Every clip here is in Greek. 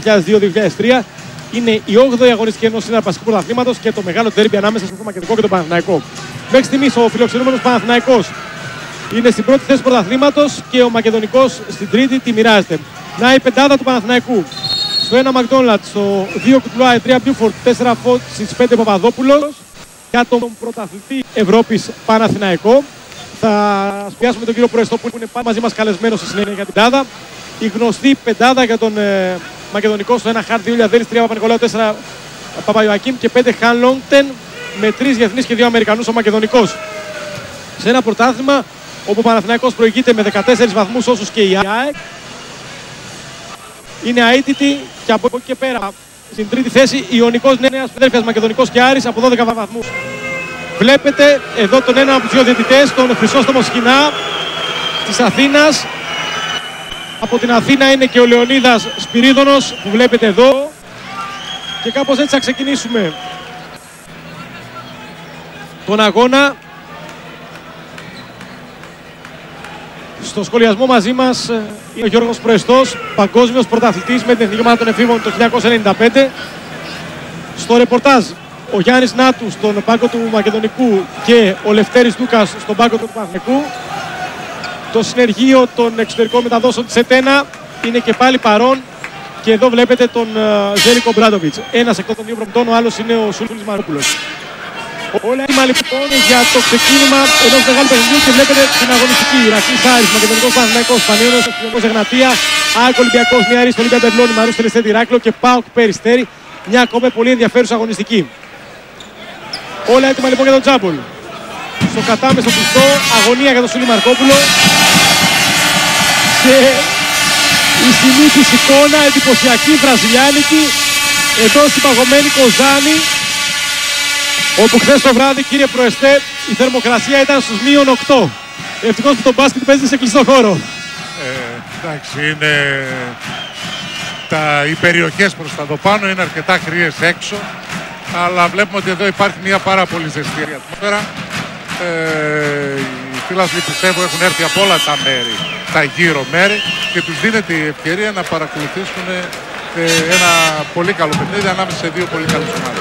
2002-2003. Είναι η 8η αγωνιστική ενός συναρπαστικού πρωταθλήματος και το μεγάλο ντέρμπι ανάμεσα στο Μακεδονικό και τον Παναθηναϊκό. Μέχρι στιγμής ο φιλοξενούμενος Παναθηναϊκός είναι στην πρώτη θέση του πρωταθλήματος και ο Μακεδονικός στην τρίτη τη μοιράζεται. Να η πεντάδα του Παναθηναϊκού. Στο 1 Μακδόναλντ, στο 2 Κουτουλάι, 3 Μπιούφορτ, 4 Φώτης, 5 Παπαδόπουλος. Για τον πρωταθλητή Ευρώπης Παναθηναϊκό. Θα σπιάσουμε τον κύριο Προεστό που είναι μαζί μας καλεσμένος στη συνέχεια για την πεντάδα. Η γνωστή πεντάδα για τον Μακεδονικό στο 1 Χαρτ, 2 Λιαδέλης, 3 Παπα-Νικολάου, 4 Παπαϊωακίμ και 5 Χαν Λόγκτεν με 3 διεθνείς και 2 Αμερικανούς ο Μακεδονικός. Σε ένα πρωτάθλημα όπου ο Παναθηναϊκός προηγείται με 14 βαθμούς όσους και η ΑΕΚ. Είναι αίτητη και από εκεί και πέρα στην τρίτη θέση Ιωνικός Νέας Φιλαδέλφειας, Μακεδονικός και Άρης από 12 βαθμούς. Βλέπετε εδώ τον ένα από τους δύο διαιτητές, τον Χρυσόστομο Σχοινά της Αθήνας. Από την Αθήνα είναι και ο Λεωνίδας Σπυρίδωνος που βλέπετε εδώ. Και κάπως έτσι θα ξεκινήσουμε τον αγώνα. Στο σχολιασμό μαζί μας είναι ο Γιώργος Προεστός, παγκόσμιος πρωταθλητής με την Εθνική Ομάδα των Εφήβων το 1995. Στο ρεπορτάζ ο Γιάννης Νάτου στον πάγκο του Μακεδονικού και ο Λευτέρης Δούκας στον πάγκο του Παναθηναϊκού. Το συνεργείο των εξωτερικών μεταδόσεων της ΕΤΕΝΑ είναι και πάλι παρόν και εδώ βλέπετε τον Ζέλικο Μπράντοβιτς. Ένας εκτός των δύο προπονητών, ο άλλος είναι ο Σούλης Μαρόπουλος. Όλα έτοιμα λοιπόν για το ξεκίνημα ενός μεγάλου παιχνιδιού και βλέπετε την αγωνιστική. Ηρακλής Άρης, Μακεδονικός Παναθηναϊκός, Πανιώνιος, Αστυνομικός Εγνατία, ΑΕΚ Ολυμπιακός, Νέα Αρής, Ολυμπία Μπερλώνη, Μαρούς Τελεστέτη Ηράκλειο και ΠΑΟΚ Περιστέρι. Μια ακόμα πολύ ενδιαφέρουσα αγωνιστική. Όλα έτοιμα λοιπόν για τον Τζάμπολ. Στο κατάμεσο πιστό, αγωνία για τον Σούλη Μαρκόπουλο. Και η συνήθις εικόνα, εντυπωσιακή βραζιλιάνικη, εδώ στην παγωμένη Κοζάνη, όπου χθες το βράδυ, κύριε Προεστέ, η θερμοκρασία ήταν στους -8. Ευτυχώς που το μπάσκετ παίζεται σε κλειστό χώρο. Εντάξει, είναι... οι περιοχές προς τα εδώ πάνω είναι αρκετά κρύες έξω, αλλά βλέπουμε ότι εδώ υπάρχει μια πάρα πολύ ζεστή ατμόσφαιρα. Οι φίλαθλοι πιστεύω έχουν έρθει από όλα τα μέρη, τα γύρω μέρη και τους δίνεται η ευκαιρία να παρακολουθήσουν ένα πολύ καλό παιχνίδι ανάμεσα σε δύο πολύ καλές ομάδες.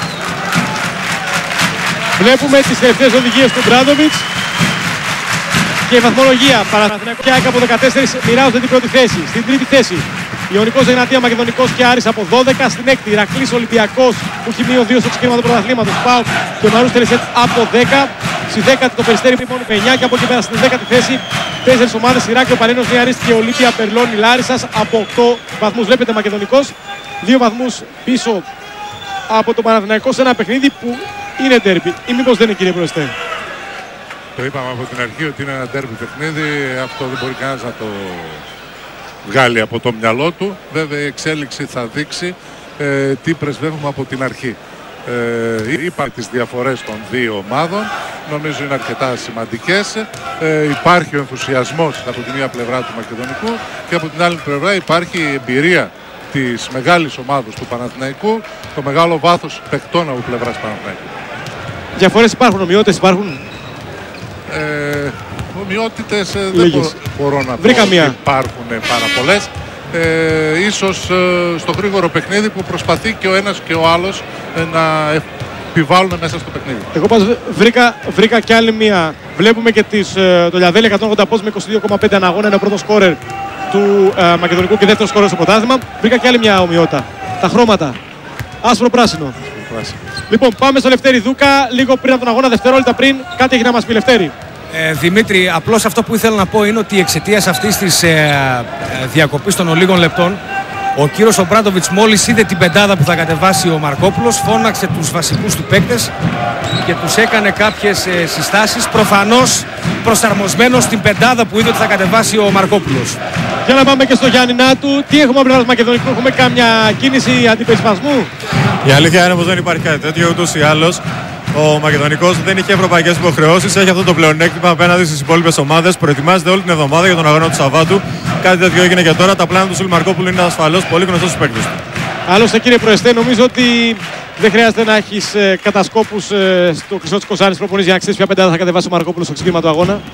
Βλέπουμε τις τελευταίες οδηγίες του Μπράντοβιτς και η βαθμολογία. Παναθηναϊκός και ΑΕΚ από 14 μοιράζονται την πρώτη θέση. Στην τρίτη θέση Ιωνικός Εγνατία, Μακεδονικός και Άρης από 12. Στην έκτη Ηρακλής Ολυμπιακός που έχει -2 στο ξεκίνημα του πρωταθλήματος. ΠΑΟΚ και ο Μαρούς Τελεσέτ από 10. Στη 10η το Περιστέρι μόνο με 9 και από εκεί πέρα στην 10η θέση 4 ομάδες Ηράκλειο, Πανιώνιος, Νέα Αρής και Ολύμπια Μπερλώνη Λάρισσας από 8 βαθμούς. Βλέπετε Μακεδονικός 2 βαθμούς πίσω από το Παναθηναϊκό σε ένα παιχνίδι που είναι ντέρμπι. Ή μήπως δεν είναι, κύριε Προεστέ? Το είπαμε από την αρχή ότι είναι ένα ντέρμπι παιχνίδι. Αυτό δεν μπορεί κανένας να το βγάλει από το μυαλό του. Βέβαια η εξέλιξη θα δείξει τι πρεσβεύουμε από την αρχή. Είπα τις διαφορές των δύο ομάδων, νομίζω είναι αρκετά σημαντικές. Υπάρχει ο ενθουσιασμός από τη μία πλευρά του Μακεδονικού και από την άλλη πλευρά υπάρχει η εμπειρία της μεγάλης ομάδας του Παναθηναϊκού, το μεγάλο βάθος παικτών από πλευράς Παναθηναϊκού. Διαφορές υπάρχουν, ομοιότητες υπάρχουν? Ομοιότητες δεν μπορώ να πω ότι υπάρχουν πάρα πολλές. Ίσως στο γρήγορο παιχνίδι που προσπαθεί και ο ένας και ο άλλος να επιβάλλουν μέσα στο παιχνίδι. Εγώ πάντως βρήκα κι άλλη μία. Βλέπουμε και το Λιαδέλη 180 πόντους με 22,5 αναγώνα, είναι ο πρώτος σκόρερ του Μακεδονικού και δεύτερος σκόρερ στο πρωτάθλημα. Βρήκα κι άλλη μια ομοιότητα. Τα χρώματα. Άσπρο-πράσινο. Λοιπόν, πάμε στο Λευτέρη Δούκα. Λίγο πριν από τον αγώνα, δευτερόλεπτα πριν, κάτι έχει να μας πει, Λευτέρη. Δημήτρη, απλώς αυτό που ήθελα να πω είναι ότι εξαιτίας αυτής της διακοπής των ολίγων λεπτών, ο κύριος Μπράντοβιτς μόλις είδε την πεντάδα που θα κατεβάσει ο Μαρκόπουλος, φώναξε τους βασικούς του παίκτες και τους έκανε κάποιες συστάσεις, προφανώς προσαρμοσμένος στην πεντάδα που είδε ότι θα κατεβάσει ο Μαρκόπουλος. Για να πάμε και στο Γιάννη Νάτου. Τι έχουμε από πλευράς Μακεδονικού, έχουμε κάμια κίνηση αντιπερισπασμού? Η αλήθεια είναι πως δεν υπάρχει κάτι τέτοιο ούτως ή άλλως. Ο Μακεδονικός δεν είχε ευρωπαϊκές υποχρεώσεις, έχει αυτό το πλεονέκτημα απέναντι στις υπόλοιπες ομάδες. Προετοιμάζεται όλη την εβδομάδα για τον αγώνα του Σαββάτου. Κάτι τέτοιο έγινε και τώρα. Τα πλάνα του Σούλη Μαρκόπουλου είναι ασφαλώς πολύ γνωστό στους παίκτες του. Άλλωστε, κύριε Προεστέ, νομίζω ότι δεν χρειάζεται να έχεις κατασκόπους στο Χρυσό της Κοζάνης προπονήσεις για να ξέρεις ποια πεντάδα θα κατεβάσει ο Μαρκόπουλος στο ξεκίνημα του αγώνα.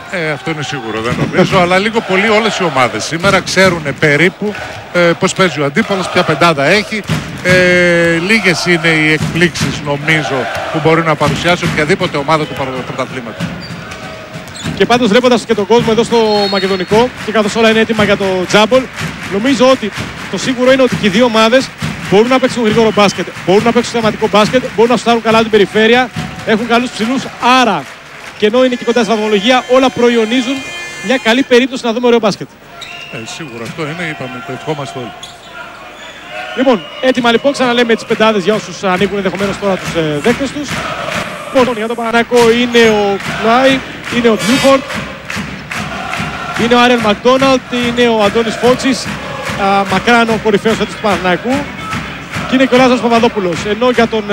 Αυτό είναι σίγουρο, δεν νομίζω, αλλά λίγο πολύ όλες οι ομάδες σήμερα ξέρουν περίπου πώς παίζει ο αντίπαλος, ποια πεντάδα έχει. Λίγες είναι οι εκπλήξεις, νομίζω, που μπορεί να παρουσιάσει οποιαδήποτε ομάδα του πρωταθλήματος. Και πάντως βλέποντας και τον κόσμο εδώ στο μακεδονικό και καθώς όλα είναι έτοιμα για το τζάμπολ, νομίζω ότι το σίγουρο είναι ότι και οι δύο ομάδες μπορούν να παίξουν γρήγορο μπάσκετ, μπορούν να παίξουν θεματικό μπάσκετ, μπορούν να σουτάρουν καλά την περιφέρεια, έχουν καλούς ψηλούς, άρα και ενώ είναι και κοντά στη βαθμολογία, όλα προϊονίζουν μια καλή περίπτωση να δούμε ωραίο μπάσκετ. Σίγουρα αυτό είναι, είπαμε, το ευχόμαστε όλοι. Λοιπόν, έτοιμα λοιπόν, ξαναλέμε τις πεντάδες για όσους ανοίγουν ενδεχομένως τώρα τους δέκτες τους. Λοιπόν, για τον Παναθηναϊκό είναι ο Κλάι, είναι ο Μπιούφορντ, είναι ο Άρελ Μακδόναλντ, είναι ο Αντώνης Φώτσης, μακράν ο κορυφαίος του Παναθηναϊκού, και είναι και ο Λάζαρος Παπαδόπουλος. Ενώ για τον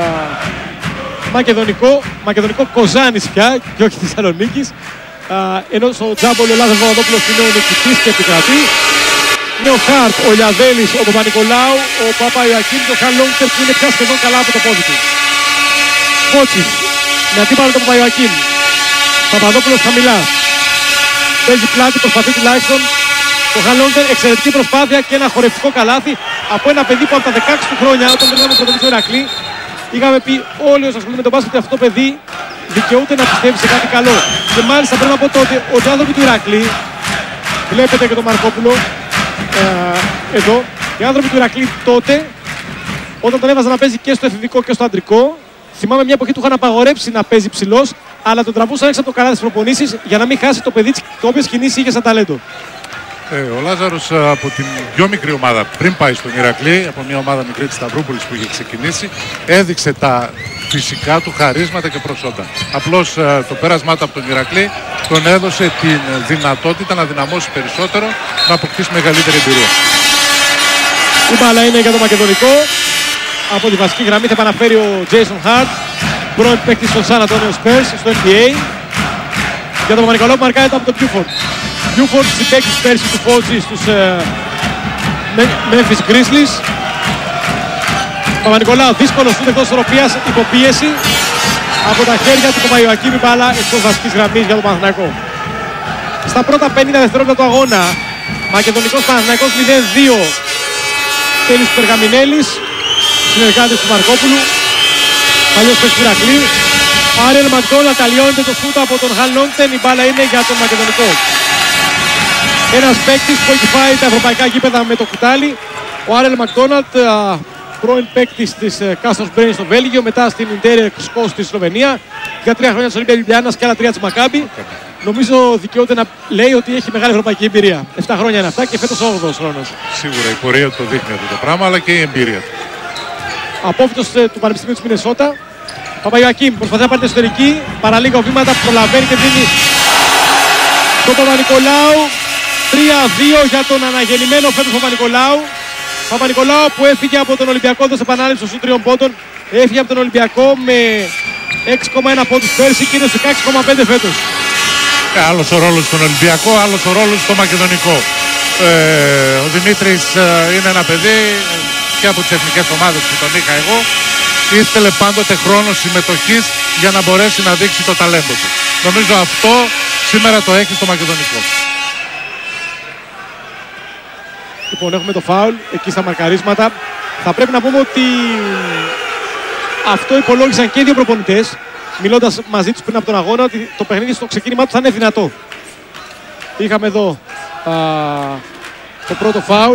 Μακεδονικό Κοζάνης πια και όχι της Θεσσαλονίκης, ενώ στο τζάμπολ ο Λάζαρος Παπαδόπουλος είναι ο νικητής και επικρατεί. Είναι ο Χαρτ, ο Λιαδέλης, ο Παπα-Νικολάου, ο Παπα-Ιωακίμ και ο Χαλ Λόγκερ που είναι πια σχεδόν καλά από το πόδι του. Φώτσης, με αντίπαλο τον Παπα-Ιωακίμ. Παπαδόπουλος χαμηλά. Παίζει πλάτη, προσπαθεί τουλάχιστον. Το Χαλ Λόγκερ, εξαιρετική προσπάθεια και ένα χορευτικό καλάθι από ένα παιδί που από τα 16 του χρόνια, όταν πήγαμε πρωτοβουλία στο Ηρακλή, είχαμε πει όλοι όσοι ασχολούνται με τον μπάσκετ ότι αυτό το παιδί δικαιούται να πιστεύει σε κάτι καλό. Και μάλιστα πρέπει να πω τότε ότι οι άνθρωποι του Ηρακλή, βλέπετε και τον Μαρκόπουλο εδώ, οι άνθρωποι του Ηρακλή τότε, όταν τον έβαζαν να παίζει και στο εφηβικό και στο αντρικό, θυμάμαι μια εποχή του είχαν απαγορέψει να παίζει ψηλός, αλλά τον τραβούσαν έξω από το καλάθι της προπονήσεις για να μην χάσει το παιδί το όποιες κινήσεις είχε σαν ταλέντο. Ο Λάζαρος από την πιο μικρή ομάδα πριν πάει στον Ηρακλή, από μια ομάδα μικρή της Σταυρούπολης που είχε ξεκινήσει, έδειξε τα φυσικά του χαρίσματα και προσόντα. Απλώς το πέρασμά του από τον Ηρακλή τον έδωσε την δυνατότητα να δυναμώσει περισσότερο, να αποκτήσει μεγαλύτερη εμπειρία. Η μπάλα είναι για το μακεδονικό. Από τη βασική γραμμή θα επαναφέρει ο Jason Hart, πρώην παίκτης στο San Antonio Spurs στο NBA. Για τον Παπα-Νικολάου που μαρκάρεται από τον Μπιούφορντ. Μπιούφορντ συμπαίκτης πέρσι του Φώτση στους Memphis Grizzlies. Παπα-Νικολάου δύσκολος σούτ εκτός ισορροπίας, υποπίεση. Από τα χέρια του Παπα-Ιωακίμ η μπάλα εκτός βασικής γραμμής για τον Παναθηναϊκό. Στα πρώτα 50 δευτερόλεπτα του αγώνα, Μακεδονικός Παναθηναϊκός 0-2. Τέλης Περγαμινέλης, συνεργάτης του Μαρκόπουλου, παλιός παίκτης του Ηρακλή. Άρελ Μακδόναλντ αλλοιώνεται το σούτ από τον Χαλ Λόγκερ, η μπάλα είναι για τον Μακεδονικό. Ένας παίκτης που έχει φάει τα ευρωπαϊκά γήπεδα με το κουτάλι, ο Άρελ Μακδόναλντ, πρώην παίκτης της Κάστρος Μπρέιν στο Βέλγιο, μετά στην Ιντερ Σκό στη Σλοβενία, για 3 χρόνια της Ολύμπια Λιουμπλιάνας και άλλα 3 της Μακάμπι. Νομίζω δικαιούται να λέει ότι έχει μεγάλη ευρωπαϊκή εμπειρία. 7 χρόνια είναι αυτά και φέτος 8ος χρόνος. Σίγουρα η πορεία του το δείχνει αυτό το πράγμα, αλλά και η εμπειρία του. Απόφυτος του Πανεπιστημίου της Μινεσότα. Παπα-Ιωακίμ προσπαθεί να πάρει την εσωτερική, παραλίγο βήματα, προλαβαίνει και δίνει τον Παπα-Νικολάου. 3-2 για τον αναγεννημένο φέτος Παπα-Νικολάου. Παπα-Νικολάου που έφυγε από τον Ολυμπιακό, έδωσε επανάληψη στο 3 πόντων. Έφυγε από τον Ολυμπιακό με 6,1 πόντους πέρσι και είναι στους 6,5 φέτος. Άλλος ο ρόλος στον Ολυμπιακό, άλλος ο ρόλος στο Μακεδονικό. Ο Δημήτρης είναι ένα παιδί και από τις εθνικές ομάδες που τον είχα εγώ. Ήθελε πάντοτε χρόνο συμμετοχής για να μπορέσει να δείξει το ταλέντο του. Νομίζω αυτό σήμερα το έχει στο Μακεδονικό. Λοιπόν, έχουμε το φάουλ εκεί στα μαρκαρίσματα. Θα πρέπει να πούμε ότι αυτό υπολόγισαν και οι δύο προπονητές, μιλώντας μαζί τους πριν από τον αγώνα, ότι το παιχνίδι στο ξεκίνημά του θα είναι δυνατό. Είχαμε εδώ το πρώτο φάουλ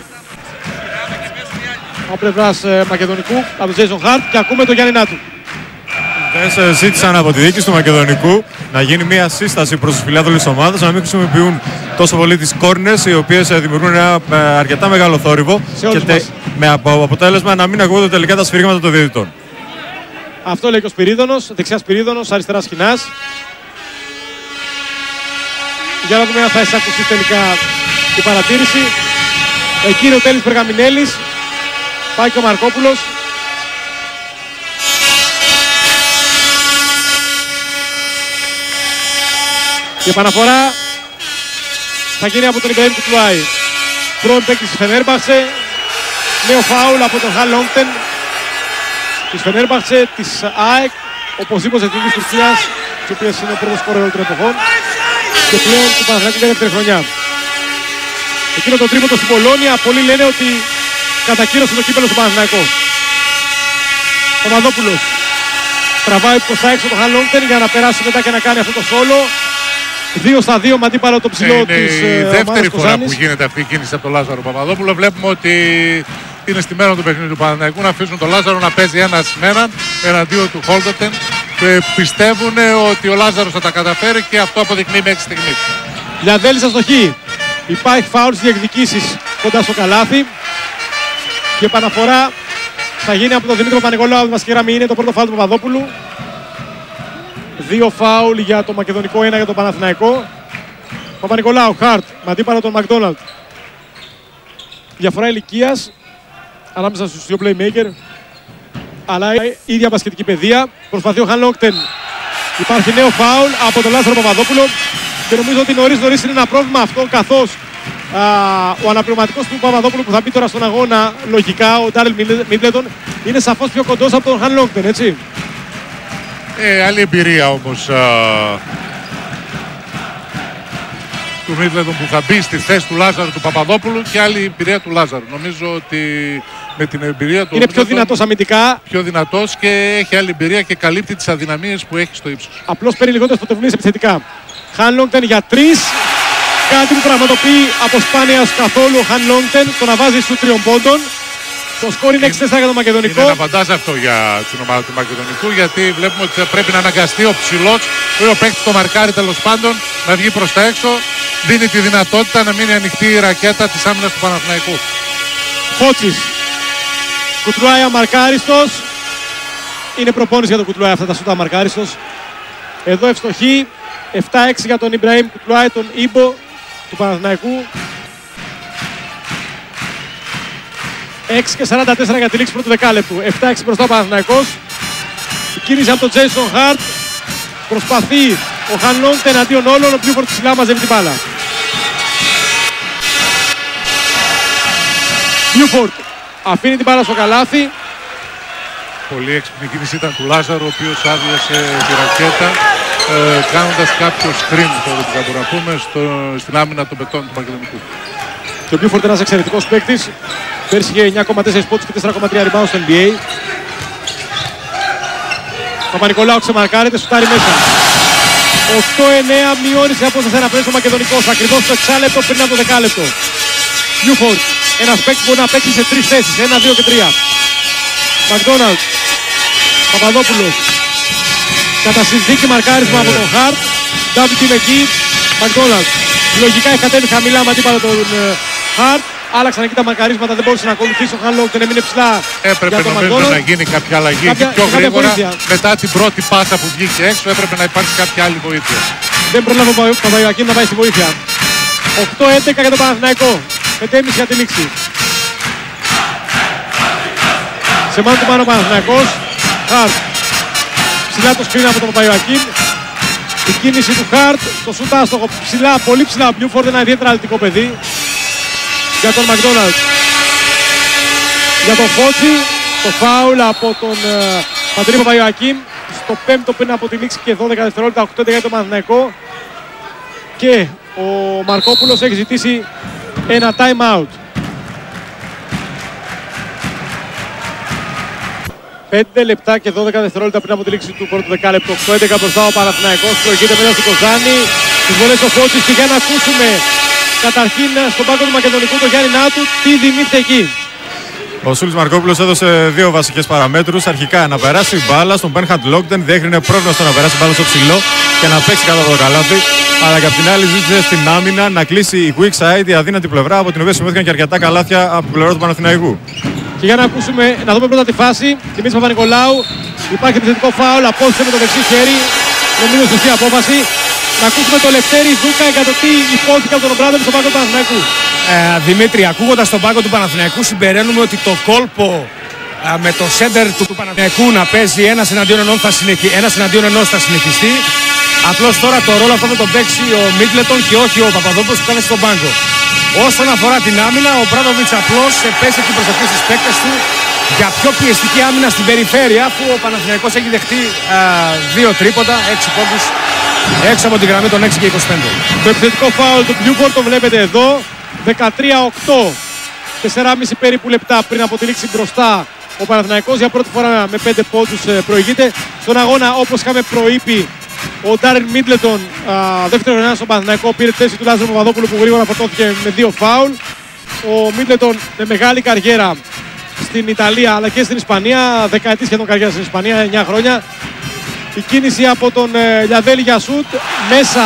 από πλευράς Μακεδονικού, από τον Jason Hart, και ακούμε το Γιάννη Νάτου. Χθες ζήτησαν από τη διοίκηση του Μακεδονικού να γίνει μια σύσταση προς τους φιλάθλους της ομάδας να μην χρησιμοποιούν τόσο πολύ τις κόρνες, οι οποίες δημιουργούν ένα αρκετά μεγάλο θόρυβο και με αποτέλεσμα να μην ακούγονται τελικά τα σφυρίγματα των διαιτητών. Αυτό λέει και ο Σπυρίδωνος, δεξιά Σπυρίδωνος, αριστερά Σχοινάς. Για να δούμε αν θα εισακουστεί τελικά η παρατήρηση. Εκεί είναι ο Τέλης Περγαμινέλης, πάει και ο Μαρκόπουλος. Η επαναφορά θα γίνει από τον Ιμπραήμ Κουτλουάη. Πρώην παίκτης της Φενέρμπαχτσε. Νέο φάουλ από τον Χαλ Λόγκερ της Φενέρμπαχτσε, της ΑΕΚ, οπωσδήποτε εθνικής Τουρκίας, ο οποίος είναι ο πρώτος σκόρερ όλων των εποχών και πλέον του Παναθηναϊκού για δεύτερη χρονιά. Εκείνο το τρίποντο στην Πολώνια, πολλοί λένε ότι κατακύρωσε το κύπελλο στο Παναθηναϊκό. Παπαδόπουλος τραβάει προς τα έξω το Χαλόγκτεν για να περάσει μετά και να κάνει αυτό το σόλο. 2-2 με αντίπαλο το ψηλό της Είναι η δεύτερη φορά Κοζάνης. που γίνεται αυτή η κίνηση από τον Λάζαρο Παπαδόπουλο. Βλέπουμε ότι είναι στη μέρα του παιχνιδιού του Παναθηναϊκού να αφήσουν τον Λάζαρο να παίζει ένας με έναν εναντίον του Χόλτοτεν. Πιστεύουν ότι ο Λάζαρος θα τα καταφέρει και αυτό αποδεικνύει μέχρι στιγμής. Λιαδέλης αστοχή. Υπάρχει φάουλ στις διεκδικήσεις κοντά στο καλάθι. Και επαναφορά θα γίνει από τον Δημήτρη Παπα-Νικολάου. Η βασική γραμμή είναι το πρώτο φάουλ του Παπαδόπουλου. 2 φάουλ για το Μακεδονικό, 1 για τον Παναθηναϊκό. Παπα-Νικολάου, Χαρτ, με αντίπαλο τον Μακδόναλντ. Διαφορά ηλικίας ανάμεσα στους δύο playmaker, αλλά η ίδια μπασκετική παιδεία. Προσπαθεί ο Χαλόγκτεν. Υπάρχει νέο φάουλ από τον Λάζαρο Παπαδόπουλο και νομίζω ότι νωρίς είναι ένα πρόβλημα αυτό, καθώς ο αναπληρωματικός του Παπαδόπουλου που θα μπει τώρα στον αγώνα, λογικά, ο Ντάρελ Μίτλετον, είναι σαφώς πιο κοντός από τον Χαλόγκτεν, έτσι. Άλλη εμπειρία όμως του Μίτλετον που θα μπει στη θέση του Λάζαρου του Παπαδόπουλου και άλλη εμπειρία του Λάζαρου. Νομίζω ότι με την εμπειρία του είναι πιο δυνατός αμυντικά. Πιο δυνατός και έχει άλλη εμπειρία και καλύπτει τις αδυναμίες που έχει στο ύψος. Απλώς παίρνει λιγότερες πρωτοβουλίες επιθετικά. Χαλόγκτεν για 3. Κάτι που πραγματοποιεί από σπάνια καθόλου ο Χαλόγκτεν, το να βάζει στους 3 πόντων. Το σκόρ είναι 6-4 για το Μακεδονικό. Είναι ένα φαντάζα αυτό για την ομάδα του Μακεδονικού, γιατί βλέπουμε ότι θα πρέπει να αναγκαστεί ο ψηλός, ο παίκτης το μαρκάρει τέλος πάντων, να βγει προς τα έξω. Δίνει τη δυνατότητα να μείνει ανοιχτή η ρακέτα της άμυνας του Παναθηναϊκού. Χότσις. Κουτλουάι αμαρκάριστος. Είναι προπόνηση για τον Κουτλουάι αυτά τα σούτα αμαρκάριστος. Εδώ ευστοχή. 7-6 για τον Ιμπραήμ Κουτλουάι, τον Ήμπο του Παναθηναϊκού. 6-44 για τη λήξη πρώτου δεκάλεπτου. 7-6 μπροστά ο Παναθηναϊκός. Η κίνηση από τον Τζέισον Χαρτ. Προσπαθεί ο Χαλόγκτεν εναντίον όλων. Ο Μπιούφορντ ψηλά μαζεύει την μπάλα. Μπιούφορντ αφήνει την μπάλα στο καλάθι. Πολύ έξυπνη κίνηση ήταν του Λάζαρου, ο οποίος άδειασε τη ρακέτα κάνοντας κάποιο screen, θα το πούμε, στην άμυνα των παικτών του Μακεδονικού. Και ο Μπιούφορντ είναι ένας εξαιρετικός παίκτης. Πέρσι είχε 9,4 πόντους και 4,3 rebounds στο NBA. Παπα-Νικολάου ξεμαρκάρεται, σουτάρει μέσα. 8-9 μειώνει σε απόσταση ένα παίκτης ο Μακεδονικός. Ακριβώς το 6 λεπτό πριν από το 10 λεπτό. Μπιούφορντ, ένας παίκτης που μπορεί να παίξει σε 3 θέσεις, 1, 2 και 3. Μακδόναλντ, Παπαδόπουλος. Κατά συνθήκη μαρκάρισμα από τον Χαρτ. Double team εκεί. Μακδόναλντ. Λογικά έχει κατέβει χαμηλά με αντίπαλο τον Χαρτ. Άλλαξαν εκεί τα μαρκαρίσματα, δεν μπορούσε να ακολουθήσει ο Χαλόγκτεν, έμεινε ψηλά. Έπρεπε νομίζω να γίνει κάποια αλλαγή πιο γρήγορα. Μετά την πρώτη πάσα που βγήκε έξω έπρεπε να υπάρξει κάποια άλλη βοήθεια. Δεν πρόλαβε ο Παπαϊωακίνη να πάει στη βοήθεια. 8-11 για τον Παναθηναϊκό. 5,5 για τη λήξη. Σε μάνα του πάνω ο Παναθηναϊκός. Χαρτ. Ψηλά το σκριν από τον Παπαϊωακίνη. Η κίνηση του Χαρτ. Το σούτ άστοχο ψηλά, πολύ ψηλά. Ο Μπιούφορντ, ένα ιδιαίτερα αθλητικό παιδί. Για τον Μακδόναλντ. Για τον Φότσι. Το φάουλ από τον Παντρή Παπαϊωακίνη. Στο 5ο πριν από τη λήξη και 12 δευτερόλεπτα. 8 για τον Παναθηναϊκό. Και ο Μαρκόπουλος έχει ζητήσει ένα time out. 5 λεπτά και 12 δευτερόλεπτα πριν από τη λήξη του πρώτου δεκάλεπτου. 8-11 μπροστά ο Παναθηναϊκός. Προηγείται μέσα στην Κοζάνη. Τις βολές ο Φότσις και για να ακούσουμε καταρχήν στον πάγκο του Μακεδονικού το Γιάννη Νάτου τι δημιουργήθηκε εκεί. Ο Σούλης Μαρκόπουλος έδωσε 2 βασικές παραμέτρους. Αρχικά να περάσει μπάλα στον Μπέρχαντ Λόγκτεν. Διέκρινε πρόβλημα στο να περάσει μπάλα στο ψηλό και να παίξει κάτω από το καλάθι. Αλλά και απ' την άλλη ζήτησε στην άμυνα να κλείσει η weak side, η αδύνατη πλευρά από την οποία σημειώθηκαν και αρκετά καλάθια από την πλευρά του Παναθηναϊκού. Και για να ακούσουμε, να δούμε πρώτα τη φάση. Δημήτρης Παπα-Νικολάου. Υπάρχει επιθετικό φάουλ. Απόσταση με το δεξί χέρι. Νομίζω σωστή απόφαση. Να ακούσουμε το Λευτέρη Δούκα για το τι υπόθηκε από τον Ομπράδοβιτς στον πάγκο του Παναθηναϊκού. Δημήτρη, ακούγοντας τον πάγκο του Παναθηναϊκού, συμπεραίνουμε ότι το κόλπο με το σέντερ του Παναθηναϊκού να παίζει ένας εναντίον ενός θα συνεχιστεί. Απλώς τώρα το ρόλο αυτό θα τον παίξει ο Μίτλετον και όχι ο Παπαδόπουλος που κάνει στον πάγκο. Όσον αφορά την άμυνα, ο Μπράντοβιτς απλώς επέσε την προσοχή στους παίκτες του για πιο πιεστική άμυνα στην περιφέρεια, αφού ο Παναθηναϊκός έχει δεχτεί 2 τρίποτα, 6 πόντους έξω από τη γραμμή των 6 και 25. Το επιθετικό φάουλ του Newport το βλέπετε εδώ. 13-8. 4,5 περίπου λεπτά πριν από τη λήξη μπροστά. Ο Παναθηναϊκός για πρώτη φορά με 5 πόντους προηγείται. Στον αγώνα, όπως είχαμε προείπει, ο Ντάρελ Μίτλετον, δεύτερο χρονιά στον Παναθηναϊκό, πήρε τη θέση του Λάζαρου Παπαδόπουλου που γρήγορα φορτώθηκε με 2 φάουλ. Ο Μίτλετον με μεγάλη καριέρα στην Ιταλία αλλά και στην Ισπανία, δεκαετή σχεδόν καριέρα στην Ισπανία, 9 χρόνια. Η κίνηση από τον Λιαδέλη για σουτ, μέσα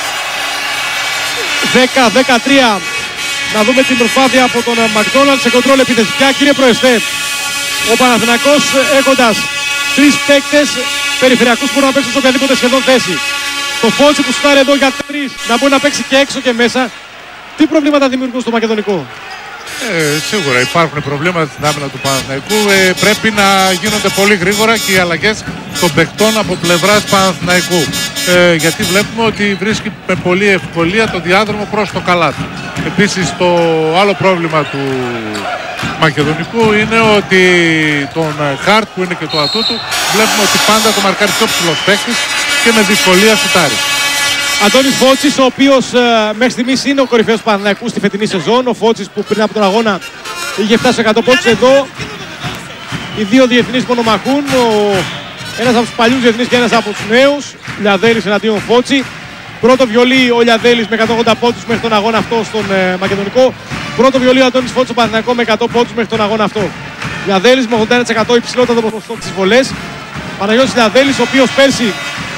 10-13. Να δούμε την προσπάθεια από τον Μακδόναλντ σε κοντρόλ επίθεση. Πια, κύριε Προεστέ, ο Παναθηναϊκός έχοντας 3 παίκτες περιφερειακούς που μπορούν να παίξουν σε οποιαδήποτε σχεδόν θέση. Το Φότσι που σουτάρει εδώ για 3 να μπορεί να παίξει και έξω και μέσα. Τι προβλήματα δημιουργούν στο μακεδονικό? Σίγουρα υπάρχουν προβλήματα στην άμυνα του Παναθηναϊκού. Πρέπει να γίνονται πολύ γρήγορα και οι αλλαγές των παιχτών από πλευράς Παναθηναϊκού. Γιατί βλέπουμε ότι βρίσκει με πολλή ευκολία το διάδρομο προς το καλάθι. Επίσης το άλλο πρόβλημα του μακεδονικού είναι ότι τον Χαρτ που είναι και το ατού του βλέπουμε ότι πάντα το μαρκάρει πιο ψηλός παίκτης και με δυσκολία σουτάρει. Αντώνης Φώτσης, ο οποίος μέχρι στιγμής είναι ο κορυφαίος του Παναθηναϊκού στη φετινή σεζόν. Ο Φώτσης που πριν από τον αγώνα είχε φτάσει 100 πόντους εδώ. Οι δύο διεθνείς μονομαχούν. Ένας από τους παλιούς διεθνείς και ένας από τους νέους. Λιαδέλης εναντίον Φώτση. Πρώτο βιολί ο Λιαδέλης με 180 πόντους μέχρι τον αγώνα αυτό στον μακεδονικό. Πρώτο βιολί ο Αντώνης Φώτσης στον Παναθηναϊκό με 100 πόντους μέχρι τον αγώνα αυτό. Λιαδέλης με 81% υψηλότερο ποσοστό στις βολές. Παναγιώτης Λιαδέλης, ο οποίος πέρσι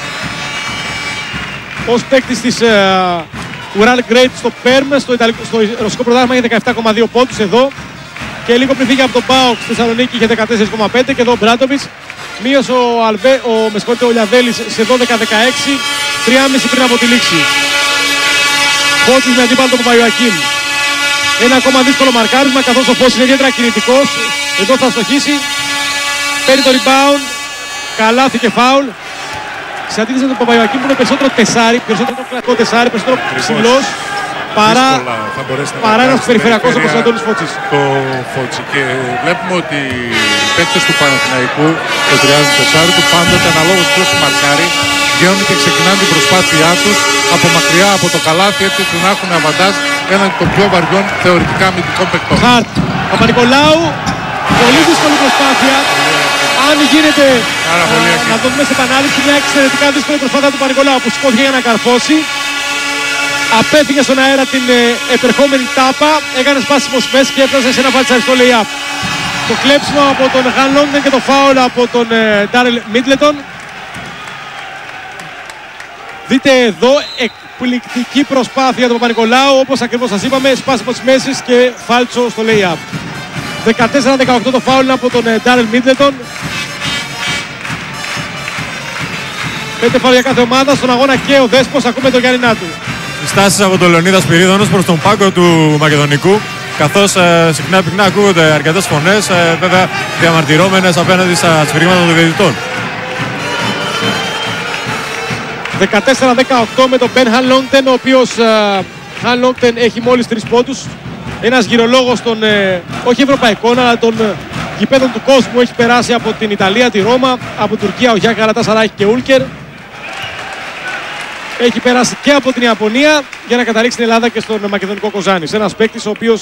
ως παίκτης της Ural Great στο Perm, στο ρωσικό πρωτάθλημα είχε 17,2 πόντους εδώ. Και λίγο πριν φύγει από τον ΠΑΟΚ στη Θεσσαλονίκη είχε 14,5 και εδώ ο Μπράντοβιτς μείωσε ο Λιαδέλης σε 12-16, 3,5 πριν από τη λήξη. Φώτσης με αντίπαλο τον Παπαϊωακίμ. Ένα ακόμα δύσκολο μαρκάρισμα καθώς ο Φώτσης είναι ιδιαίτερα κινητικός. Εδώ θα στοχίσει. Παίρνει το rebound. Καλάθι και φάουλ. Σε αντίθεση με τον Παπαϊωακίμ που είναι περισσότερο τεσάρι, περισσότερο κλασικό τεσάρι, περισσότερο ψηλός παρά ένας περιφερειακός όπως ο Αντώνης Φώτσης. Το Φώτσι και βλέπουμε ότι οι παίκτες του Παναθηναϊκού, το 34 του πάντοτε αναλόγως ποιος του μαρκάρει, βγαίνουν και ξεκινάνε την προσπάθειά τους από μακριά από το καλάθι έτσι ώστε να έχουν αβαντάζ έναντι των πιο βαριών θεωρητικά αμυντικών παικτών. Χαρτ, Παπα-Νικολάου, πολύ δύσκολη προσπάθεια. Αν γίνεται να το δούμε σε επανάληψη, μια εξαιρετικά δύσκολη προσπάθεια του Παπα-Νικολάου που σηκώθηκε για να καρφώσει. Απέφυγε στον αέρα την επερχόμενη τάπα, έκανε σπάσιμο σπες και έφτασε σε ένα φαλτσαριστό lay-up. Το κλέψιμο από τον Χαν Λόγντεν και το φάουλ από τον Ντάρελ Μίτλετον. Δείτε εδώ εκπληκτική προσπάθεια του Παπα-Νικολάου, όπως ακριβώς σας είπαμε, σπάσιμο της μέσης και φάλτσο στο lay-up. 14-18 το φάουλ από τον Ντάρελ Μίτλετον. 5 φάουλ για κάθε ομάδα, στον αγώνα και ο Δέσπος, ακούμε τον Γιάννη Νάτου. Στάσεις από τον Λεωνίδα Σπυρίδωνος προς τον πάγκο του Μακεδονικού, καθώς συχνά πυκνά ακούγονται αρκετές φωνές, βέβαια διαμαρτυρόμενες απέναντι στα σφυρίγματα των διαιτητών. 14-18 με τον Ben Hanlongten, ο οποίος Hanlongten έχει μόλις 3 πόντους. Ένας γυρολόγος των όχι ευρωπαϊκών αλλά των γηπέδων του κόσμου, έχει περάσει από την Ιταλία, τη Ρώμα, από Τουρκία ο Γιάννη Γαλατασαράι και Ούλκερ. Έχει περάσει και από την Ιαπωνία για να καταλήξει την Ελλάδα και στον μακεδονικό Κοζάνης. Ένας παίκτης ο οποίος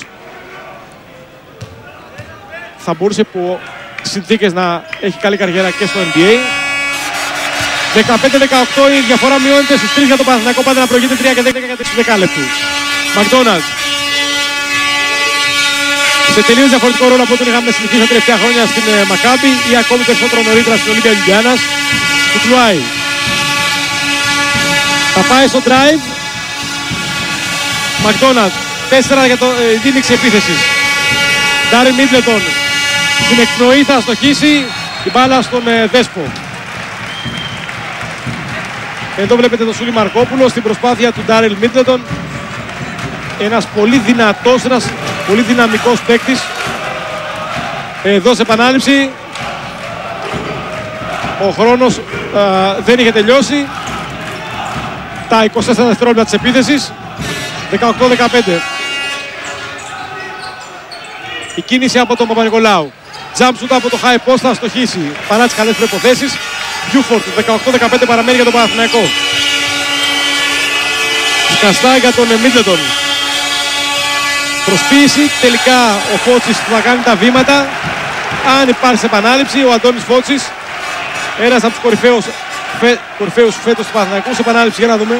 θα μπορούσε υπό συνθήκες να έχει καλή καριέρα και στο NBA. 15-18 η διαφορά μειώνεται στους 3 για τον Παναθηναϊκό, πάντα να προηγείται 3 και 10 για 10 λεπτούς. Μακδόναλντ. Σε τελείως διαφορετικό ρόλο από ό,τι είχαμε συνηθίσει τα τελευταία χρόνια στην Μακάμπι ή ακόμη περισσότερο νωρίτερα στην Ολύμπια Λιουμπλιάνας. Κουκλουάι. Θα πάει στο drive. Μακδόναλντ. 4 για το δίμηξη επίθεσης. Ντάρι Μίτλετον. Στην εκπνοή θα στοχίσει την μπάλα στον Δέσπο. Εδώ βλέπετε τον Σούλη Μαρκόπουλο στην προσπάθεια του Ντάρελ Μίτλετον. Ένας πολύ δυνατός, ένας πολύ δυναμικός παίκτης. Εδώ σε επανάληψη. Ο χρόνος δεν είχε τελειώσει. Τα 24 δευτερόλεπτα της επίθεσης. 18-15. Η κίνηση από τον Παπα-Νικολάου. Jump shoot από το high post, θα αστοχίσει παρά τις καλές προϋποθέσεις. Μπιούφορτ, 18-15 παραμένει για τον Παναθηναϊκό. Σκαστά για τον Μίτλετον. Προσποίηση, τελικά ο Φώτσης θα κάνει τα βήματα. Αν υπάρχει επανάληψη, ο Αντώνης Φώτσης, ένας από τους κορυφαίους φέτος του Παναθηναϊκού, σε επανάληψη, για να δούμε.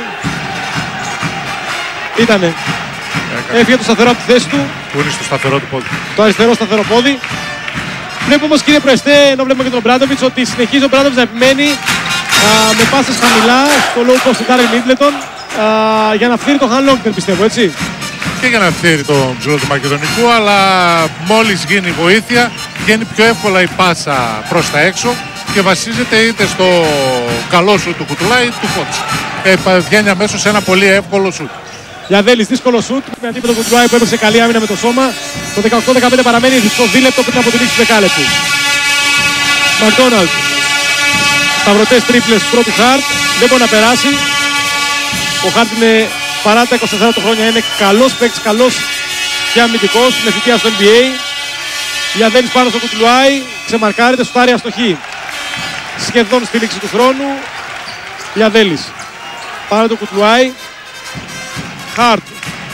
Ήτανε. Έφυγε το σταθερό από τη θέση του. Που είναι στο σταθερό του πόδι. Το αριστερό σταθερό πόδι. Βλέπουμε όμως, κύριε Προεστέ, ενώ βλέπουμε και τον Μπράντοβιτς, ότι συνεχίζει ο Μπράντοβιτς να επιμένει με πάσες χαμηλά στο low post του Ντάριλ Μίτλετον για να φθείρει το hand long, πιστεύω, έτσι. Και για να φθείρει τον ψηλό του Μακεδονικού, αλλά μόλις γίνει η βοήθεια, βγαίνει πιο εύκολα η πάσα προς τα έξω και βασίζεται είτε στο καλό σουτ του Κουτουλά είτε του Φώτση. Βγαίνει αμέσως σε ένα πολύ εύκολο σουτ. Γιαδέλης, δύσκολο σουτ με αντίπεδο Κουτουλάι που έπαιξε καλή άμυνα με το σώμα. Το 18-15 παραμένει στο δίλεπτο πριν από τη λήξη του δεκάλεπτου. Μακδόναλντ. Σταυρωτές τρίπλες πρώτου Χαρτ. Δεν μπορεί να περάσει. Ο Χαρτ είναι παρά τα 24 του χρόνια, είναι καλός παίκτης, καλός και αμυντικός. Με θητεία στο NBA. Γιαδέλης πάνω στο Κουτουλάι. Ξεμαρκάρεται, σουτάρει αστοχή. Σχεδόν στη λήξη του χρόνου. Γιαδέλης. Πάνω το Κουτουλάι. Χαρτ.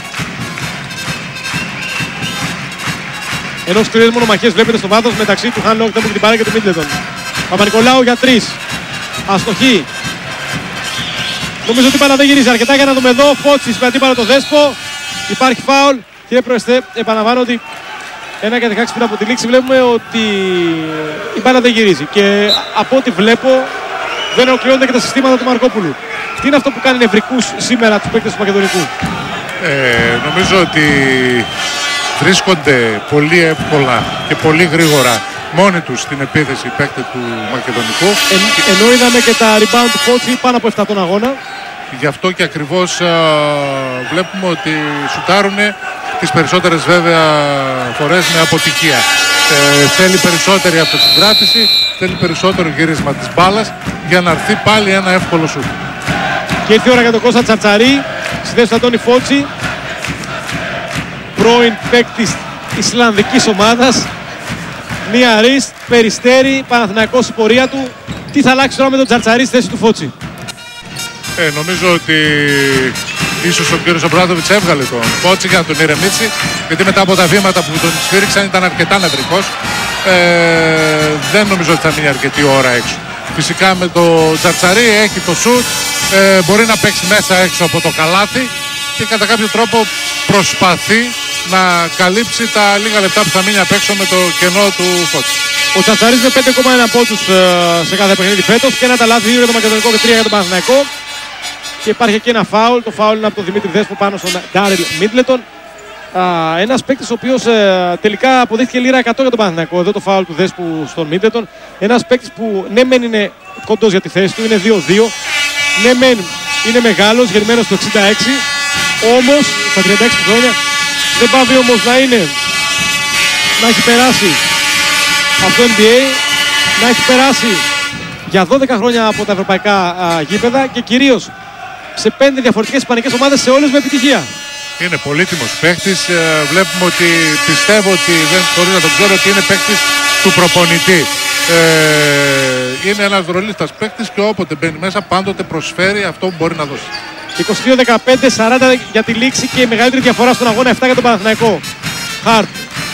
Ενώ σκληρές μονομαχίες βλέπετε στο βάθος μεταξύ του Χαν Λόγκτον που την πάρει και του Μίτλετον. Παπα-Νικολάου για 3. Αστοχή. Νομίζω ότι η δεν γυρίζει αρκετά για να δούμε εδώ. Φώτσης με αντίπαλο το Δέσπο. Υπάρχει φάουλ. Κύριε Προεστέ, επαναλαμβάνω ότι 1-16 πριν από τη λήξη βλέπουμε ότι η μπάλα δεν γυρίζει. Και από ό,τι βλέπω δεν ολοκληρώνονται και τα συστήματα του Μαρκόπουλου. Τι είναι αυτό που κάνει νευρικούς σήμερα τους παίκτες του Μακεδονικού? Νομίζω ότι βρίσκονται πολύ εύκολα και πολύ γρήγορα μόνοι τους στην επίθεση οι παίκτες του Μακεδονικού. Ενώ είδαμε και τα rebound του Φώτση πάνω από 7 τον αγώνα. Γι' αυτό και ακριβώς βλέπουμε ότι σουτάρουν τις περισσότερες βέβαια φορές με αποτυχία. Θέλει περισσότερη αυτοσυγκράτηση, θέλει περισσότερο γύρισμα της μπάλας για να έρθει πάλι ένα εύκολο σουτ. Και ήρθε η ώρα για τον Κώστα Τσαρτσαρή, στη θέση του Αντώνη Φώτση, πρώην παίκτης Ισλανδικής ομάδας. Μία ρίστ, Περιστέρι, Παναθηναϊκός η πορεία του. Τι θα αλλάξει τώρα με τον Τσαρτσαρή στη θέση του Φώτση? Νομίζω ότι ίσως ο κύριος Ομπράντοβιτς έβγαλε τον Φώτση για να τον ηρεμήσει, γιατί μετά από τα βήματα που τον σφύριξαν ήταν αρκετά νευρικός. Δεν νομίζω ότι θα μείνει αρκετή ώρα έξω. Φυσικά με το Τσαρτσαρή έχει το σουτ, μπορεί να παίξει μέσα έξω από το καλάθι και κατά κάποιο τρόπο προσπαθεί να καλύψει τα λίγα λεπτά που θα μείνει απ' έξω με το κενό του Φώτση. Ο Τσαρτσαρής με 5,1 πόντους σε κάθε παιχνίδι φέτος και ένα τα λάθη, 2 για τον Μακεδονικό και 3 για τον Παναθηναϊκό. Και υπάρχει εκεί ένα φάουλ, το φάουλ είναι από τον Δημήτρη Δέσπο πάνω στον Ντάριλ Μίτλετον. Ένας παίκτης ο οποίος τελικά αποδείχθηκε λίρα 100 για τον Παναθηναϊκό. Εδώ το φάουλ του Δέσπου στον Μίτλετον. Ένας παίκτης που ναι μεν είναι κοντός για τη θέση του, είναι 2-2. Ναι μεν είναι μεγάλος, γεννημένος το 66. Όμως στα 36 χρόνια δεν πάβει όμως να έχει περάσει από το NBA, να έχει περάσει για 12 χρόνια από τα ευρωπαϊκά γήπεδα και κυρίως σε 5 διαφορετικές ισπανικές ομάδες, σε όλες με επιτυχία. Είναι πολύτιμος παίκτης. Βλέπουμε ότι πιστεύω ότι δεν χωρίς να το ξέρω ότι είναι παίκτης του προπονητή. Είναι ένας ρολίστας παίκτης και όποτε μπαίνει μέσα πάντοτε προσφέρει αυτό που μπορεί να δώσει. 22-15, 40 για τη λήξη και η μεγαλύτερη διαφορά στον αγώνα, 7 για τον Παναθηναϊκό. Χαρτ.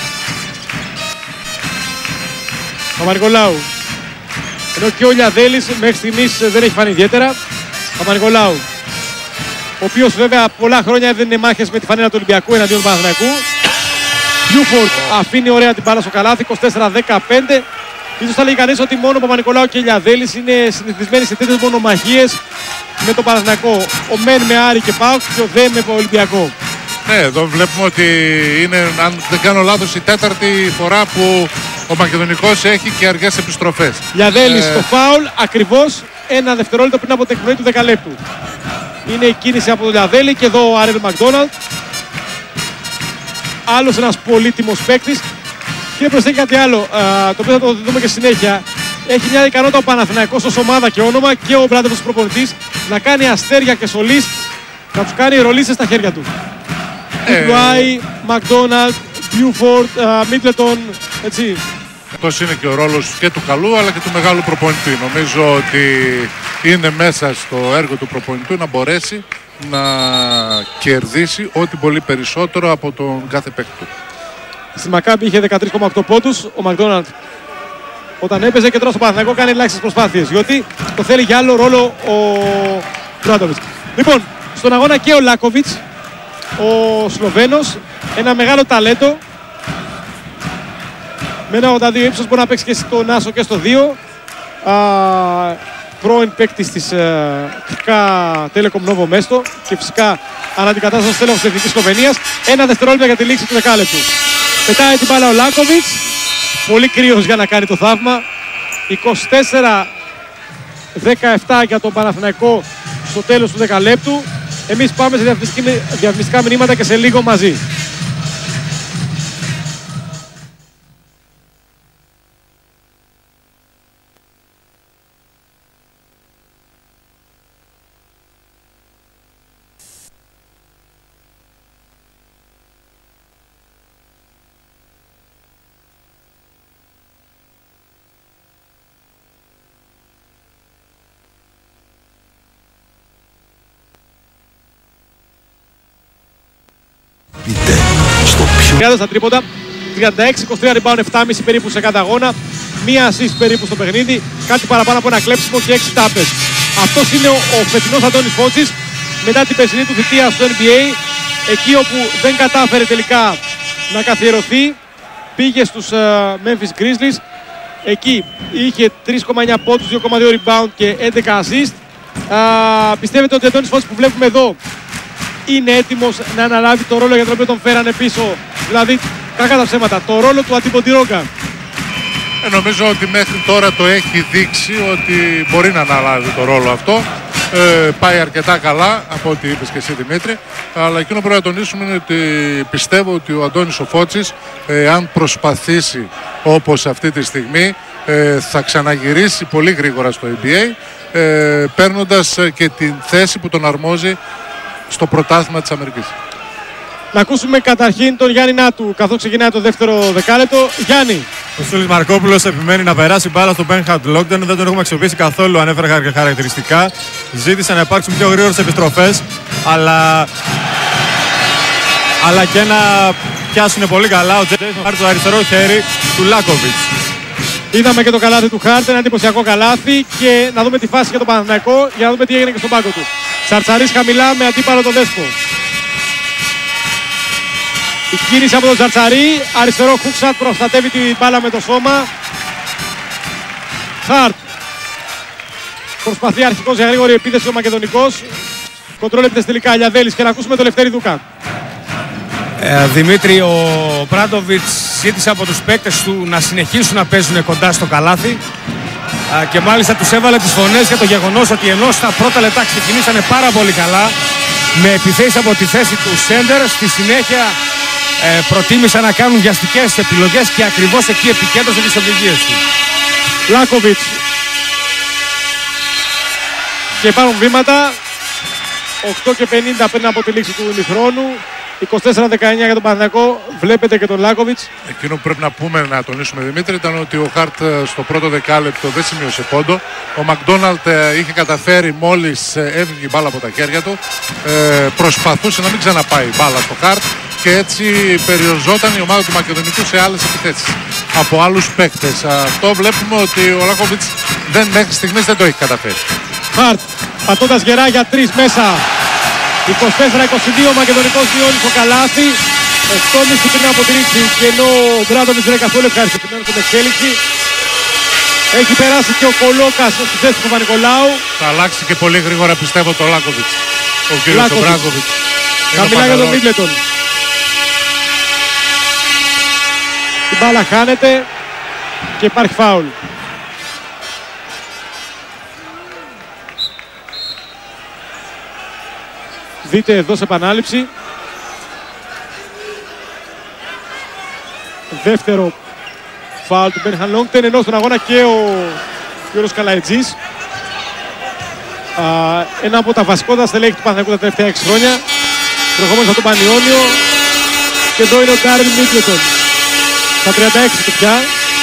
Παπα-Νικολάου. Ενώ και ο Λιαδέλης μέχρι στιγμής δεν έχει φανεί ιδιαίτερα. Παπα-Νικολάου, ο οποίος βέβαια πολλά χρόνια έδινε μάχες με τη φανέλα του Ολυμπιακού εναντίον του Παναθηναϊκού. Μπιούφορτ αφήνει ωραία την μπάλα στο καλάθι, 24-15. Ίσως θα λέει κανείς ότι μόνο ο Παπα-Νικολάου και ο Λιαδέλης είναι συνηθισμένοι σε τέτοιες μονομαχίες με τον Παναθηναϊκό. Ο Μεν με Άρη και ΠΑΟΚ και ο Δε με Ολυμπιακό. Ναι, εδώ βλέπουμε ότι είναι, αν δεν κάνω λάθος, η τέταρτη φορά που ο Μακεδονικός έχει και αργές επιστροφές. Λιαδέλης το φάουλ ακριβώς ένα δευτερόλεπτο πριν από την εκπνοή του δεκαλέπτου. Είναι η κίνηση από τον Λιαδέλη και εδώ ο Άρελ Μακδόναλντ. Άλλος ένας πολύτιμος παίκτης. Και προσθέτει κάτι άλλο, το οποίο θα το δούμε και συνέχεια. Έχει μια ικανότητα ο Παναθηναϊκός ως ομάδα και όνομα και ο Μπράντεβος προπονητής να κάνει αστέρια και σολίστ, να τους κάνει ρολίστες στα χέρια του. Κουτλουάι, Μακδόναλντ, Μπιούφορντ, Μίτλετον, έτσι. Αυτός είναι και ο ρόλος και του καλού αλλά και του μεγάλου προπονητή. Νομίζω ότι είναι μέσα στο έργο του προπονητού να μπορέσει να κερδίσει ό,τι πολύ περισσότερο από τον κάθε παίκτη του. Στη Μακάμπι είχε 13,8 πόντους. Ο Μακδόναλντ όταν έπαιζε και τώρα στο Παναθηναϊκό κάνει ελάχιστες προσπάθειες, διότι το θέλει για άλλο ρόλο ο Μπράντοβιτς. Λοιπόν, στον αγώνα και ο Λάκοβιτς, ο Σλοβαίνος, ένα μεγάλο ταλέντο. Με ένα 82 ύψος μπορεί να παίξει και στον άσο και στο 2. Πρώην παίκτης της Telekom Novo Mesto και φυσικά αναντικατάστατος τέλεχος της Εθνικής Σλοβενίας. Ένα δευτερόλεπτο για τη λήξη του δεκάλεπτου. Πετάει την μπάλα ο Λάκοβιτς. Πολύ κρύος για να κάνει το θαύμα. 24-17 για τον Παναθηναϊκό στο τέλος του δεκαλέπτου. Εμείς πάμε σε διαφημιστικά μηνύματα και σε λίγο μαζί. Στα τρίποντα, 36-23 rebound, 7,5 περίπου σε cada αγώνα, μία assist περίπου στο παιχνίδι, κάτι παραπάνω από ένα κλέψιμο και 6 τάπες. Αυτός είναι ο φετινός Αντώνης Φώτσης μετά την περσινή του θητεία στο NBA, εκεί όπου δεν κατάφερε τελικά να καθιερωθεί, πήγε στους Memphis Grizzlies, εκεί είχε 3,9 πόντους, 2,2 rebound και 11 assist. Πιστεύετε ότι ο Αντώνης Φώτσης που βλέπουμε εδώ είναι έτοιμος να αναλάβει το ρόλο για τον οποίο τον φέρανε πίσω, δηλαδή κακά τα ψέματα, το ρόλο του Αντιποντιρόγκα? Νομίζω ότι μέχρι τώρα το έχει δείξει ότι μπορεί να αναλάβει το ρόλο αυτό. Πάει αρκετά καλά από ό,τι είπες και εσύ, Δημήτρη, αλλά εκείνο που πρέπει να τονίσουμε είναι ότι πιστεύω ότι ο Αντώνης ο Φώτσης, αν προσπαθήσει όπως αυτή τη στιγμή, θα ξαναγυρίσει πολύ γρήγορα στο NBA, παίρνοντας και την θέση που τον αρμόζει στο πρωτάθλημα της Αμερικής. Να ακούσουμε καταρχήν τον Γιάννη Νάτου καθώς ξεκινάει το δεύτερο δεκάλεπτο. Γιάννη. Ο Σούλης Μαρκόπουλος επιμένει να περάσει μπάλα στον Μπένχαντ Λόγκτον. Δεν τον έχουμε αξιοποιήσει καθόλου, ανέφερα χαρακτηριστικά. Ζήτησε να υπάρξουν πιο γρήγορες επιστροφές, αλλά και να πιάσουν πολύ καλά ο Τζέισον Χάρτ το αριστερό χέρι του Λάκοβιτς. Είδαμε και το καλάθι του Χάρτ, ένα εντυπωσιακό καλάθι, και να δούμε τη φάση για τον Παναθηναϊκό για να δούμε τι έγινε και στον πάγκο του. Τσαρτσαρίς χαμηλά με αντίπαλο τον Δέσπο. Η κίνηση από τον Τσαρτσαρί, αριστερό Χουξάτ προστατεύει την μπάλα με το σώμα. Χάρτ. Προσπαθεί αρχικώς για γρήγορη επίθεση ο Μακεδονικός. Κοντρόλ επίθεση τελικά Αλιαδέλης, και να ακούσουμε τον Λευτέρη Δούκα. Δημήτρη, ο Μπράντοβιτς ζήτησε από τους παίκτες του να συνεχίσουν να παίζουν κοντά στο καλάθι και μάλιστα τους έβαλε τις φωνές για το γεγονός ότι ενώ στα πρώτα λεπτά ξεκινήσανε πάρα πολύ καλά με επιθέσεις από τη θέση του σέντερ, στη συνέχεια προτίμησαν να κάνουν βιαστικές επιλογές και ακριβώς εκεί επικέντρωσε τις οδηγίες του. Λάκοβιτς. Και υπάρχουν βήματα. 8:50 πριν από τη λήξη του ημιχρόνου. 24-19 για τον Παναθηναϊκό. Βλέπετε και τον Λάκοβιτς. Εκείνο που πρέπει να πούμε, να τονίσουμε, Δημήτρη, ήταν ότι ο Χάρτ στο πρώτο δεκάλεπτο δεν σημείωσε πόντο. Ο Μακδόναλντ είχε καταφέρει, μόλις έφυγε η μπάλα από τα χέρια του, προσπαθούσε να μην ξαναπάει η μπάλα στο Χάρτ και έτσι περιοριζόταν η ομάδα του Μακεδονικού σε άλλες επιθέσεις από άλλους παίκτες. Αυτό βλέπουμε ότι ο Λάκοβιτς μέχρι στιγμής δεν το έχει καταφέρει. Χάρτ πατώντας γερά για 3 μέσα. 24-22 ο Μακεδονικός μειώνει στο καλάθι. 8,5 πριν από τη ρήξη, και ενώ ο Μπράντοβιτς δεν είναι καθόλου ευχαριστημένος με την εξέλιξη. Έχει περάσει και ο Κολόκας στη θέση του Παπα-Νικολάου. Θα αλλάξει και πολύ γρήγορα, πιστεύω, το Λάκοβιτς. Ο κύριος Μπράντοβιτς. Χαμηλά για τον Μίτλετον. Η μπάλα χάνεται και υπάρχει φάουλ. Δείτε εδώ σε επανάληψη. Δεύτερο φάουλ του Μπένχαν Λόγκτεν, ενώ στον αγώνα και ο Γιώργος Καλαϊτζής, ένα από τα βασικότερα στελέχη του Παναθηναϊκού τα τελευταία 6 χρόνια, προχωμένως από τον Πανιόνιο, Και εδώ είναι ο Ντάρελ Μίτλετον. Στα 36 του πια.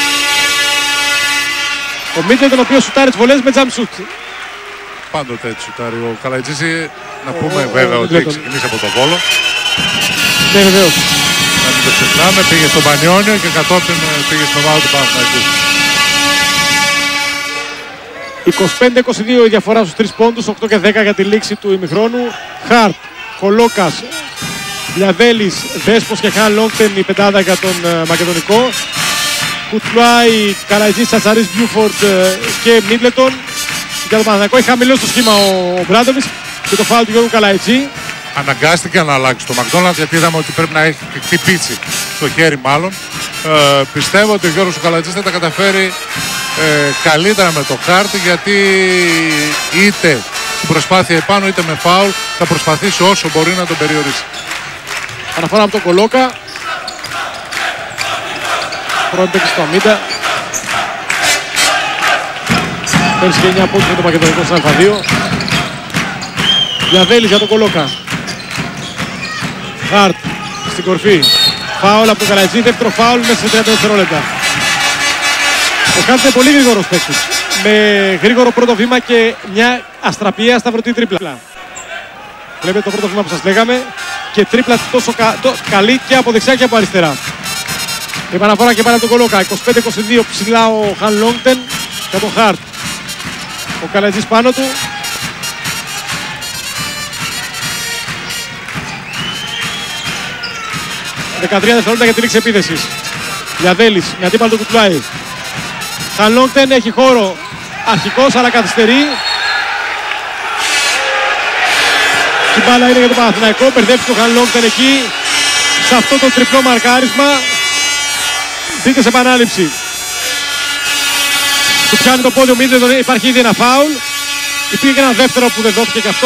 Ο Μίτλετον ο οποίος σουτάρει τις βολές με jump shoot. Πάντοτε έτσι σουτάρει ο Καλαϊτζής. Να πούμε βέβαια ότι έχει ξεκινήσει από τον Βόλο. Ναι, βεβαίως. Να μην το ξεχνάμε, πήγε στο Πανιόνιο και κατόπιν πήγε στην ομάδα του Παναθηναϊκού. 25-22 η διαφορά στους 3 πόντους, 8 και 10 για τη λήξη του ημιχρόνου. Χαρτ, Κολόκας, Λιαβέλης, Δέσπος και Χαν Λόγκτεν η πεντάδα για τον Μακεδονικό. Κουτλουάι, Καλαϊτζής, Τσατσαρής, Μπιούφορντ και Μίτλετον. Για τον Παναθηναϊκό έχει χαμηλώσει το σχήμα ο Μπράντοβιτς και το φάουλ του Γιώργου Καλαϊτζή. Αναγκάστηκε να αλλάξει το McDonald's γιατί είδαμε ότι πρέπει να έχει χτυπήσει το χέρι μάλλον. Πιστεύω ότι ο Γιώργος Καλαϊτζής θα τα καταφέρει καλύτερα με το Χάρτη, γιατί είτε στην προσπάθεια επάνω είτε με φάουλ θα προσπαθήσει όσο μπορεί να τον περιορίσει. Αναφορά από τον Κολόκα. Πρώτη παίκτη στο αμήντα. Πέρυσι και 9 πόντους με το Μακεδονικό στην Α2. Διαβέλης για τον Κολόκα. Χαρτ στην κορφή. Φάουλ από τον Καλαϊτζή. Δεύτερο φάουλ μέσα σε 30 δευτερόλεπτα. Ο Χαρτ είναι πολύ γρήγορος παίκτης. Με γρήγορο πρώτο βήμα και μια αστραπία σταυρωτή τρίπλα. Βλέπετε το πρώτο βήμα που σας λέγαμε. Και τρίπλα τόσο καλή και από δεξιά και από αριστερά. Επαναφορά και πάλι από τον Κολόκα. 25-22 ψηλά ο Χαν Λόγκτεν για τον Χαρτ. Ο Καλαϊτζής πάνω του. 13 δευτερόλεπτα για τη λήξη επίθεσης. Γιαδέλης με αντίπαλο του Κουτλάι. Χαν Λόγκτεν έχει χώρο αρχικός αλλά καθυστερεί. Η μπάλα είναι για τον Παναθηναϊκό. Μπερδεύτηκε ο Χαν Λόγκτεν εκεί. Σε αυτό το τριπλό μαρκάρισμα. Μπήκε σε επανάληψη. Του πιάνει το πόδι ο Μίτλετον, υπάρχει ήδη ένα φάουλ. Υπήρχε και ένα δεύτερο που δεν δόθηκε και αυτό.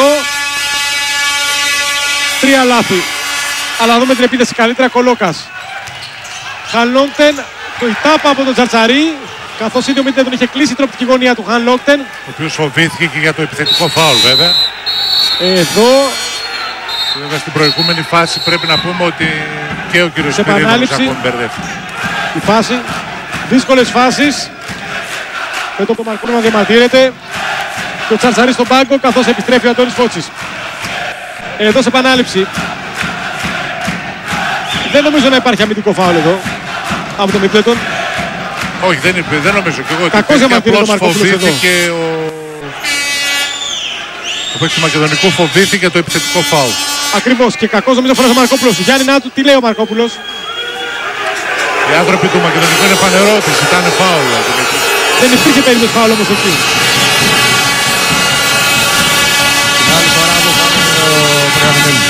3 λάθη. Αλλά δούμε την επίθεση καλύτερα. Κολόκας. Χαν Λόγκτεν, το τάπα από τον Τσαρτσαρή. Καθώς ήδη ο Μίτλετον είχε κλείσει η τροπική γωνία του Χαν Λόγκτεν. Ο οποίος φοβήθηκε και για το επιθετικό φάουλ βέβαια. Εδώ. Βέβαια στην προηγούμενη φάση πρέπει να πούμε ότι και ο κύριος Σπυρίδωνος ακόμη μπερδεύει. Η φάση. Δύσκολες φάσεις. Με το μαρκούρισμα διαμαρτύρεται. Και ο Τσαρτσαρής στον πάγκο καθώς επιστρέφει ο Αντώνης Φώτσης. Εδώ σε επανάληψη. Δεν νομίζω να υπάρχει αμυντικό φάουλ εδώ. Από τον Μίτλετον. Όχι, δεν νομίζω και εγώ. Κακώς διαμαρτύρεται ο Μαρκόπουλος εδώ. Ο παίκτης του Μακεδονικού φοβήθηκε το επιθετικό φάουλ. Ακριβώς, και κακώς νομίζω φοράς ο Μαρκόπουλος. Γιάννη Νάτου, τι λέει ο Μαρκόπουλος? Οι άνθρωποι του Μακεδονικού είναι φανερό ότι ζητάνε φάουλ. Δεν υπήρχε περίπτωση φάουλ όμως εκεί. Την άλλη φορά το φάουλ ο Πρεανομέλης.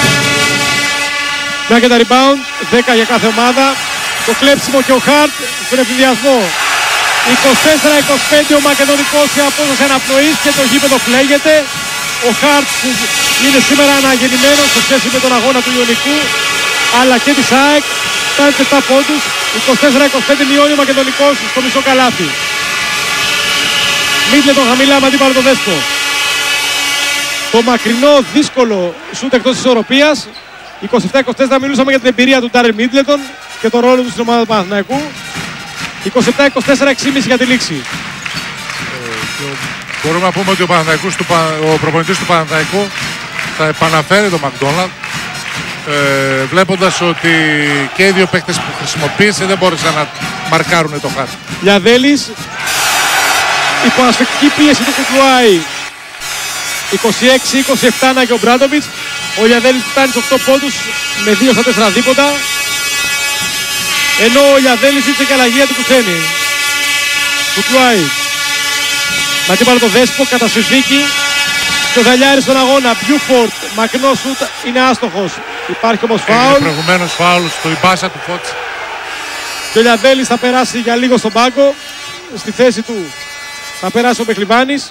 Μια και τα rebound, 10 για κάθε ομάδα. Το κλέψιμο και ο Χαρτ στον ευθυνδιασμό. 24-25 ο Μακεδονικός σε απόσταση αναπνοής και το γήπεδο φλέγεται. Ο Χαρτ που είναι σήμερα αναγεννημένος σε σχέση με τον αγώνα του Ιωνικού αλλά και της ΑΕΚ. Φτάνει 7 πόντους. 24-25 μειώνει ο Μακεδονικός στο μισό καλάθι. Μίτλετον χαμηλά με αντίπαλο το Δέσπο. Το μακρινό δύσκολο σούτ εκτός της ισορροπίας. 27-24 μιλούσαμε για την εμπειρία του Ντάρελ Μίτλετον και τον ρόλο του στην ομάδα του Παναθηναϊκού. 27-24, 6,5 για τη λήξη. Μπορούμε να πούμε ότι ο προπονητής του Παναθηναϊκού θα επαναφέρει το McDonald's, βλέποντας ότι και οι δύο παίκτες που χρησιμοποίησε δεν μπόρεσαν να μαρκάρουν το Χάρτη. Λιαδέλης, υποασφεκτική πίεση του Κουτλουάι. 26-27 να και ο Μπράντοβιτς. Ο Λιαδέλης φτάνει στους 8 πόντους με 2 στα 4 δίποτα. Ενώ ο Λιαδέλης ζήτησε και αλλαγή του Κουτσένη. Κουτλουάι. Με αντίπαλο το Δέσπο κατά συνθήκη. Και ο Δαλιάρης στον αγώνα. Μπιούφορντ, μακρινό σουτ, είναι άστοχος. Υπάρχει όμως φάουλ. Έγινε προηγουμένως φάουλ στο Ιμπάσα του Φώτση. Και ο Λιαδέλης θα περάσει για λίγο στον πάγκο. Στη θέση του θα περάσει ο Μπεχλιβάνης.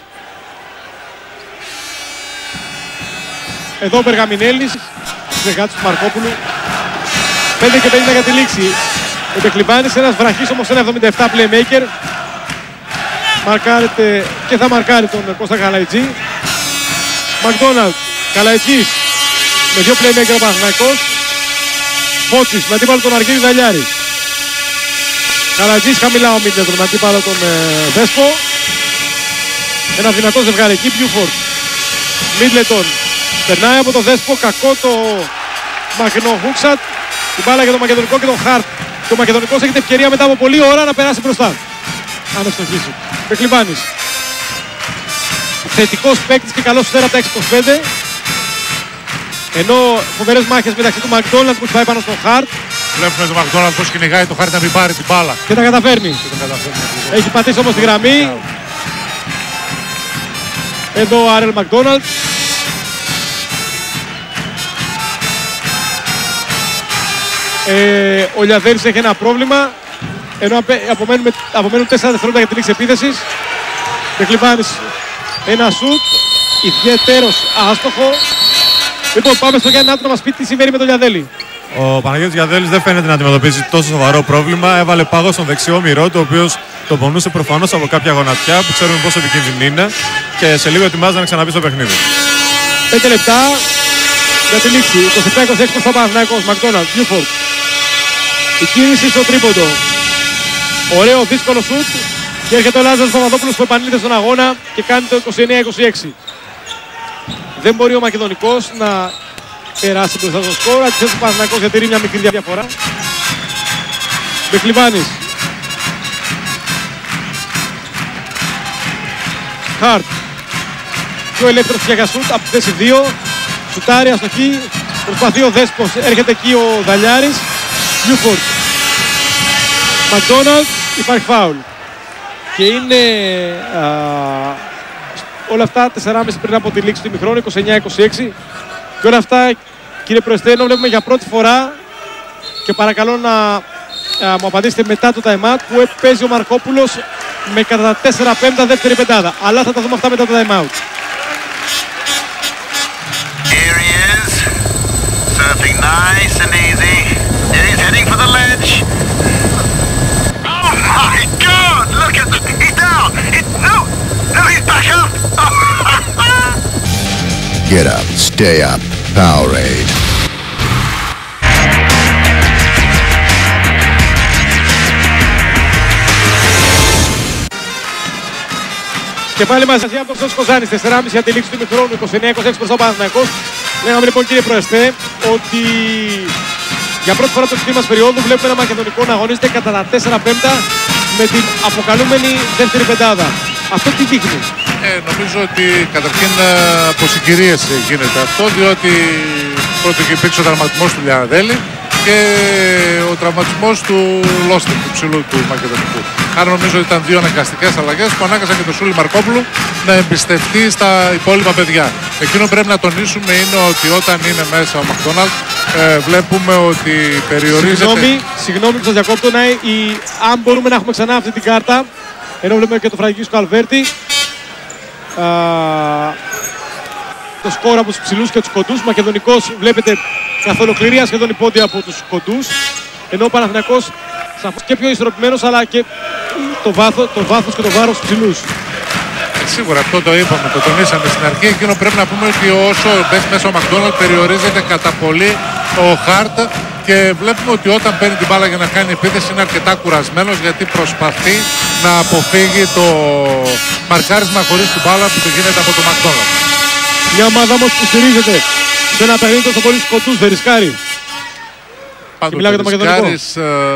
Εδώ ο Μπεργαμινέλης, συνεργάτης του Μαρκόπουλου. 5 και 50 για τη λήξη. Ο Μπεχλιβάνης, ένας βραχής όμως 1,77 playmaker. Μαρκάρεται και θα μαρκάρει τον Κώστα Καλαϊτζή. Μακδόναλντ, Καλαϊτζής με 2 playmaker ο Παναθηναϊκός. Φώτσης με αντίπαλο τον Αργύρη Δαλιάρη. Καλατζής χαμηλά ο Μίτλετον με αντίπαλο τον Δέσπο. Ένα δυνατό ζευγάρι εκεί, Μπιούφορντ. Μίτλετον περνάει από τον Δέσπο, κακό το μακρινό Χούξατ. Η μπάλα για τον Μακεδονικό και τον Χαρτ. Και ο Μακεδονικός έχει την ευκαιρία μετά από πολλή ώρα να περάσει μπροστά. Αν ευστοχίσει. Πεκλιβάνης. Θετικός παίκτης και καλός σφαίρα από τα 6-25. Ενώ φοβερές μάχες μεταξύ του Μακδόναλντ που πάει πάνω στον Χαρτ. Βλέπουμε τον Μακδόναλντ πως κυνηγάει το Χαρτ να μην πάρει την μπάλα. Και τα καταφέρνει. Έχει πατήσει όμως τη γραμμή. Εδώ ο Άρελ Μακδόναλντ. Ο Λιαδέλης έχει ένα πρόβλημα. Ενώ απομένουν 4 δευτερόλεπτα για την λήξη επίθεσης. Πεκλιβάνης ένα σουτ. Ιδιαίτερος άστοχο. Λοιπόν, πάμε στο Γιάννη Νάτου να μας πει τι συμβαίνει με τον Λιαδέλη. Ο Παναγιώτης Λιαδέλης δεν φαίνεται να αντιμετωπίζει τόσο σοβαρό πρόβλημα. Έβαλε πάγο στον δεξιό μυρό, το οποίο τον πονούσε προφανώς από κάποια γονατιά που ξέρουμε πόσο επικίνδυνη είναι. Και σε λίγο ετοιμάζεται να ξαναμπεί στο παιχνίδι. 5 λεπτά για τη λήξη. 27-26 προς το Παναθηναϊκός. Μακδόναλντ, Μπιούφορντ. Η κίνηση στο τρίποντο. Ωραίο δύσκολο σουτ. Και έρχεται ο Λάζαρος Παπαδόπουλος που επανήλθε στον αγώνα και κάνει το 29-26. Δεν μπορεί ο Μακεδονικός να περάσει μπροστά στο σκορ. Αντιθέτως ο Παναθηναϊκός διατηρεί μια μικρή διαφορά. Μπεκλιβάνης. Χαρτ. Πιο ελεύθερος πια για σουτ από τη θέση 2. Σουτάρει, αστοχή. Προσπαθεί ο Δέσπος. Έρχεται εκεί ο Δαλιάρης. Μπιούφορντ. Μακδόναλντ. Υπάρχει φάουλ. Και είναι όλα αυτά 4,5 πριν από τη λήξη του ημιχρόνου, 29-26. Και όλα αυτά, κύριε Προεστέ, βλέπουμε για πρώτη φορά και παρακαλώ να μου απαντήσετε μετά το time out που παίζει ο Μαρκόπουλος με κατά 4/5 δεύτερη πεντάδα. Αλλά θα τα δούμε αυτά μετά το time out. Here he is, surfing nice and easy. He's heading for the ledge. Oh my God! Look at that! He's down. No, he's back up. Get up, stay up, Powerade. Και πάλι μαζί από τον Στος Κοζάνης, 4,5 για τη λήξη του ημιχρόνου, 29-26 προς το Παναθηναϊκός. Λέγαμε λοιπόν, κύριε Προεστέ, ότι για πρώτη φορά το σκηνή μας περίοδου βλέπουμε ένα Μακεδονικό να αγωνίζεται κατά τα 4/5 με την αποκαλούμενη δεύτερη πεντάδα. Αυτό τι δείχνει? Νομίζω ότι καταρχήν από συγκυρίες γίνεται αυτό, διότι πρώτο και υπήρξε ο τραυματισμός του Λιαδέλη και ο τραυματισμός του Λόστεν, του ψηλού του Μακεδονικού. Άρα νομίζω ότι ήταν δύο αναγκαστικές αλλαγές που ανάγκασαν και τον Σούλη Μαρκόπουλου να εμπιστευτεί στα υπόλοιπα παιδιά. Εκείνο πρέπει να τονίσουμε είναι ότι όταν είναι μέσα ο Μακδόναλντ βλέπουμε ότι περιορίζεται... Συγγνώμη που σας διακόπτω, αν μπορούμε να έχουμε ξανά αυτή την κάρτα, ενώ βλέπουμε και το φραγική Καλβέρτη. Το σκορ από τους ψηλούς και τους κοντούς. Μακεδονικός βλέπετε καθ' ολοκληρία σχεδόν υπόντια από τους κοντούς. Ενώ ο Παναθηναϊκός σαφώς και πιο ισορροπημένος, αλλά και το βάθος και το βάρος στους ψηλούς. Σίγουρα αυτό το είπαμε, το τονίσαμε στην αρχή. Εκείνο πρέπει να πούμε ότι όσο μπες μέσα ο Μακδόναλντ περιορίζεται κατά πολύ ο Χαρτ και βλέπουμε ότι όταν παίρνει την μπάλα για να κάνει επίθεση είναι αρκετά κουρασμένος γιατί προσπαθεί να αποφύγει το μαρκάρισμα χωρίς την μπάλα που το γίνεται από το Μακδόναλντ. Μια ομάδα όμως που στηρίζεται σε ένα παιχνίδι τόσο πολύ σκοτούς, δεν ρισκάρει. Πάντως ρισκάρεις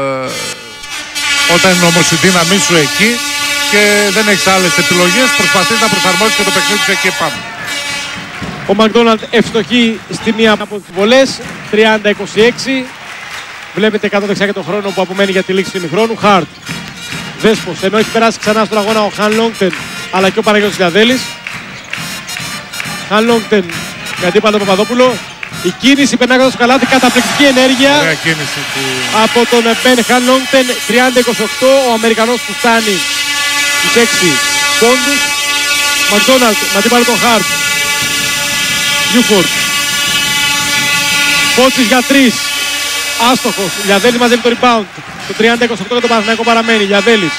όταν είναι όμως η δύναμή σου εκεί και δεν έχεις άλλες επιλογές, προσπαθείς να προσαρμόσεις και το παιχνίδι σου εκεί πάνω. Ο Μακδόναλντ ευστοχεί στη μία από τις βολές, 30-26. Βλέπετε κάτω δεξιά και τον χρόνο που απομένει για τη λήξη του ημιχρόνου. Χαρτ, Δέσπος, ενώ έχει περάσει ξανά στον αγώνα ο Χαν Λόγκτεν αλλά και ο Παναγιώτης Λιαδέλης. Χαν Λόγκτεν με αντίπαλο τον Παπαδόπουλο. Η κίνηση περνάει στο καλάθι, καταπληκτική ενέργεια από τον Μπεν Χαν Λόγκτεν. 30-28, ο Αμερικανός που φτάνει στους 6 πόντους. Μακδόναλντ με αντίπαλο τον Χαρτ. Μπιούφορντ. Φώτσης για 3. Άστοχος. Λιαδέλη μαζεύει το rebound. Το 30-28 για τον Παναθηναϊκό παραμένει. Λιαδέλης.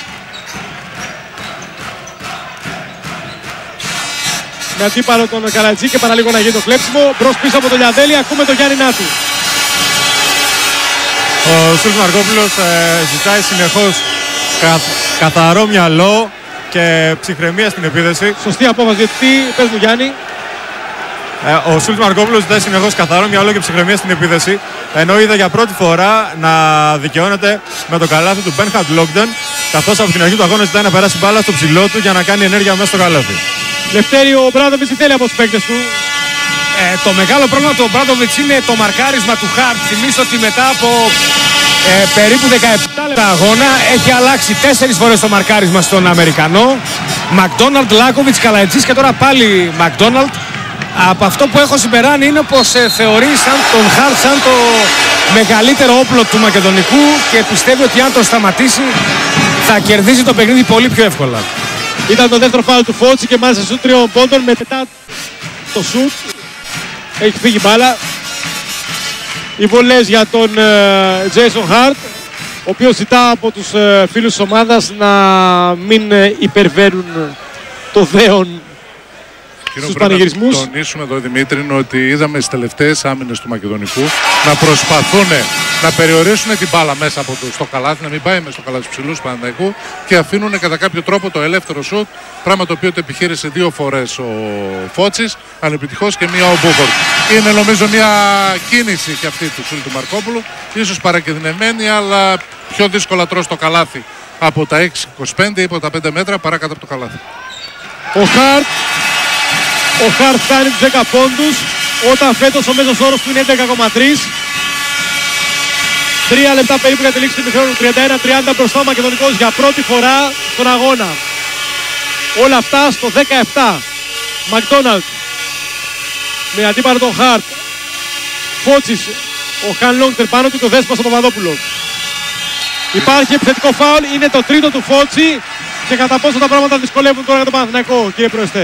Με αντίπαλο τον Καλατζή και παραλίγο να γίνει το κλέψιμο. Μπρος πίσω από τον Λιαδέλη. Ακούμε τον Γιάννη Νάτου. Ο Σούλτς Μαρκόπουλος ζητάει συνεχώς καθαρό μυαλό και ψυχραιμία στην επίδεση. Σωστή απόφαση διαιτητή. Πες μου, Γιάννη. Ο Σούλτς Μαρκόπουλος ζητάει συνεχώς καθαρό μυαλό και ψυχραιμία στην επίδεση. Ενώ είδα για πρώτη φορά να δικαιώνεται με το καλάθι του Μπέρνχαρντ Λόγντεν, καθώς από την αρχή του αγώνα ζητάει να περάσει μπάλα στο ψηλό του για να κάνει ενέργεια μέσα στο καλάθι. Λευτέρη, ο Μπράντοβιτς τι θέλει από τους παίκτες του? Το μεγάλο πρόβλημα του Μπράντοβιτς είναι το μαρκάρισμα του Χαρτ. Θυμίζω ότι μετά από περίπου 17 λεπτά αγώνα έχει αλλάξει 4 φορές το μαρκάρισμα στον Αμερικανό. Μακδόναλντ, Λάκοβιτς, Καλαϊτζής και τώρα πάλι Μακδόναλντ. Από αυτό που έχω συμπεράνει είναι πως θεωρεί τον Χαρτ σαν το μεγαλύτερο όπλο του Μακεδονικού και πιστεύει ότι αν το σταματήσει θα κερδίσει το παιχνίδι πολύ πιο εύκολα. Ήταν το δεύτερο φάουλ του Φώτση και μάλιστα σουτ 3 πόντων. Μετά το σουτ έχει φύγει μπάλα. Οι βολές για τον Jason Hart, ο οποίος ζητά από τους φίλους της ομάδας να μην υπερβαίνουν το δέον στους πανηγυρισμούς. Να τονίσουμε εδώ, Δημήτρη, είναι ότι είδαμε στις τελευταίες άμυνες του Μακεδονικού να προσπαθούν να περιορίσουν την μπάλα μέσα από στο καλάθι, να μην πάει μέσα στο καλάθι του ψηλού του Παναθηναϊκού και αφήνουν κατά κάποιο τρόπο το ελεύθερο σουτ, πράγμα το οποίο το επιχείρησε 2 φορές ο Φώτσης, ανεπιτυχώς, και μία ο Μπούχορ. Είναι νομίζω μια κίνηση και αυτή του Σούλη του Μαρκόπουλου, ίσως παρακινδυνευμένη, αλλά πιο δύσκολα τρως το καλάθι από τα 6-25 ή από τα 5 μέτρα παρά κάτω από το καλάθι. Ο Χαρτ φτάνει τους 10 πόντους, όταν φέτος ο μέσος όρος του είναι 11,3. 3 λεπτά περίπου για τη λήξη του ημιχρόνου, 31-30 μπροστά ο Μακεδονικός για πρώτη φορά στον αγώνα. Όλα αυτά στο 17. Μακδόναλντ με αντίπαλο τον Χαρτ. Φώτσης, ο Χαν Λόγκτερ πάνω του και ο Δέσπος ο Παπαδόπουλος. Υπάρχει επιθετικό φάουλ, είναι το τρίτο του Φώτση και κατά πόσο τα πράγματα δυσκολεύουν τώρα για τον Παναθηναϊκό, κύριε Προεστέ?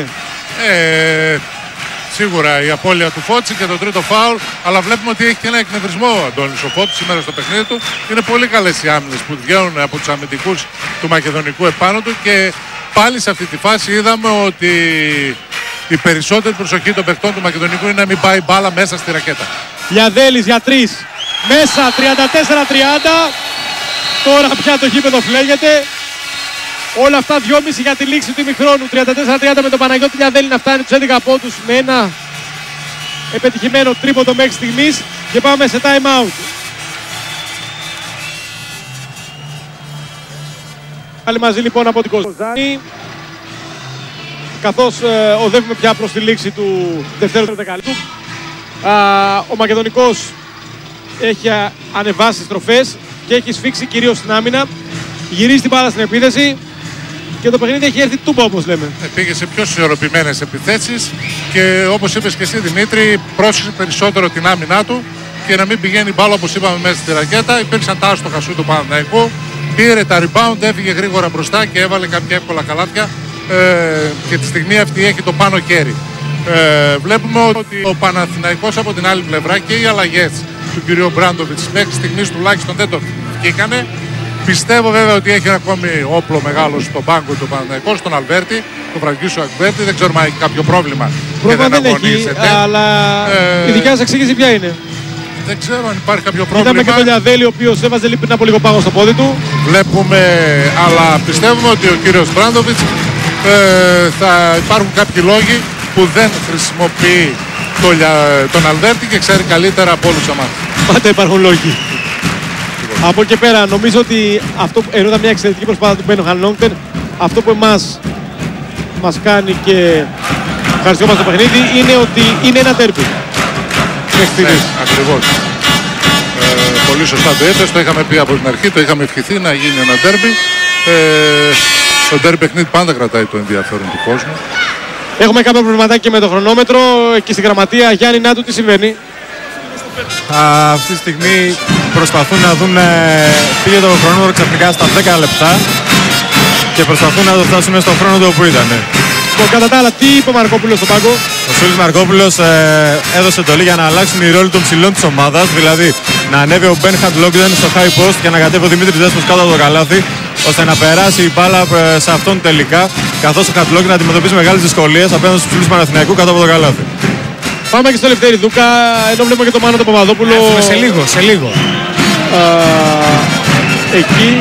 Σίγουρα η απώλεια του Φώτση και το τρίτο φάουλ, αλλά βλέπουμε ότι έχει και ένα εκνευρισμό ο Αντώνης ο Φώτης σήμερα στο παιχνίδι του. Είναι πολύ καλές οι άμυνες που βγαίνουν από τους αμυντικούς του Μακεδονικού επάνω του και πάλι σε αυτή τη φάση είδαμε ότι η περισσότερη προσοχή των παιχτών του Μακεδονικού είναι να μην πάει μπάλα μέσα στη ρακέτα. Λιαδέλης για 3. Μέσα 34-30. Τώρα πια το γήπεδο φλέγεται. Όλα αυτά 2,5 για τη λήξη του ημιχρόνου. 34-30 με τον Παναγιώτη Λιαδέλη να φτάνει τους 11 πόντους με ένα επιτυχημένο τρίποντο μέχρι στιγμής. Και πάμε σε time out. Πάλι μαζί λοιπόν από την Κοζάνη. Καθώς οδεύουμε πια προς τη λήξη του δευτέρου δεκαλέπτου. Ο Μακεδονικός έχει ανεβάσει τις τροφές και έχει σφίξει κυρίως στην άμυνα. Γυρίζει την μπάλα στην επίθεση και το παιχνίδι έχει έρθει τούμπα, όπως λέμε. Πήγε σε πιο ισορροπημένες επιθέσεις και όπως είπες και εσύ, Δημήτρη, πρόσεξε περισσότερο την άμυνά του και να μην πηγαίνει μπάλα όπως είπαμε μέσα στη ρακέτα. Υπήρξαν τα άστοχα σου του Παναθηναϊκού, πήρε τα rebound, έφυγε γρήγορα μπροστά και έβαλε κάποια εύκολα καλάθια και τη στιγμή αυτή έχει το πάνω κέρι. Βλέπουμε ότι ο Παναθηναϊκός από την άλλη πλευρά και οι αλλαγές του κ. Μπράντοβιτς μέχρι στιγμής τουλάχιστον δεν το βγήκανε. Πιστεύω βέβαια ότι έχει ακόμη όπλο μεγάλο στον πάγκο του Παναθηναϊκού, στον Αλβέρτη, τον Φραγκίσιο Αλβέρτη. Δεν ξέρουμε αν έχει κάποιο πρόβλημα. Πρόβλημα δεν έχει, αλλά η δικιά σας εξήγηση ποια είναι? Δεν ξέρω αν υπάρχει κάποιο πρόβλημα. Είδαμε και τον Λιαδέλη, ο οποίος έβαζε πριν από λίγο πάγο στο πόδι του. Βλέπουμε, αλλά πιστεύουμε ότι ο κύριος Μπράντοβιτς θα υπάρχουν κάποιοι λόγοι που δεν χρησιμοποιεί τον Αλβέρτη και ξέρει καλύτερα από όλους εμάς. Πάντα υπάρχουν λόγοι. Από εκεί πέρα νομίζω ότι αυτό, ενώ ήταν μια εξαιρετική προσπάθεια του Μπένο Χανλόγκτερ, αυτό που μας κάνει και ευχαριστούμε στο παιχνίδι είναι ότι είναι ένα τέρπι. Ναι, ακριβώς. Πολύ σωστά το είπες, το είχαμε πει από την αρχή, το είχαμε ευχηθεί να γίνει ένα τέρπι. Το τέρπι παιχνίδι πάντα κρατάει το ενδιαφέρον του κόσμου. Έχουμε κάποιο προβληματάκι με το χρονόμετρο και στη γραμματεία. Γιάννη Νάτου, τι συμβαίνει? Αυτή τη στιγμή προσπαθούν να δουν, πήγε το χρονόμετρο ξαφνικά στα 10 λεπτά και προσπαθούν να το φτάσουν στον χρόνο του όπου ήταν. Κατά τα άλλα, τι είπε ο Μαρκόπουλος στον πάγκο? Ο Σούλης Μαρκόπουλος έδωσε εντολή για να αλλάξουν οι ρόλοι των ψηλών της ομάδας, δηλαδή να ανέβει ο Μπέρνχαρντ Λόγκτερ στο high post και να κατέβει ο Δημήτρης Δέσπος κάτω από το καλάθι, ώστε να περάσει η μπάλα σε αυτόν τελικά, καθώς ο Χαρτ Λόγκτερ να αντιμετωπίσει μεγάλες δυσκολίες απέναντι στους ψηλούς Παναθηναϊκού κάτω από το καλάθι. Πάμε και στο Λευτέρη Δούκα, ενώ βλέπουμε και τον Μάνο τον Παπαδόπουλο. Σε λίγο. εκεί.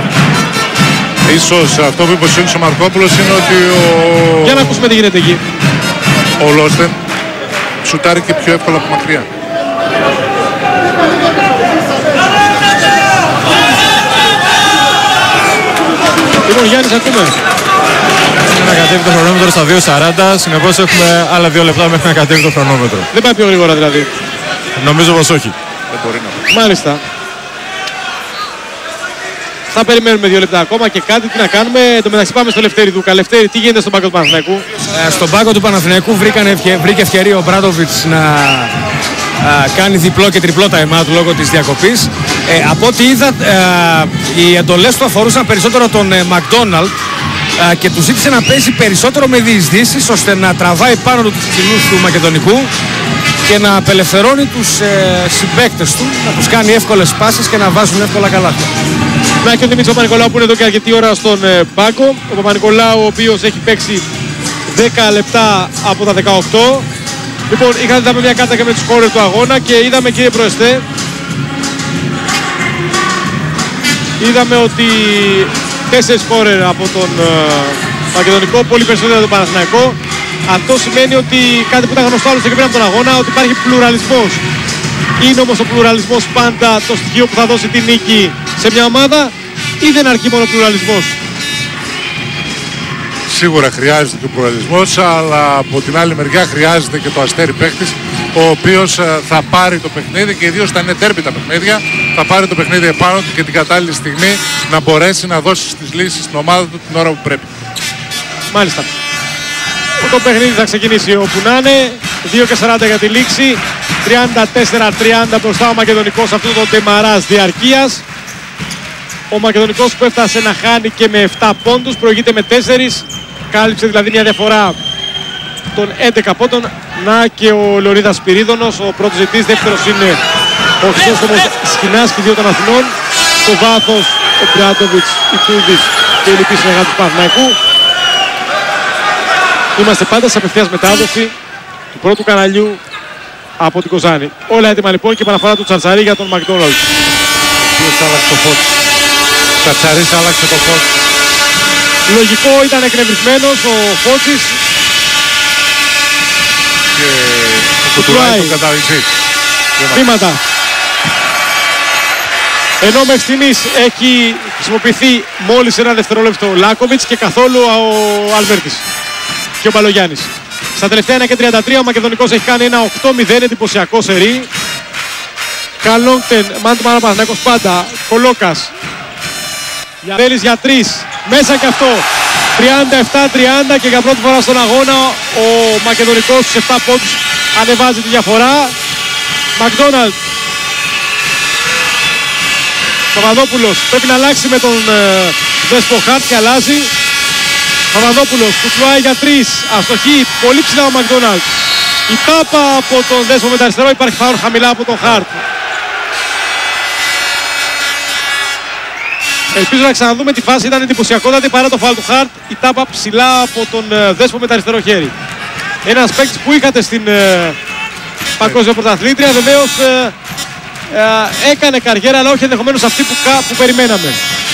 Ίσως αυτό που υποσχέθηκε ο Μαρκόπουλος είναι ότι Για να ακούσουμε τι γίνεται εκεί. ο Λόστεν σουτάρει και πιο εύκολα από μακριά. Λοιπόν, Γιάννης, ακούμε. Να κατέβει το χρονόμετρο στα 2.40, συνεπώς έχουμε άλλα 2 λεπτά μέχρι να κατέβει το χρονόμετρο. Δεν πάει πιο γρήγορα δηλαδή. Νομίζω πως όχι. Δεν μπορεί να πει. Μάλιστα. Θα περιμένουμε 2 λεπτά ακόμα και κάτι τι να κάνουμε. Εν τω μεταξύ πάμε στο Λευτέρη Δούκα. Λευτέρη, τι γίνεται στον πάγκο του Παναθηναϊκού? Στον πάγκο του Παναθηναϊκού βρήκε ευκαιρία ο Μπράντοβιτς να κάνει διπλό και τριπλό time out λόγω της διακοπής. Από ό,τι είδα, οι εντολές του αφορούσαν περισσότερο τον Μακδόναλντ και του ζήτησε να παίζει περισσότερο με διεισδύσεις ώστε να τραβάει πάνω του τους ψηλούς του Μακεδονικού και να απελευθερώνει τους συμπαίκτες του, να τους κάνει εύκολες πάσες και να βάζουν εύκολα καλάθια. Να και ο Δημήτρης Παπα-Νικολάου που είναι εδώ και αρκετή ώρα στον πάγκο. Ο Παπα-Νικολάου ο οποίος έχει παίξει 10 λεπτά από τα 18. Λοιπόν, είχατε μια κάρτα και με τους σκόρερ του αγώνα και είδαμε, κύριε Προεστέ, είδαμε ότι 4 σκόρερ από τον Μακεδονικό, πολύ περισσότερο από τον Παναθηναϊκό. Αυτό σημαίνει ότι κάτι που ήταν γνωστό άλλωστε και πριν από τον αγώνα, ότι υπάρχει πλουραλισμός. Είναι όμως ο πλουραλισμός πάντα το στοιχείο που θα δώσει τη νίκη σε μια ομάδα ή δεν αρκεί μόνο ο πλουραλισμός? Σίγουρα χρειάζεται και ο πλουραλισμός, αλλά από την άλλη μεριά χρειάζεται και το αστέρι παίχτης, ο οποίος θα πάρει το παιχνίδι και ιδίως όταν είναι τέρμπι τα παιχνίδια, θα πάρει το παιχνίδι επάνω του και την κατάλληλη στιγμή να μπορέσει να δώσει τις λύσεις στην ομάδα του την ώρα που πρέπει. Μάλιστα. Το παιχνίδι θα ξεκινήσει όπου να είναι. 2:40 για τη λήξη. 34-30 μπροστά ο Μακεδονικός αυτού τον τεμαράζ διαρκείας. Ο Μακεδονικός που έφτασε να χάνει και με 7 πόντους, προηγείται με 4. Κάλυψε δηλαδή μια διαφορά των 11 πόντων. Να και ο Λεωνίδας Σπυρίδωνος, ο πρώτος ζητής, δεύτερος είναι ο Χρυσόστομος Σχοινάς, δύο των Αθηνών. Στο βάθος ο Μπράντοβιτς, η Κούδης και οι λοιποί συνεργάτες του Παναθηναϊκού. Είμαστε πάντα σε απευθείας μετάδοση του πρώτου καναλιού από την Κοζάνη. Όλα έτοιμα λοιπόν και παραφορά του Τσαρτσαρί για τον Μακδόναλντ. Ποιος άλλαξε το φως? Τσαρτσαρής άλλαξε το φως. Λογικό, ήταν εκνευρισμένος ο Φώτσης. Και ο Κουτουράει τον καταδικεί. Βήματα. Ενώ μέχρι στιγμής έχει χρησιμοποιηθεί μόλις ένα δευτερόλεπτο ο Λάκοβιτς και καθόλου ο Αλβέρτης και ο Μπαλογιάννης. Στα τελευταία 1:33 ο Μακεδονικός έχει κάνει ένα 8-0 εντυπωσιακό σερί. Καλόγκτεν, μάν του μάνα Παναθηναϊκός πάντα. Κολόκας. Γιαδέλης για 3. Μέσα και αυτό. 37-30 και για πρώτη φορά στον αγώνα ο Μακεδονικός στους 7 πόντους ανεβάζει τη διαφορά. Μακδόναλντ. Παπαδόπουλος πρέπει να αλλάξει με τον Δέσπο Χαρτ και αλλάζει. Παπαδόπουλος κουτσουάει για 3. Αστοχή πολύ ψηλά ο Μακδόναλντ. Η τάπα από τον Δέσπο με τα αριστερό, υπάρχει φάουλ χαμηλά από τον Χαρτ. Ελπίζω να ξαναδούμε τη φάση, ήταν εντυπωσιακότατη παρά το φάουλ του Χαρτ. Η τάπα ψηλά από τον Δέσπο με τα αριστερό χέρι. Ένας παίκτης που είχατε στην παγκόσμια πρωταθλήτρια, βεβαίως έκανε καριέρα, αλλά όχι ενδεχομένως αυτή που περιμέναμε.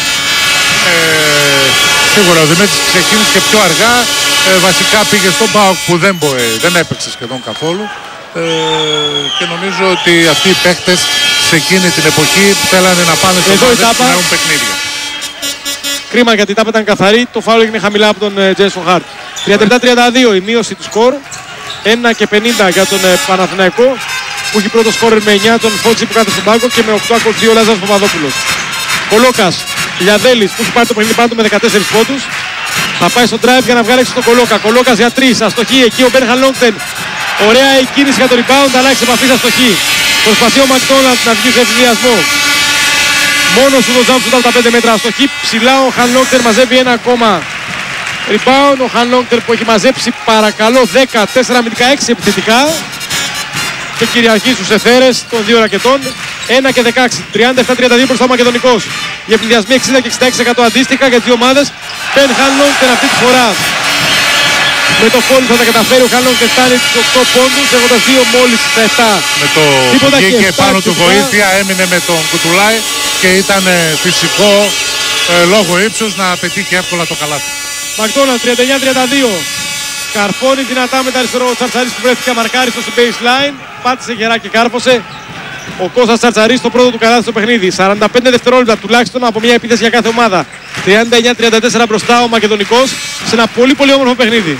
Σίγουρα ο Δημήτρης ξεκίνησε και πιο αργά. Βασικά πήγε στον ΠΑΟΚ που δεν έπαιξε σχεδόν καθόλου. Και νομίζω ότι αυτοί οι παίχτες σε εκείνη την εποχή θέλανε να πάνε στο ομάδες που να έχουν παιχνίδια. Κρίμα γιατί η τάπα ήταν καθαρή. Το φάουλ έγινε χαμηλά από τον Τζέσον Χαρτ. 37-32 η μείωση του σκορ. 1:50 για τον Παναθηναϊκό που έχει πρώτο σκόρερ με 9 τον Φώτση που κάθεται στον πάγκο και με 8 ακολουθεί ο Λάζαρος Παπαδόπουλος. Κολόκας, Λιαδέλης που έχει πάρει το παιχνίδι πάνω του με 14 πόντους. Θα πάει στο drive για να βγάλει έξω τον Κολόκα. Κολόκας για 3. Αστοχή εκεί ο Μπέρχαν Λόγκτεν. Ωραία η κίνηση για το rebound, αλλά έχει επαφή αστοχή. Προσπαθεί ο Μακδόναλντ να βγει σε ευθυνδιασμό. Μόνο σου το jump shoot από τα 5 μέτρα. Αστοχή ψηλά ο Χαν Λόγκτερ μαζεύει ένα ακόμα rebound. Ο Χαν Λόγκτερ που έχει μαζέψει παρακαλώ 14 αμυντικά 6 επιθετικά. Και κυριαρχεί στους εθέρες των δύο ρακετών. 1 και 16. 37-32 μπροστά ο Μακεδονικός. Οι ευθυνδιασμοί 60 και 66% αντίστοιχα για τις δύο ομάδες. Μπεν Χαν Λόγκτερ αυτή τη φορά Με το φόλ θα τα καταφέρει ο Χαλόν και φτάνει τους 8 πόντους, έχοντας 2 μόλις στα 7. Με το Τίποτα που βγήκε και πάνω του 7, βοήθεια, έμεινε με τον Κουτουλάι και ήταν φυσικό λόγω ύψους να πετύχει εύκολα το καλάθι. Μακδόναλντ 39-32. Καρφώνει δυνατά με τα αριστερό ο Τσαρτσαρίς που βρέθηκε αμαρκάριστο στην baseline. Πάτησε γερά και κάρφωσε. Ο Κώστας Τσαρτσαρίς το πρώτο του καλάθι στο παιχνίδι. 45 δευτερόλεπτα τουλάχιστον από μια επίθεση για κάθε ομάδα. 39-34 μπροστά ο Μακεδονικός σε ένα πολύ πολύ όμορφο παιχνίδι.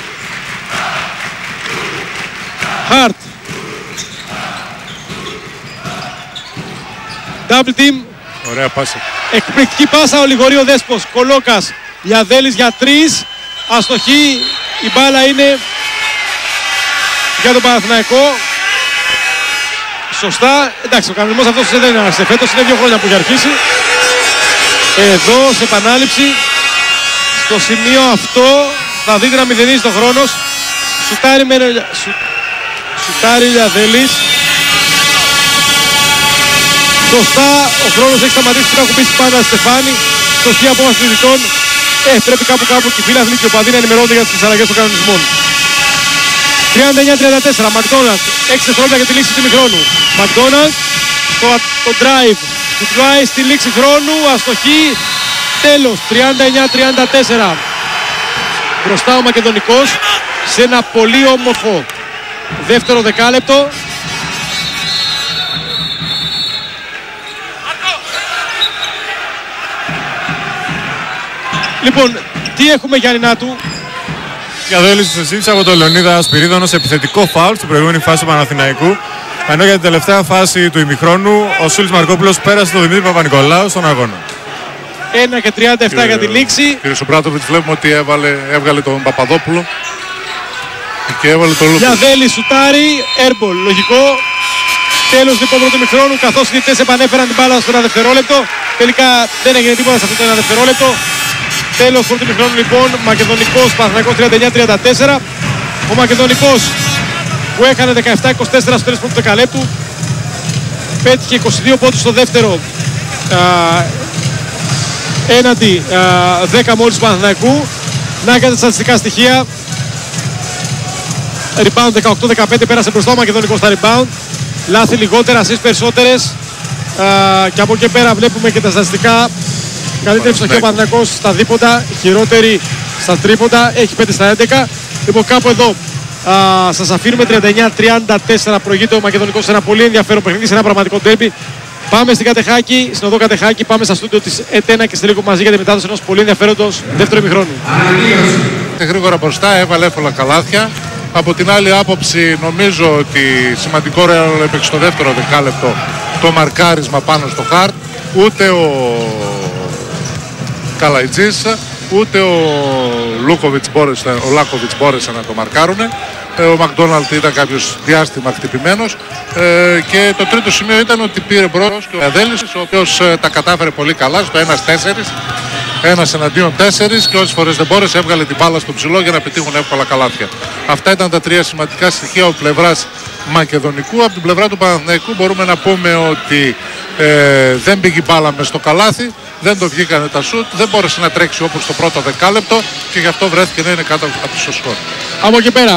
Hart. Double team. Ωραία πάσα. Εκπληκτική πάσα ο Λιγορείο Δέσπος. Κολόκας. Λιαδέλης για 3. Αστοχή. Η μπάλα είναι για τον Παναθηναϊκό. Σωστά. Εντάξει, ο κανονισμός αυτός δεν είναι ένας φέτος. Είναι 2 χρόνια που έχει αρχίσει. Εδώ σε επανάληψη. Στο σημείο αυτό θα δείτε να μηδενίζει το χρόνος. Σουτάρει Λιαδέλης. Σωστά, ο χρόνος έχει σταματήσει πριν ακουμπήσει πάντα Στεφάνη. Σωστή απόφαση των διτών. Πρέπει κάπου και οι φίλαθλοι και ο παδί να ενημερώνονται για τις αλλαγές των κανονισμών. 39-34, Μακδόναλντ. 6 δευτερόλεπτα για τη λήξη του ημιχρόνου. Μακδόναλντ, το drive. Του drive στη λήξη χρόνου, αστοχή. Τέλος, 39-34. Μπροστά ο Μακεδονικός σε ένα πολύ όμορφο δεύτερο δεκάλεπτο. Λοιπόν, τι έχουμε Γιάννη Νάτου? Λιαδέλης ζήτησε από τον Λεωνίδα Σπυρίδωνο σε επιθετικό φάουλ στην προηγούμενη φάση του Παναθηναϊκού. Ενώ για την τελευταία φάση του ημιχρόνου ο Σούλης Μαρκόπουλος πέρασε τον Δημήτρη Παπα-Νικολάου στον αγώνα. 1 και 37 για τη λήξη. Κύριε Σομπράτοβιτς, βλέπουμε ότι έβγαλε τον Παπαδόπουλο και έβαλε τον Λούπος. Λιαδέλης σουτάρει, airball, λογικό. Τέλος λοιπόν πρώτου ημιχρόνου, καθώς οι διαιτητές επανέφεραν την μπάλα στο 1 δευτερόλεπτο. Τελικά δεν έγινε τίποτα σε αυτό το 1 δευτερόλεπτο. Τέλος πρώτου ημιχρόνου λοιπόν, Μακεδονικός Παναθηναϊκός 39-34. Ο Μακεδονικός που έκανε 17-24 στο τέλος πρώτου δεκαλέπτου πέτυχε 22 πόντους στο δεύτερο έναντι 10 μόλις του Παναθηναϊκού. Να και τα στατιστικά στοιχεία. Rebound 18-15, πέρασε μπροστά ο Μακεδονικός στα rebound. Λάθη λιγότερα, assist περισσότερες. Και από εκεί πέρα βλέπουμε και τα στατιστικά. Καλύτερη ευστοχή ο Παναθηναϊκός στα δίποτα, χειρότερη στα τρίποντα, έχει 5 στα 11. Λοιπόν, κάπου εδώ σας αφήνουμε 39-34, προηγείται ο Μακεδονικός σε ένα πολύ ενδιαφέρον παιχνίδι, σε ένα πραγματικό ντέρμπι. Πάμε στην Κατεχάκη, στην οδό Κατεχάκη, πάμε στα στούντιο της ΕΤΕΝΑ και σε λίγο μαζί για τη μετάδοση ενός πολύ ενδιαφέροντος δεύτερου ημιχρόνου. Γρήγορα μπροστά, έβαλε εύκολα καλάθια. Από την άλλη άποψη νομίζω ότι σημαντικό ρόλο έπαιξε στο δεύτερο δεκάλεπτο το μαρκάρισμα πάνω στο Hart. Ούτε ο Καλαϊτζής ούτε ο Λάκοβιτς μπόρεσε να το μαρκάρουν. Ο Μακδόναλντ ήταν κάποιος διάστημα χτυπημένος και το τρίτο σημείο ήταν ότι πήρε μπρος και ο Αδέλης, ο οποίος τα κατάφερε πολύ καλά στο 1-4, 1 εναντίον 4 και όσες φορές δεν μπόρεσε έβγαλε την μπάλα στο ψηλό για να πετύχουν εύκολα καλάθια. Αυτά ήταν τα τρία σημαντικά στοιχεία από πλευράς Μακεδονικού. Από την πλευρά του Παναθηναϊκού μπορούμε να πούμε ότι δεν πήγε η μπάλα μες στο καλάθι, δεν το βγήκανε τα σουτ, δεν μπόρεσε να τρέξει όπως το πρώτο δεκάλεπτο και γι' αυτό βρέθηκε να είναι κάτω από το σκορ. Από εκεί πέρα,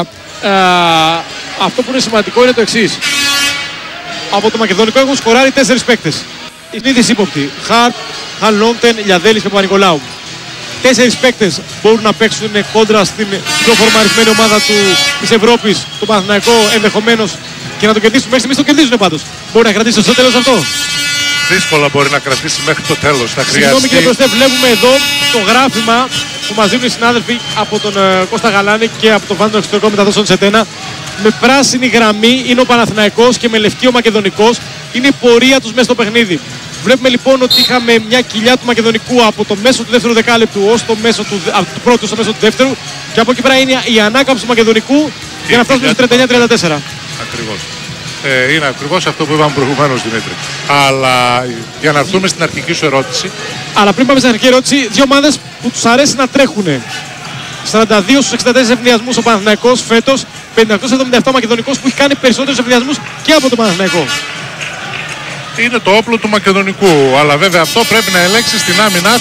αυτό που είναι σημαντικό είναι το εξής. Από το Μακεδονικό έχουν σκοράρει 4 παίκτες. Η συνήθις ύποπτη. Χαρτ, Χαλόντεν, Λιαδέλης και Παπα-Νικολάου. 4 παίκτες μπορούν να παίξουν κόντρα στην πιο φορμαρισμένη ομάδα της Ευρώπης, το Παναθηναϊκό ενδεχομένως, και να το κερδίσουν. Μέχρι στιγμής το κερδίζουν πάντως. Μπορεί να κρατήσει στο τέλος αυτό? Δύσκολα μπορεί να κρατήσει μέχρι το τέλος. Θα Συγγνώμη κύριε Προστέ, βλέπουμε εδώ το γράφημα που μας δίνουν οι συνάδελφοι από τον Κώστα Γαλάνη και από τον Φάντο Εξωτερικό Μεταδόσεων της ΕΤΕΝΑ. Με πράσινη γραμμή είναι ο Παναθηναϊκός και με λευκή ο Μακεδονικός. Είναι η πορεία τους μέσα στο παιχνίδι. Βλέπουμε λοιπόν ότι είχαμε μια κοιλιά του Μακεδονικού από το μέσο του δεύτερου δεκάλεπτου ως το μέσο από του πρώτου στο μέσο του δεύτερου. Και από εκεί πέρα είναι η ανάκαμψη του Μακεδονικού για να φτάσουμε στο 39-34. Ακριβώς. Είναι ακριβώς αυτό που είπαμε προηγουμένως, Δημήτρη. Αλλά για να έρθουμε στην αρχική σου ερώτηση. Αλλά πριν πάμε στην αρχική ερώτηση, δύο ομάδες που τους αρέσει να τρέχουν. 42 στους 64 ευνηδιασμούς ο Παναθηναϊκός φέτος, 58-77 Μακεδονικός που έχει κάνει περισσότερους ευνηδιασμούς και από τον Παναθηναϊκό. Είναι το όπλο του Μακεδονικού, αλλά βέβαια αυτό πρέπει να ελέγξεις την άμυνά σου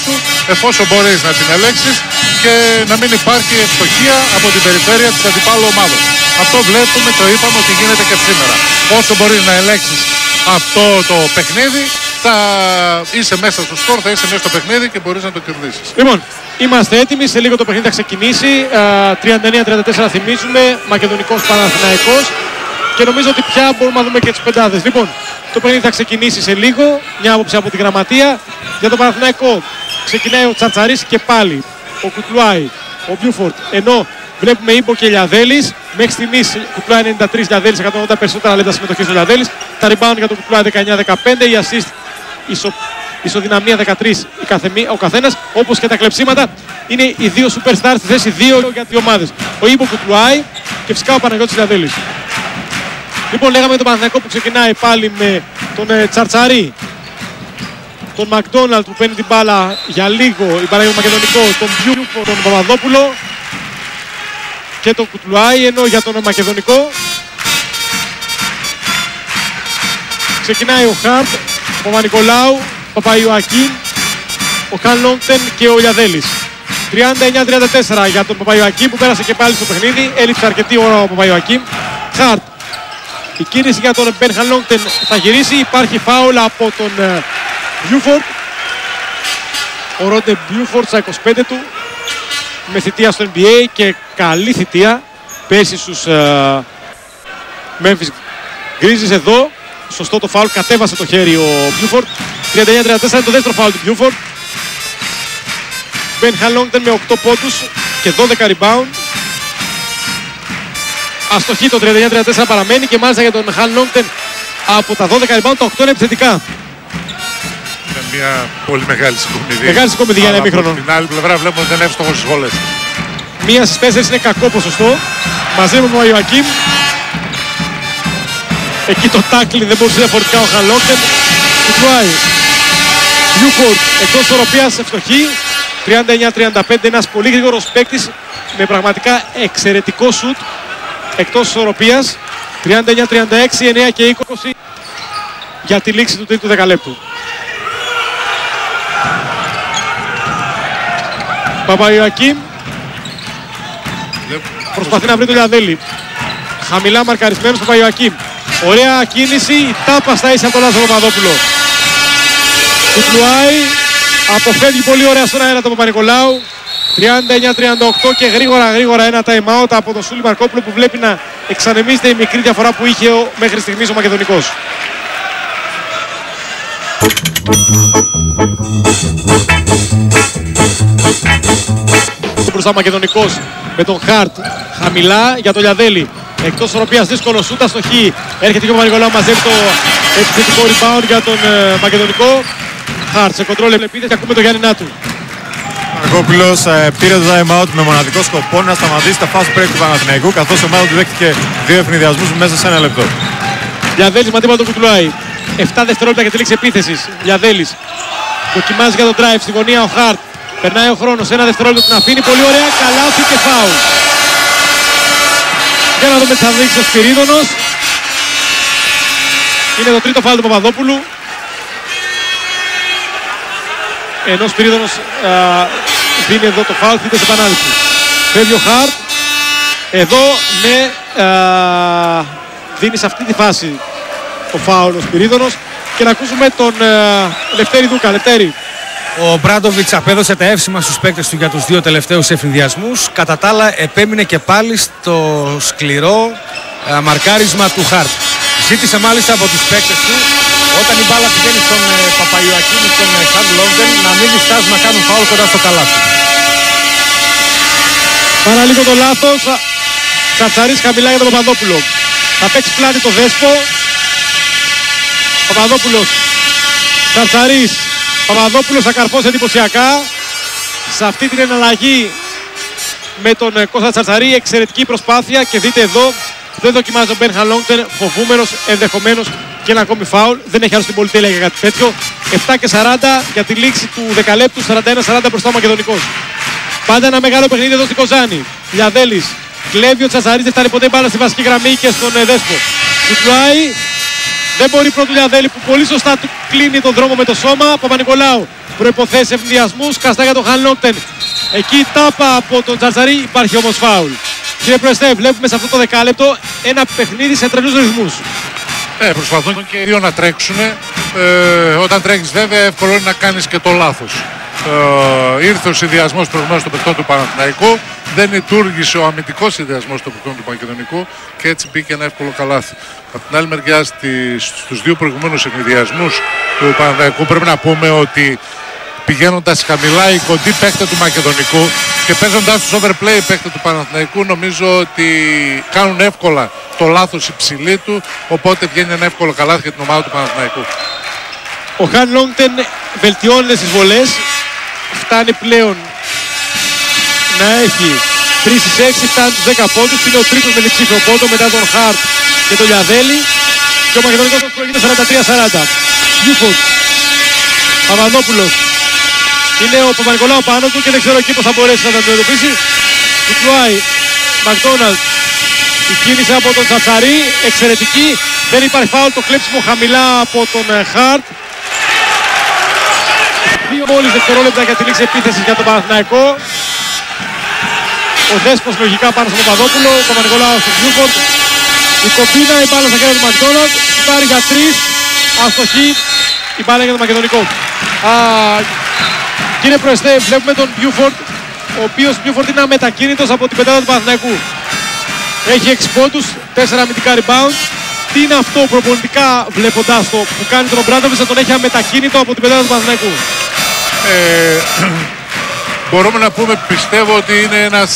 εφόσον μπορείς να την ελέγξεις και να μην υπάρχει ευστοχία από την περιφέρεια της αντιπάλου ομάδας. Αυτό βλέπουμε, το είπαμε ότι γίνεται και σήμερα. Όσο μπορείς να ελέγξεις αυτό το παιχνίδι, θα είσαι μέσα στο σκορ, θα είσαι μέσα στο παιχνίδι και μπορείς να το κερδίσεις. Λοιπόν, είμαστε έτοιμοι, σε λίγο το παιχνίδι θα ξεκινήσει. 39-34 θυμίζουμε, Μακεδονικός Παναθηναϊκός. Και νομίζω ότι πια μπορούμε να δούμε και τις πεντάδες. Λοιπόν, το παιχνίδι θα ξεκινήσει σε λίγο. Μια άποψη από τη γραμματεία. Για τον Παναθηναϊκό ξεκινάει ο Τσαρτσαρής και πάλι ο Κουτλουάι, ο Μπιούφορτ. Ενώ βλέπουμε Ήμπο και Λιαδέλης. Μέχρι στιγμής Κουτλουάι 93, Λιαδέλης 180 περισσότερα λεπτά συμμετοχή στο Λιαδέλης. Τα rebound για τον Κουτλουάι 19-15. Η assist ισοδυναμία 13 ο καθένας. Όπως και τα κλεψίματα. Είναι οι δύο superstars στη θέση 2 για τις ομάδες. Ο Ήμπο Κουτλουάι και φυσικά ο Παναγιώτης Λιαδέλης. Λοιπόν, λέγαμε για τον Παναθηναϊκό που ξεκινάει πάλι με τον Τσαρτσαρή, τον Μακδόναλντ που παίρνει την μπάλα για λίγο, η μπάλα για τον Μακεδονικό, τον Μπιούφο, τον Παπαδόπουλο και τον Κουτλουάι, ενώ για τον Μακεδονικό ξεκινάει ο Χαρτ, ο Παπα-Νικολάου, ο Παπαϊωακίν, ο Χαν Λόγκτεν και ο Λιαδέλης. 39-34 για τον Παπαϊωακίν που πέρασε και πάλι στο παιχνίδι, έλειψε αρκετή ώρα ο Παπαϊωακίν. Χαρτ. Η κίνηση για τον Ben Halongten θα γυρίσει. Υπάρχει φάουλα από τον Μπιούφορτ. Ο Ρόντε Μπιούφορτ στα 25 του. Με θητεία στο NBA και καλή θητεία. Πέρσι στους Memphis Grizzlies εδώ. Σωστό το φάουλ. Κατέβασε το χέρι ο Μπιούφορτ. 39-34 είναι το δεύτερο φάουλ του Μπιούφορτ. Ben Halongten με 8 πόντους και 12 rebound. Αστοχή το 39-34 παραμένει και μάλιστα για τον Χαν Λόγκτεν από τα 12 rebound τα 8 είναι επιθετικά. Είναι μια πολύ μεγάλη συγκομιδή. Μεγάλη συγκομιδή για ένα ημίχρονο. Από την άλλη πλευρά βλέπουμε ότι δεν είναι εύστοχος στις βολές. Μία στις 4 είναι κακό ποσοστό. Μαζί με τον Ιωακίμ. Εκεί το τάκλι δεν μπορούσε διαφορετικά ο Χαν Λόγκτεν. Κουτλουάι. Μπιούφορτ εκτός ισορροπίας ευστοχή. 39-35 ένας πολύ γρήγορος παίκτης με πραγματικά εξαιρετικό σουτ. Εκτός ισορροπίας, 39-36, 9 και 20 για τη λήξη του τρίτου δεκαλέπτου. Παπαϊωακίμ προσπαθεί να βρει τον Λιαδέλη. Χαμηλά μαρκαρισμένος Παπαϊωακίμ. Ωραία κίνηση, η τάπα στα ίσα από τον Λάζαρο Παπαδόπουλο. Κουτλουάι αποφεύγει πολύ ωραία στον αέρα τον Παπα-Νικολάου. 39-38 και γρήγορα ένα time out από τον Σούλη Μαρκόπουλο που βλέπει να εξανεμίζεται η μικρή διαφορά που είχε μέχρι στιγμής ο Μακεδονικός. Μπροστά ο Μακεδονικός με τον Χαρτ χαμηλά για τον Λιαδέλη. Εκτός ισορροπίας δύσκολο σούτ, αστοχή. Έρχεται και ο Παπα-Νικολάου, μαζεύει το επιθετικό rebound για τον Μακεδονικό. Χαρτ σε κοντρόλ επίθεση και ακούμε τον Γιάννη Νάτου. Μαρκόπουλος πήρε το time out με μοναδικό σκοπό να σταματήσει τα fast break του Παναθηναϊκού, καθώς η ομάδα του δέχτηκε δύο ευνηδιασμούς μέσα σε ένα λεπτό. Λιαδέλης με τίποτα τον Κουτλουάι. 7 δευτερόλεπτα για τη λήξη επίθεσης. Λιαδέλης δοκιμάζει για τον drive στη γωνία ο Χαρτ. Περνάει ο χρόνος, ένα δευτερόλεπτο την αφήνει. Πολύ ωραία, καλάθι και φάουλ. Για να δούμε τι θα δείξει ο Σπυρίδωνος. Είναι το τρίτο φάουλ του Παπαδόπουλου. Ενώ ο Σπυρίδωνος δίνει εδώ το φάουλ, θείται σε επανάληψη. Φεύγει ο Χαρτ. Εδώ ναι, δίνει σε αυτή τη φάση το φάουλ ο Σπυρίδωνος. Και να ακούσουμε τον Λευτέρη Δούκα. Λευτέρη. Ο Μπράντοβιτς απέδωσε τα εύσημα στους παίκτες του για τους δύο τελευταίους ευνηδιασμούς. Κατά τα άλλα επέμεινε και πάλι στο σκληρό μαρκάρισμα του Χαρτ. Ζήτησε μάλιστα από τους παίκτες του όταν η μπάλα πηγαίνει στον Παπαϊωακίμ και στον Χαν Λόγκτεν να μην διστάζουν να κάνουν φάουλ κοντά στο καλάθι. Παραλίγο το λάθος. Τσαρτσαρής χαμηλά για τον Παπαδόπουλο. Θα παίξει πλάτη το Δέσπο. Παπαδόπουλος. Τσαρτσαρής. Παπαδόπουλος θα καρφώσει εντυπωσιακά. Σε αυτή την εναλλαγή με τον Κώστα Τσαρτσαρή. Εξαιρετική προσπάθεια και δείτε εδώ. Δεν δοκιμάζει ο Ben Halongten, φοβούμενος ενδεχομένως και ένα ακόμη φάουλ. Δεν έχει άλλο στην πολυτέλεια για κάτι τέτοιο. 7 και 40 για τη λήξη του δεκαλέπτου, 41-40 μπροστά ο Μακεδονικός. Πάντα ένα μεγάλο παιχνίδι εδώ στην Κοζάνη. Λιαδέλης, κλέβει ο Τσαρτσαρής, δεν φτάνει ποτέ μπάλα στη βασική γραμμή και στον Δέσπο. Κουτλουάι, δεν μπορεί πρώτου Λιαδέλη που πολύ σωστά του κλείνει τον δρόμο με το σώμα. Παπα-Νικολάου προϋποθέσεις ευνηδιασμούς. Καστά για τον Χαν Λόγκτεν. Εκεί τάπα από τον Τζαρτζαρί, υπάρχει όμως φάουλ. Κύριε Προεστέ, βλέπουμε σε αυτό το δεκάλεπτο ένα παιχνίδι σε τρελούς ρυθμούς. Προσπαθούν και οι δύο να τρέξουν. Όταν τρέχεις βέβαια εύκολο είναι να κάνεις και το λάθος. Ήρθε ο συνδυασμός προηγουμένως των παιχτών του Παναθηναϊκού. Δεν λειτουργήσε ο αμυντικός συνδυασμός των παιχτών του Μακεδονικού και έτσι μπήκε ένα εύκολο καλάθι. Από την άλλη μεριά στους δύο προηγουμένους συνδυασμούς του Παναθηναϊκού πρέπει να πούμε ότι πηγαίνοντας χαμηλά οι κοντοί παίκτες του Μακεδονικού και παίζοντας τους overplay παίκτες του Παναθηναϊκού, νομίζω ότι κάνουν εύκολα το λάθος υψηλή του, οπότε βγαίνει ένα εύκολο καλάθι για την ομάδα του Παναθηναϊκού. Ο Χαν Λόγκτεν βελτιώνεται στις βολές, φτάνει πλέον να έχει 3 στις 6, φτάνει τους 10 πόντους, είναι ο τρίτος με διψήφιο πόντο μετά τον Χαρτ και τον Λιαδέλη και ο Μακεδονικός προηγείται 43-40. Γιούφορντ, Παπαδόπουλος, είναι ο Παπα-Νικολάου πάνω του και δεν ξέρω εκεί πώς θα μπορέσει να τα αντιμετωπίσει. Κουτλουάι, Μακδόναλντ, η κίνηση από τον Τσατσαρί, εξαιρετική, δεν υπάρχει φάουλ, το κλέψιμο χαμηλά από τον Χαρτ. Δύο μόλις δευτερόλεπτα για τη λήξη επίθεσης για τον Παναθηναϊκό. Ο Δέσπος λογικά πάνω στον Παπαδόπουλο, ο Παπα-Νικολάου στον Γιούφορντ. Η κομπίνα, η μπάλα στα χέρια του Μακδόναλντ, σουτάρει για 3, αστοχή, η μπάλα για τον Μακεδονικό. Κύριε Προεστέ, βλέπουμε τον Μπιούφορντ, ο οποίος Μπιούφορντ είναι αμετακίνητος από την πεντάδα του Παναθηναϊκού. Έχει 6 πόντους, 4 αμυντικά rebound. Τι είναι αυτό προπονητικά βλέποντας το που κάνει τον Ομπράντοβιτς να τον έχει αμετακίνητο από την πεντάδα του Παναθηναϊκού? Μπορούμε να πούμε, πιστεύω ότι είναι ένας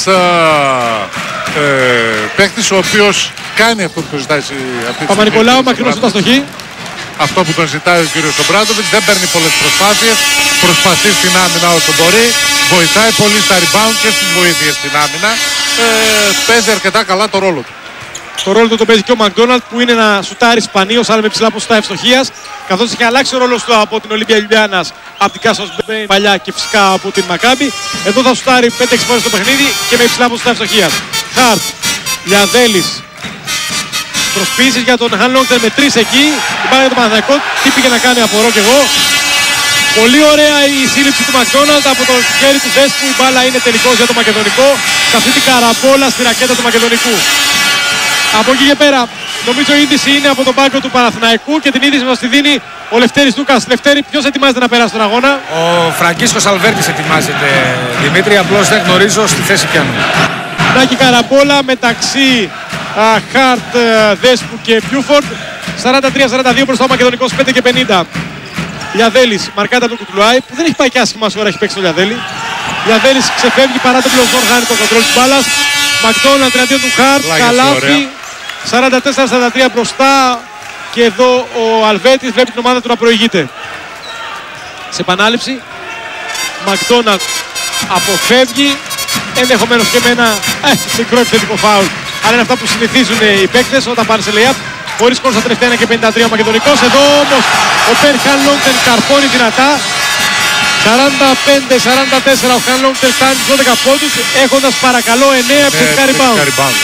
παίκτης ο οποίος κάνει αυτό που τον ζητάει αυτή τη στιγμή. Παπα-Νικολάου, μακρινός σούτ αστοχή. Αυτό που τον ζητάει ο κύριος Ομπράντοβιτς, δεν παίρνει πολλές προσπάθειες, προσπαθεί στην άμυνα όσο μπορεί, βοηθάει πολύ στα rebound και στις βοήθειες στην άμυνα, παίζει αρκετά καλά το ρόλο του. Το ρόλο του το παίζει και ο Μακδόναλντ που είναι να σουτάρει σπανίως, αλλά με ψηλά ποσοστά ευστοχίας, καθώς έχει αλλάξει ο ρόλος του από την Ολύμπια Λιουμπλιάνας, από την Κάσος Μπέιν παλιά και φυσικά από την Μακάμπι. Εδώ θα σουτάρει 5-6 φορές το παιχνίδι και με υψηλά ποσοστά ευστοχίας. Χαρτ, Λιαδέλης, προσποιήσεις για τον Χαν Λόγκτεν με 3 εκεί. Την μπάλα για τον Παναθηναϊκό. Τι πήγε να κάνει, απορώ κι εγώ. Πολύ ωραία η σύλληψη του Μακδόναλντ από το χέρι του Δέσπου. Η μπάλα είναι τελικός για το Μακεδονικό. Σε αυτή την καραμπόλα στη ρακέτα του Μακεδονικού. Από εκεί και πέρα, νομίζω η είδηση είναι από τον πάγκο του Παναθηναϊκού και την είδηση μας τη δίνει ο Λευτέρης Λούκας. Λευτέρη, ποιος ετοιμάζεται να περάσει τον αγώνα? Ο Φραγκίσκος Αλβέρτης ετοιμάζεται, Δημήτρη, απλώς δεν γνωρίζω στη θέση πιάνου. Νάκη καραμπόλα μεταξύ Χαρτ, Δέσπου και Μπιούφορντ. 43-42 μπροστά ο Μακεδονικός, 5 και 50. Λιαδέλης, μαρκάτα από τον Κουτλουάι, που δεν έχει πάει και άσχημα όσο ώρα έχει παίξει το Λιαδέλη. Λιαδέλης ξεφεύγει παρά τον πλωσόν, χάνει το κοντρόλ της μπάλας. Μακδόναλντ εναντίον του Χαρτ, καλάθι. 44-43 μπροστά. Και εδώ ο Αλβέτης βλέπει την ομάδα του να προηγείται. Σε επανάληψη, Μακδόναλντ αποφεύγει, ενδεχομένως και με ένα μικρό επιθετικό φάουλ. Αλλά είναι αυτά που συνηθίζουν οι παίκτες όταν πάνε σε lay-up. Χωρίς σκορ στα τελευταία 1 και 53 ο Μακεδονικός. Εδώ όμως ο Χαν Λόγκτεν καρφώνει δυνατά. 45-44 ο Χαν Λόγκτεν φτάνει στους 12 πόντους, έχοντας παρακαλώ 9 επιθετικά rebound.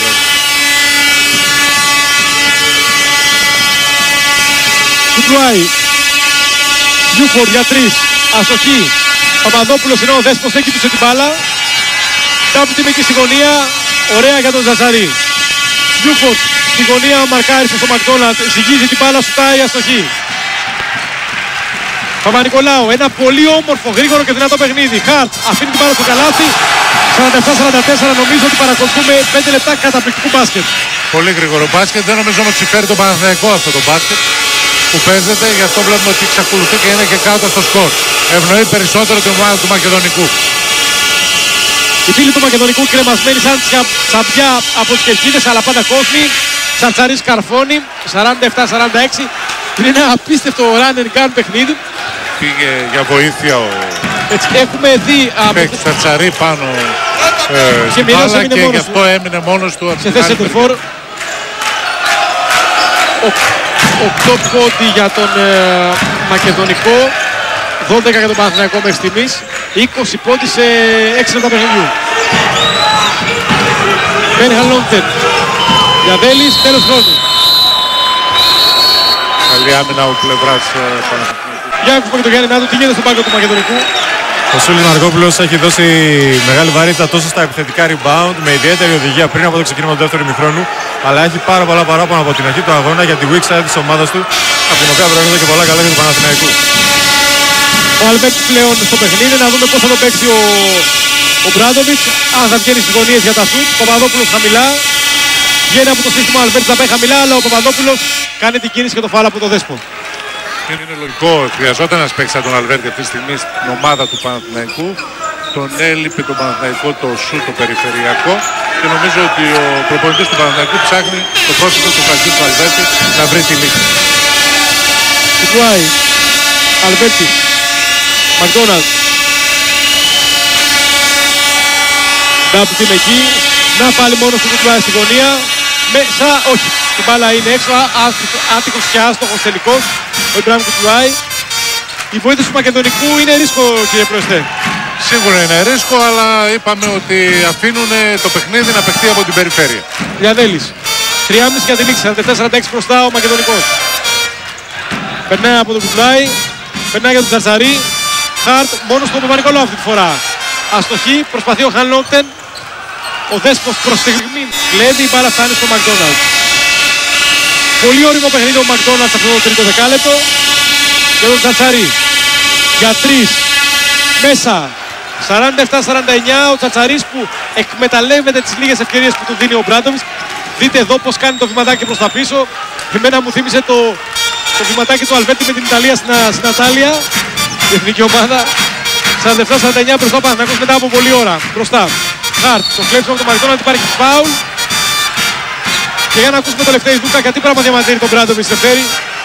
Κουτλουάι, Γιούφορντ για 3, αστοχή. Παπαδόπουλος ενώ ο Δέσπος δεν κοιτούσε την μπάλα. Τάπτει με εκεί στη γωνία, ωραία για τον Ζαζαρί. Γιούφορντ στη γωνία μαρκάρισε στο Μακδόναλντ, ζυγίζει την μπάλα, σουτάει, αστοχή. Παπα-Νικολάου, ένα πολύ όμορφο, γρήγορο και δυνατό παιχνίδι. Χαρτ αφήνει την μπάλα στο καλάθι. 47-44, νομίζω ότι παρακολουθούμε 5 λεπτά καταπληκτικού μπάσκετ. Πολύ γρήγορο μπάσκετ, δεν νομίζω ότι συμφέρει τον Παναθηναϊκό αυτό το μπάσκετ που παίζεται, γι' αυτό βλέπουμε ότι εξακολουθεί και είναι και κάτω στο σκορ. Ευνοεί περισσότερο την ομάδα του Μακεδονικού. Οι φίλοι του Μακεδονικού κρεμασμένοι σαν τσαμπιά από τους κερκίδες, αλλά πάντα κόσμοι. Τσαρτσαρίς καρφώνει, 47-46. Είναι ένα απίστευτο run and gun παιχνίδι. Πήγε για βοήθεια ο... Έτσι, έχουμε δει παίκτης Τσαρτσαρί πάνω στην μπάλα και γι' αυτό έμεινε μόνος του. Σε θέση σεντερφόρ. 8 πόντι για τον Μακεδονικό, 12 για τον Παναθηναϊκό μέχρι στιγμής, 20 πόντι σε 6 λεπτά παιχνιδιού. Χαν Λόγκτεν, Λιαδέλης, τέλος χρόνου. Καλή άμυνα ο πλευράς. Για να ακούσουμε και τον Γιάννη Νάτου, τι γίνεται στον πάγκο του Μακεδονικού. Ο Σούλης Μαρκόπουλος έχει δώσει μεγάλη βαρύτητα τόσο στα επιθετικά rebound με ιδιαίτερη οδηγία πριν από το ξεκίνημα του δεύτερου ημιχρόνου, αλλά έχει πάρα πολλά παράπονα από την αρχή του αγώνα για τη weak side της ομάδας του, από την οποία προέρχονται και πολλά καλά για του Παναθηναϊκού. Ο Αλβέρτης πλέον στο παιχνίδι, να δούμε πώς θα το παίξει ο Μπράντοβιτς. Αν θα βγαίνει στις γωνίες για τα σουτ. Παπαδόπουλος χαμηλά. Βγαίνει από το σύστημα ο Αλβέρτης να πάει χαμηλά, αλλά ο Παπαδόπουλος κάνει την κίνηση και το φάουλ από το Δέσπο. Είναι λογικό, χρειαζόταν ένας παίκτης σαν τον Αλβέρτη αυτή τη στιγμή στην ομάδα του Παναθηναϊκού. Τον έλειπε τον Παναθηναϊκό το σουτ το περιφερειακό και νομίζω ότι ο προπονητής του Παναθηναϊκού ψάχνει το πρόσωπο του Φραγκίσκου Αλβέρτη να βρει τη λύση. Κουτουάι, Αλβέρτης, Μακδόναλντς. Ντάμπ team εκεί. Να πάλι μόνο στο Κουτουάι στη γωνία. Μέσα, όχι, η μπάλα είναι έξω, άτυχος και άστοχος τελικός. Ο Ιμπράμ Κουτουάι. Η βοήθεια του Μακεδονικού είναι ρίσκο, κύριε Πρόεδρε. Σίγουρα είναι ρίσκο, αλλά είπαμε ότι αφήνουν το παιχνίδι να παιχτεί από την περιφέρεια. Λιαδέλης. 3,5 για τη λήξη, 44-46 μπροστά ο Μακεδονικός. Περνάει από τον Κουτουάι, περνάει για τον Τσαρτσαρί. Χαρτ μόνο στον Παπα-Νικολάου αυτή τη φορά. Αστοχή, προσπαθεί ο Χαν Λόγκτεν. Ο Δέσπος προς στιγμή κλέβει, η μπάλα φτάνει στο Μακδόναλντς. Πολύ όριμο παιχνίδι ο Μακδόναλντς αυτό το τρίτο δεκάλεπτο. Για τον Τσαρτσαρί. Για 3. Μέσα. 47-49. Ο Τσαρτσαρής που εκμεταλλεύεται τις λίγες ευκαιρίες που του δίνει ο Μπράντοβιτς. Δείτε εδώ πως κάνει το βηματάκι προς τα πίσω. Εμένα μου θύμισε το βηματάκι του Αλβέρτη με την Ιταλία στην Ατάλια. Η εθνική ομάδα. 47-49 μπροστά Παναθηναϊκός μετά από πολλή ώρα. Μπροστά. Χαρτ, το κλέψιμο από τον Μακδόναλντ, υπάρχει φάουλ. Και για να ακούσουμε το Λευτέρη Δούκα, γιατί πράγμα διαμαρτύρει τον Μπράντοβιτς Λευτέρη.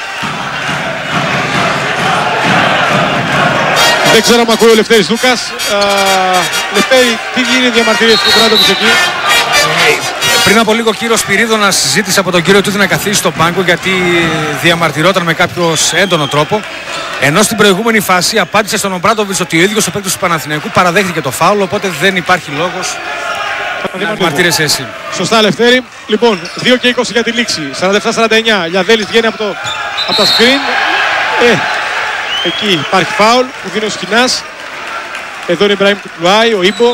Δεν ξέρω αν ακούει ο Λευτέρης Δούκας. Λευτέρη, τι γίνει διαμαρτυρίες του Μπράντοβιτς εκεί. Πριν από λίγο ο κύριος Σπυρίδωνας ζήτησε από τον κύριο Τούτη να καθίσει στο πάγκο γιατί διαμαρτυρόταν με κάποιο έντονο τρόπο. Ενώ στην προηγούμενη φάση απάντησε στον Ομπράντοβιτς ότι ο ίδιος ο παίκτης του Παναθηναϊκού παραδέχτηκε το φάουλ, οπότε δεν υπάρχει λόγος να διαμαρτύρεσαι εσύ. Σωστά Λευτέρη. Λοιπόν, 2 και 20 για τη λήξη. 47-49. Λιαδέλης βγαίνει από τα screen. Εκεί υπάρχει φάουλ που δίνει ο Σκινάς. Εδώ είναι ο Ιμπραήμ Κουτουάι, ο Ήμπο.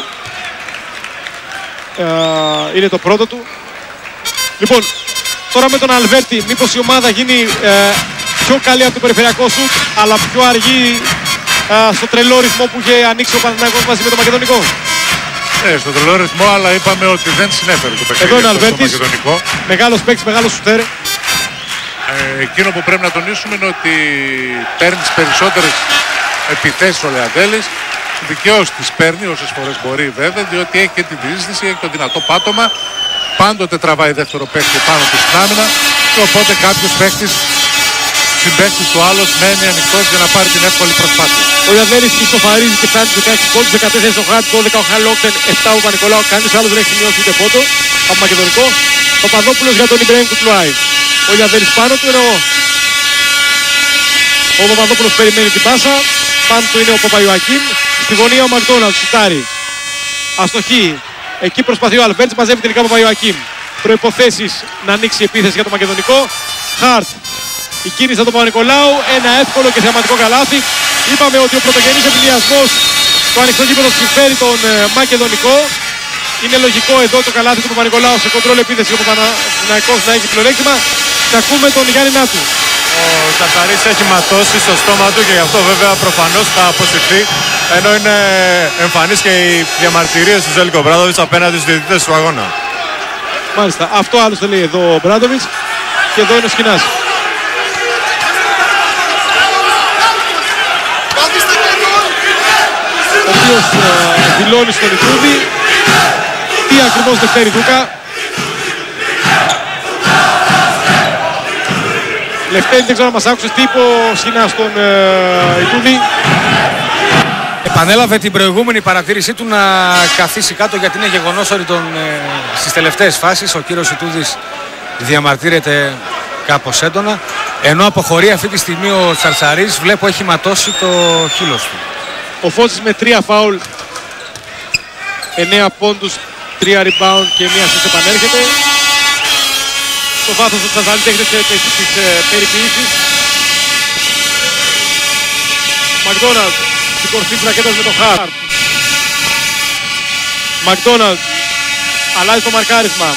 Είναι το πρώτο του. Λοιπόν, τώρα με τον Αλβέρτη μήπως η ομάδα γίνει πιο καλή από το περιφερειακό σουτ, αλλά πιο αργή στο τρελό ρυθμό που είχε ανοίξει ο Παναθηναϊκός μαζί με το Μακεδονικό. Στο τρελό ρυθμό, αλλά είπαμε ότι δεν συνέφερε το παιχνίδι. Εδώ είναι ο Αλβέρτης, Μακεδονικό. μεγάλος παίκτης, μεγάλος σουτέρ. Εκείνο που πρέπει να τονίσουμε είναι ότι παίρνει τις περισσότερες επιθέσεις ο Λεαντέλης. Δικαίως τις παίρνει όσες φορές μπορεί βέβαια, διότι έχει και την διείσδυση, έχει το δυνατό πάτωμα. Πάντοτε τραβάει δεύτερο παίκτη πάνω του στην άμυνα και οπότε κάποιος παίκτης συμπαίκτης του άλλος μένει ανοιχτός για να πάρει την εύκολη προσπάθεια. Ο Λιαδέλης ισοφαρίζει και φτάνει 16 πόντους, 14 ο Χάρτ, 12 ο Χαλόκτεν, 7 ο Παπα-Νικολάου. Κανείς άλλος δεν έχει σημειώσει ούτε πόντο από Μακεδονικό. Παπαδόπουλος για τον Ιμπραήμ Κουτουάι. Ο Λιαδέλης πάνω του είναι ο Παπαδόπουλος περιμένει την πάσα. Πάνω του είναι ο Παπαϊωακίμ. Στη γωνία ο Μακδόναλντς σουτάρει. Αστοχή. Εκεί προσπαθεί ο Αλβέρτς, μαζεύει τελικά ο Παπαϊωακίμ. Προϋποθέσεις να ανοίξει η επίθεση για το Μακεδονικό. Χαρτ. Η κίνηση από τον Παπα-Νικολάου. Ένα εύκολο και θεαματικό καλάθι. Είπαμε ότι ο πρωτογενής ευνηδιασμός στο ανοιχτό γήπεδο συμφέρει τον Μακεδονικό. Είναι λογικό εδώ το καλάθι του Παπα-Νικολάου σε κοντρόλ επίθεση ο Παναθηναϊκός να έχει πλεονέκτημα. Και ακούμε τον Γιάννη Νάτου. Ο Τσαρτσαρής έχει ματώσει στο στόμα του και γι' αυτό βέβαια προφανώς θα αποσυρθεί. Ενώ είναι εμφανείς και οι διαμαρτυρίες του Ζέλικο Μπράντοβιτς απέναντι στους διαιτητές του αγώνα. Μάλιστα. Αυτό άλλωστε λέει εδώ ο Μπράντοβιτς. Και εδώ είναι ο Σκινάς. Ο οποίος δηλώνει στον Ιτούδη τι ακριβώς Δευτέρη Δούκα. Λευτέρη, δεν ξέρω να μας άκουσες τι είπε ο Σκινάς στον Ιτούδη. Επανέλαβε την προηγούμενη παρατήρησή του να καθίσει κάτω γιατί είναι γεγονός ότι στις τελευταίες φάσεις ο κύριος Ιτούδης διαμαρτύρεται κάπως έντονα, ενώ αποχωρεί αυτή τη στιγμή ο Τσαρτσαρής. Βλέπω έχει ματώσει το χείλος του. Ο Φώτης με 3 φάουλ, 9 πόντους, 3 rebound και 1 assist επανέρχεται. Στο βάθος του Τσαρτσαρής έχετε τις περιποιήσεις. Μακδόναλντ στην κορφή της ρακέτας με το Χαρτ. Μακδόναλντ αλλάζει το μαρκάρισμα.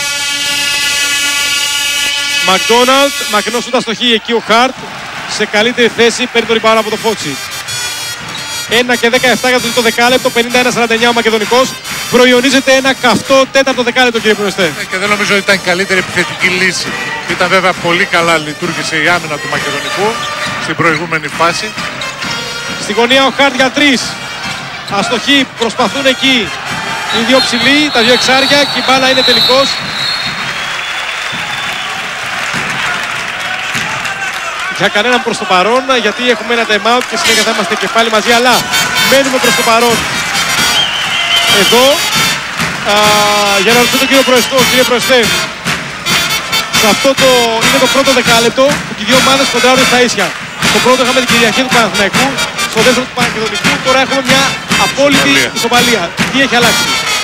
Μακδόναλντ, μακρινό σούτα στο χ, εκεί ο Χαρτ σε καλύτερη θέση, παίρνει το ριμπάουντ από το Φότσι. 1 και 17 για το τρίτο δεκάλεπτο, 51-49 ο Μακεδονικός. Προϊονίζεται ένα καυτό τέταρτο δεκάλεπτο, κύριε Προεστέ. Και δεν νομίζω ότι ήταν η καλύτερη επιθετική λύση. Ήταν βέβαια πολύ καλά, λειτουργήσε η άμυνα του Μακεδονικού στην προηγούμενη φάση. Στη γωνία ο Χαρτ για 3. Αστοχή, προσπαθούν εκεί οι δύο ψηλοί, τα δύο εξάρια και η μπάλα είναι τελικός. Για κανέναν προς το παρόν, γιατί έχουμε ένα time out και συνέχεια θα είμαστε και πάλι μαζί, αλλά μένουμε προς το παρόν εδώ. Για να ρωτήσω τον κύριο Προεστό, κύριε Προεστέ, σε αυτό είναι το πρώτο δεκάλεπτο που και οι δύο ομάδες κοντράρουν στα ίσια. Το πρώτο είχαμε την κυριαρχία του Παναθηναϊκού, στο δεύτερο του Μακεδονικού, τώρα έχουμε μια απόλυτη ισοπαλία. Τι έχει αλλάξει?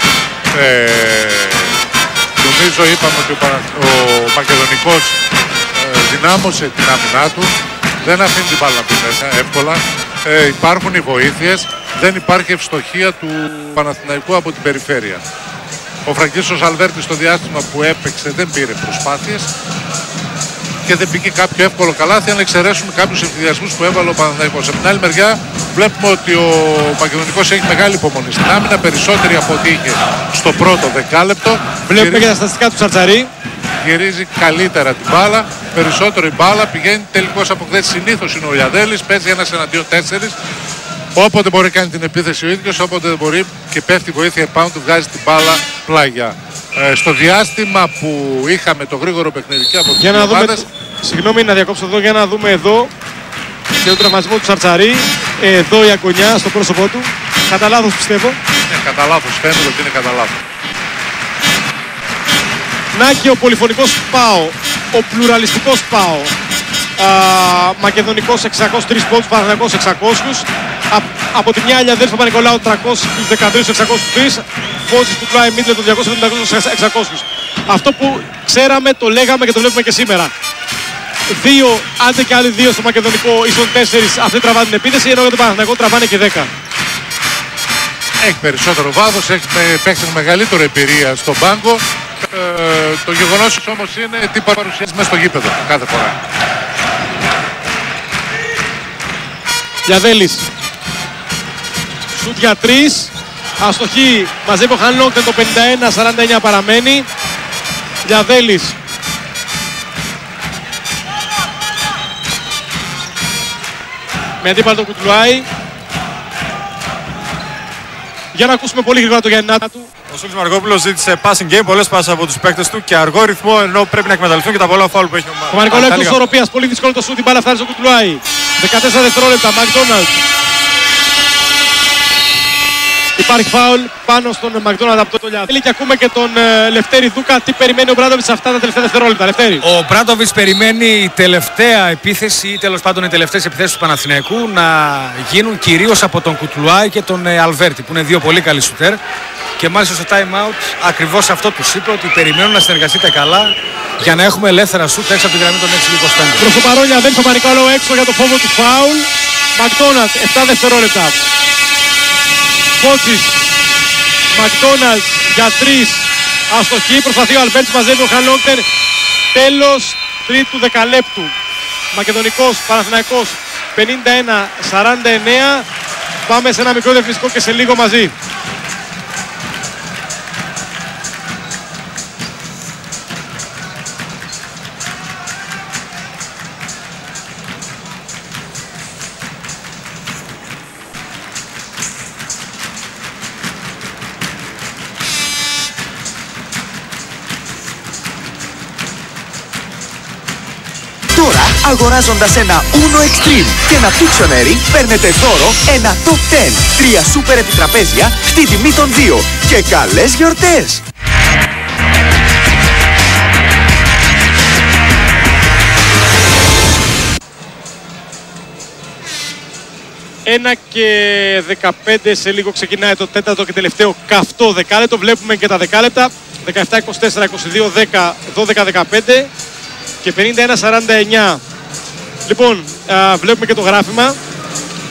Νομίζω είπαμε ότι ο Μακεδονικός δυνάμωσε την άμυνά του, δεν αφήνει την μπάλα να πει μέσα εύκολα, υπάρχουν οι βοήθειες, δεν υπάρχει ευστοχία του Παναθηναϊκού από την περιφέρεια. Ο Φραγκίσος Αλβέρτης στο διάστημα που έπαιξε δεν πήρε προσπάθειες και δεν πήγε κάποιο εύκολο καλάθι, αν εξαιρέσουμε κάποιους ευθυδιασμούς που έβαλε ο Παναθηναϊκός. Από την άλλη μεριά βλέπουμε ότι ο Μακεδονικός έχει μεγάλη υπομονή στην άμυνα, περισσότερη από ό,τι είχε στο πρώτο δεκάλεπτο. Βλέπουμε και τα στατιστικά του Τσαρτσαρί. Γυρίζει καλύτερα την μπάλα, περισσότερο η μπάλα, πηγαίνει τελικώς από χθες. Συνήθως είναι ο Ιαδέλης, παίζει ένας εναντίον 4. Όποτε μπορεί κάνει την επίθεση ο ίδιος, όποτε δεν μπορεί και πέφτει βοήθεια επάνω του, βγάζει την μπάλα πλάγια. Στο διάστημα που είχαμε το γρήγορο παιχνιδική από τις ομάδες. Συγγνώμη να διακόψω εδώ για να δούμε εδώ και τον τραυματισμό του Τσαρτσαρί. Εδώ η αγωνιά στο πρόσωπό του. Κατά λάθος πιστεύω. Ναι, κατά λάθος, φαίνεται ότι είναι κατά λάθος. Να και ο πολυφωνικός ΠΑΟ, ο πλουραλιστικός ΠΑΟ. Μακεδονικός 603 πόντους, Παναθηναϊκός 600. Από τη μια Αλιαδέρης Παπα-Νικολάου 313-603. Φότσις του Κλάι Μίτλε το 270-600. Αυτό που ξέραμε, το λέγαμε και το βλέπουμε και σήμερα. Δύο, άντε και άλλοι δύο στο Μακεδονικό ίσον 4, αυτοί τραβάνε την επίθεση, ενώ για τον Παναθηναϊκό τραβάνε και 10. Έχει περισσότερο βάθος, έχει παίξει μεγαλύτερη εμπειρία στον πάγκο. Το γεγονός όμως είναι τι παρουσιάζει μέσα στο γήπεδο κάθε φορά. Γιαδέλης. Σουτ για 3. Αστοχή, μαζεύει ο Χανλόκτεν, το 51-49 παραμένει. Γιαδέλης. Με αντίπαλο το Κουτλουάι. Για να ακούσουμε πολύ γρήγορα το Γιαννάτα του. Ο Σούλης Μαρκόπουλος ζήτησε passing game, πολλές πάσες από τους παίκτες του και αργό ρυθμό, ενώ πρέπει να εκμεταλλευτούν και τα πολλά φάουλ που έχει ο ομάδα. Το Μαρκολέου εκτός ισορροπίας, πολύ δύσκολο το σούτ, η μπάλα φτάνει στο Κουτλουάι. 14 δευτερόλεπτα, Μακδόναλντ. Υπάρχει φάουλ πάνω στον Μακδόναλντ από το Λιάδη. Και ακούμε και τον Λευτέρη Δούκα τι περιμένει ο Μπράντοβιτς αυτά τα τελευταία δευτερόλεπτα. Λευτέρη. Ο Μπράντοβιτς περιμένει η τελευταία επίθεση ή τέλος πάντων οι τελευταίες επιθέσεις του Παναθηναϊκού να γίνουν κυρίως από τον Κουτλουάι και τον Αλβέρτη που είναι δύο πολύ καλοί σουτέρ. Και μάλιστα στο time out ακριβώς αυτό τους είπε, ότι περιμένουν να συνεργαστείτε καλά για να έχουμε ελεύθερα σουτ έξω από τη γραμμή των 6-25. Προς το παρόν δεν θα Παπα-Νικολάου έξω για το φόβο του φάουλ. Μακδόναλντ 7 δευτερόλεπτα. Φότσις, Μακδόναλντ για 3. Αστοχή, προσπαθεί ο Αλβέρτης, μαζεύει ο Χανλόκτεν. Τέλος τρίτου δεκαλέπτου. Μακεδονικός, Παναθηναϊκός 51-49. Πάμε σε ένα μικρό διαφημιστικό και σε λίγο μαζί. Τώρα, αγοράζοντας ένα Uno Extreme και ένα Pictionary, παίρνετε δώρο ένα Top 10, 3 σούπερ επιτραπέζια στη τιμή των 2 και καλές γιορτές! Ένα και 15 σε λίγο ξεκινάει το τέταρτο και τελευταίο καυτό δεκάλεπτο. Βλέπουμε και τα δεκάλεπτα. 17-24, 22-10, 12-15 και 51-49. Λοιπόν, βλέπουμε και το γράφημα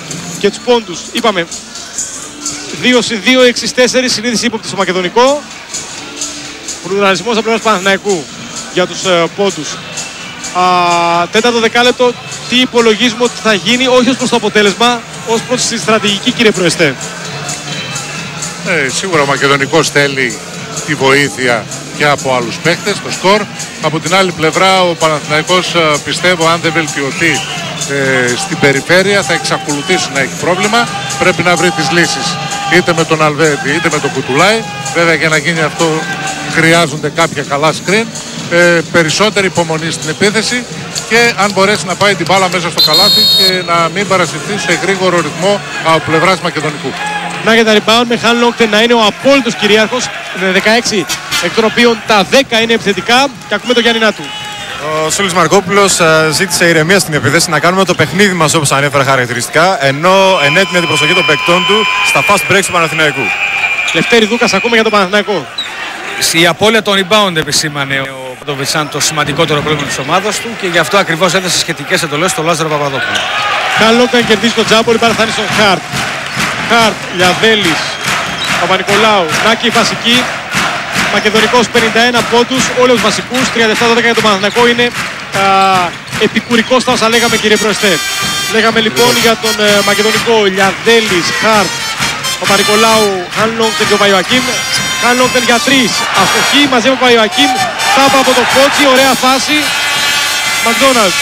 για τους πόντους. Είπαμε 2-2, 6-4, συνείδηση ύποπτη στο μακεδονικό. Πλουραλισμός από πλευράς Παναθηναϊκού για τους πόντους. Τέταρτο δεκάλεπτο, τι υπολογίζουμε ότι θα γίνει, όχι ως προς το αποτέλεσμα, ως προς τη στρατηγική, κύριε Προεστέ. Σίγουρα ο Μακεδονικός θέλει τη βοήθεια και από άλλους παίχτες, το σκορ. Από την άλλη πλευρά ο Παναθηναϊκός, πιστεύω, αν δεν βελτιωθεί στην περιφέρεια, θα εξακολουθήσει να έχει πρόβλημα. Πρέπει να βρει τις λύσεις είτε με τον Αλβέτη είτε με τον Κουτουλάι. Βέβαια, για να γίνει αυτό χρειάζονται κάποια καλά screen, περισσότερη υπομονή στην επίθεση και αν μπορέσει να πάει την μπάλα μέσα στο καλάθι και να μην παρασυρθεί σε γρήγορο ρυθμό από πλευράς Μακεδονικού. Να για τα rebound με Χαν Λόγκτεν να είναι ο απόλυτος κυρίαρχος, με 16 εκ των οποίων τα 10 είναι επιθετικά, και ακούμε τον Γιάννη Νάτου. Ο Σούλης Μαρκόπουλος ζήτησε ηρεμία στην επίθεση, να κάνουμε το παιχνίδι μας όπως ανέφερα χαρακτηριστικά, ενώ ενέτεινε την προσοχή των παικτών του στα fast breaks του Παναθηναϊκού. Λευτέρη Δούκας, ακούμε για τον Παναθηναϊκό. Η απώλεια των rebound επισήμανε ο Παντοβιτς σαν το σημαντικότερο πρόβλημα της ομάδας του και γι' αυτό ακριβώς έδωσε σχετικές εντολές στον Λάζαρο Παπαδόπουλο. Χαν Λόγκτεν κερδίζει τον τζάμπολ, υπάρχει θα είναι στον Χαρτ. Χαρτ, Λιαδέλης, Παπα-Νικολάου, Νάκη βασική. Μακεδονικός 51 πόντους, όλους βασικούς, 37-12 για τον Παναθηναϊκό. Είναι επικουρικός στα όσα λέγαμε, κύριε Προεστέ. Λέγαμε λοιπόν για τον Μακεδονικό, Λιαδέλης, Χαρτ, Παπα-Νικολάου, Χαν Λόγκτεν και ο Παϊωακίμ. Χαν Λόγκτεν για 3, αστοχή, μαζί με ο Παϊωακίμ, τάπα από το Φότσι, ωραία φάση. Μακδόναλντ.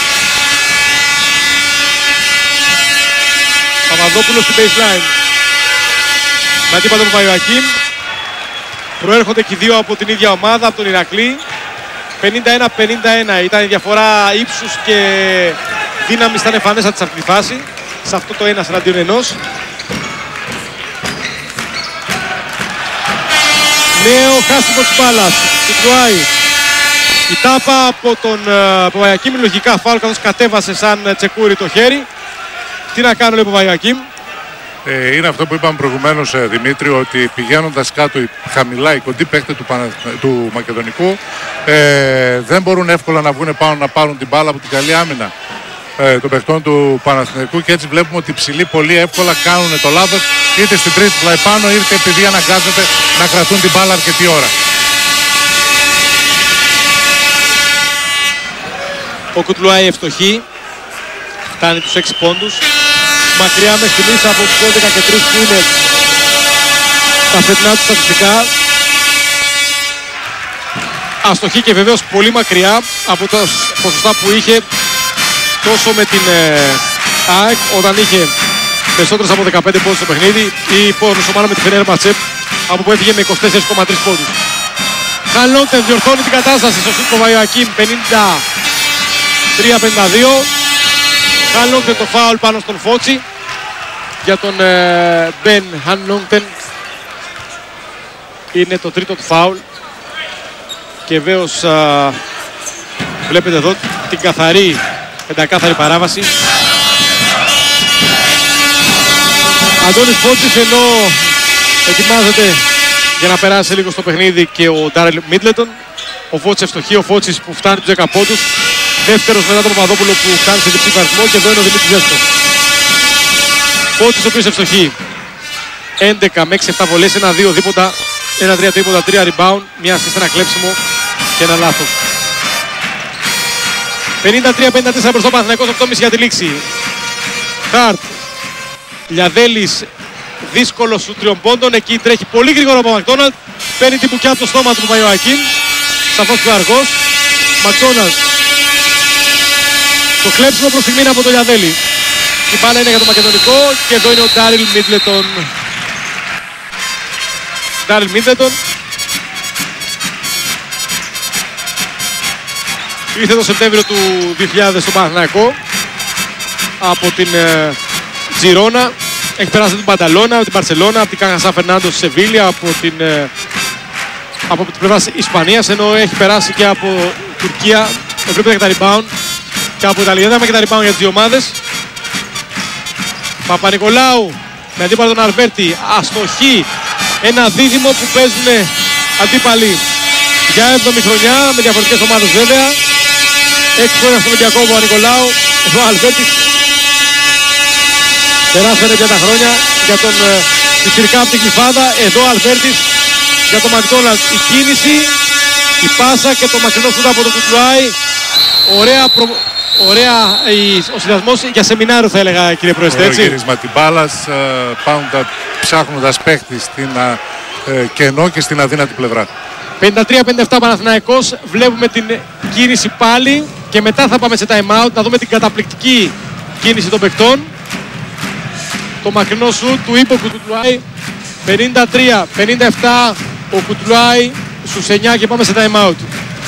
Παπαδόπουλος στην baseline. Με αντίπαλο του Παϊωακίμ. Προέρχονται και οι δύο από την ίδια ομάδα, από τον Ηρακλή. 51-51 ήταν η διαφορά ύψους και δύναμης, ήταν εμφανέστατη σε αυτή τη φάση. Σε αυτό το 1 εναντίον ενός. Νέο χάσιμο της μπάλας. Κουτουάι. Η τάπα από τον Παπαϊωακίμ, λογικά φάουλ, καθώς κατέβασε σαν τσεκούρι το χέρι. Τι να κάνω, λέει ο Παπαϊωακίμ. Είναι αυτό που είπαμε προηγουμένως, Δημήτρη, ότι πηγαίνοντας κάτω χαμηλά οι κοντοί παίκτες του Μακεδονικού δεν μπορούν εύκολα να βγουν πάνω να πάρουν την μπάλα από την καλή άμυνα των παιχτών του Παναθηναϊκού, και έτσι βλέπουμε ότι οι ψηλοί πολύ εύκολα κάνουν το λάθος, είτε στην τρίτη πλάι πάνω είτε επειδή αναγκάζονται να κρατούν την μπάλα αρκετή ώρα. Ο Κουτλουάι ευστοχή, φτάνει τους 6 πόντους. Μακριά μέχρι στιγμής από τους 12 και 3 που είναι τα φετινά του στατιστικά. Αστοχή και βεβαίως πολύ μακριά από τα ποσοστά που είχε τόσο με την ΑΕΚ όταν είχε περισσότερες από 15 πόντους στο παιχνίδι, ή πόσο μάλλον με τη Φενέρμπαχτσε, από που έφυγε με 24,3 πόντους. Χαν Λόγκτεν διορθώνει την κατάσταση στο σούτ του Παπαϊωακίμ, 53-52. Χαν Λόγκτεν το φάουλ πάνω στον Φότσι για τον Μπεν Χαν Λόγκτεν. Είναι το τρίτο του φάουλ και βέβαιως βλέπετε εδώ την καθαρή, πεντακάθαρη παράβαση. Αντώνης Φότσης, ενώ ετοιμάζεται για να περάσει λίγο στο παιχνίδι και ο Ντάρελ Μίτλετον. Ο Φότσης ευστοχή, ο Φότσης που φτάνει τους 10 πόντους. Δεύτερος μετά τον Παπαδόπουλο που φτάνει σε διψήφιο αριθμό, και εδώ είναι ο Δημήτρης Δέσπος. Φότσης ο οποίος ευστοχή. 11 με 6-7 βολές, 1-2 δίποτα, 1-3 τρίποτα, 3 rebound, μια assist, ένα κλέψιμο και ένα λάθος. 53-54 μπροστά ο Παναθηναϊκός, 8,5 για τη λήξη. Χαρτ, Λιαδέλης, δύσκολο σου 3 πόντων, εκεί τρέχει πολύ γρήγορα από Μακδόναλντ, παίρνει την μπουκιά από το στόμα του Παπαϊωακίμ, σαφώς πιο αργός. Μακδόναλντ, το κλέψιμο προς στιγμή από το Λιαδέλη. Η μπάλα είναι για το Μακεδονικό και εδώ είναι ο Ντάριλ Μίτλετον. Ντάριλ Μίτλετον ήρθε το Σεπτέμβριο του 2000 στο Παναθηναϊκό από την Τζιρόνα. Έχει περάσει την Πανταλώνα, από την Μπαρσελόνα, από την Καγασά Φερνάντο στη Σεβίλια, από την πλευρά της Ισπανίας, ενώ έχει περάσει και από Τουρκία. Βλέπετε και τα rebound και από Ιταλία. Δεν και τα rebound για τις δύο ομάδες. Παπα-Νικολάου με αντίπαλο τον Αρβέρτη, αστοχή, ένα δίδυμο που παίζουν αντίπαλοι για 7η χρονιά με διαφορετικές ομάδες βέβαια. 6 χρόνια στο Ολυμπιακό ο Παπα-Νικολάου, εδώ ο Αλβέρτης Περάσανε πια τα χρόνια για τον πιτσιρικά από την Κλιφάδα. Εδώ ο Αλβέρτης για τον Μακδόναλντ. Η κίνηση, η πάσα και το μακρινό σούτ από τον Κουτλουάη. Ωραία ο συνδυασμός για σεμινάριο θα έλεγα, κύριε Προεστέ, έτσι. Το γύρισμα την μπάλας, ψάχνοντας παίχτη στην κενό και στην αδύνατη πλευρά. 53-57 Παναθηναϊκός. Βλέπουμε την κίνηση πάλι και μετά θα πάμε σε time out να δούμε την καταπληκτική κίνηση των παικτών. Το μακρινό σουτ του είπε ο Κουτλουάη. 53-57 ο Κουτλουάη στους 9 και πάμε σε time out.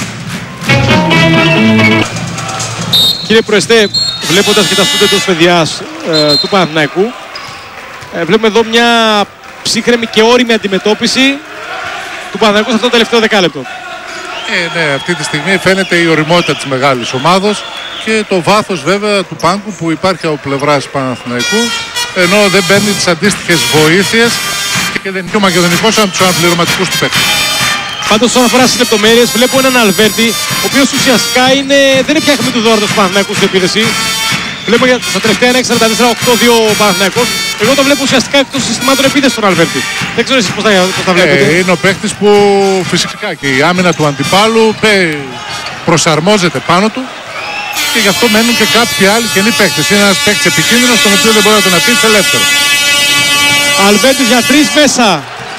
Κύριε Προεστέ, βλέποντας και τα σούτ εντός παιδιάς του Παναθηναϊκού, βλέπουμε εδώ μια ψύχρεμη και όριμη αντιμετώπιση του Παναθηναϊκού σε αυτό το τελευταίο δεκάλεπτο. Ναι, αυτή τη στιγμή φαίνεται η ωριμότητα της μεγάλης ομάδος και το βάθος βέβαια του πάγκου που υπάρχει από πλευράς Παναθηναϊκού, ενώ δεν παίρνει τις αντίστοιχες βοήθειες και δεν είναι ο Μακεδονικός από τους αναπληρωματικούς του παίκτες. Πάντως όσον αφορά στις λεπτομέρειες, βλέπω έναν Αλβέρτη, ο οποίος ουσιαστικά δεν είναι πια αιχμή του δώρατος του Παναθηναϊκού στην επίθεση. Βλέπουμε στα τελευταία 6-44-8-2 ο Παναθηναϊκός. Εγώ το βλέπω ουσιαστικά εκτός συστημάτων επίθεσης τον Αλβέρτη. Δεν ξέρω εσείς πώς τα βλέπετε. Είναι ο παίκτης που φυσικά και η άμυνα του αντιπάλου προσαρμόζεται πάνω του και γι' αυτό μένουν και κάποιοι άλλοι καινοί παίκτες. Είναι ένας παίκτης επικίνδυνος, τον οποίο δεν μπορεί να τον αφήσει ελεύθερο. Αλβέρτης για 3 μέσα.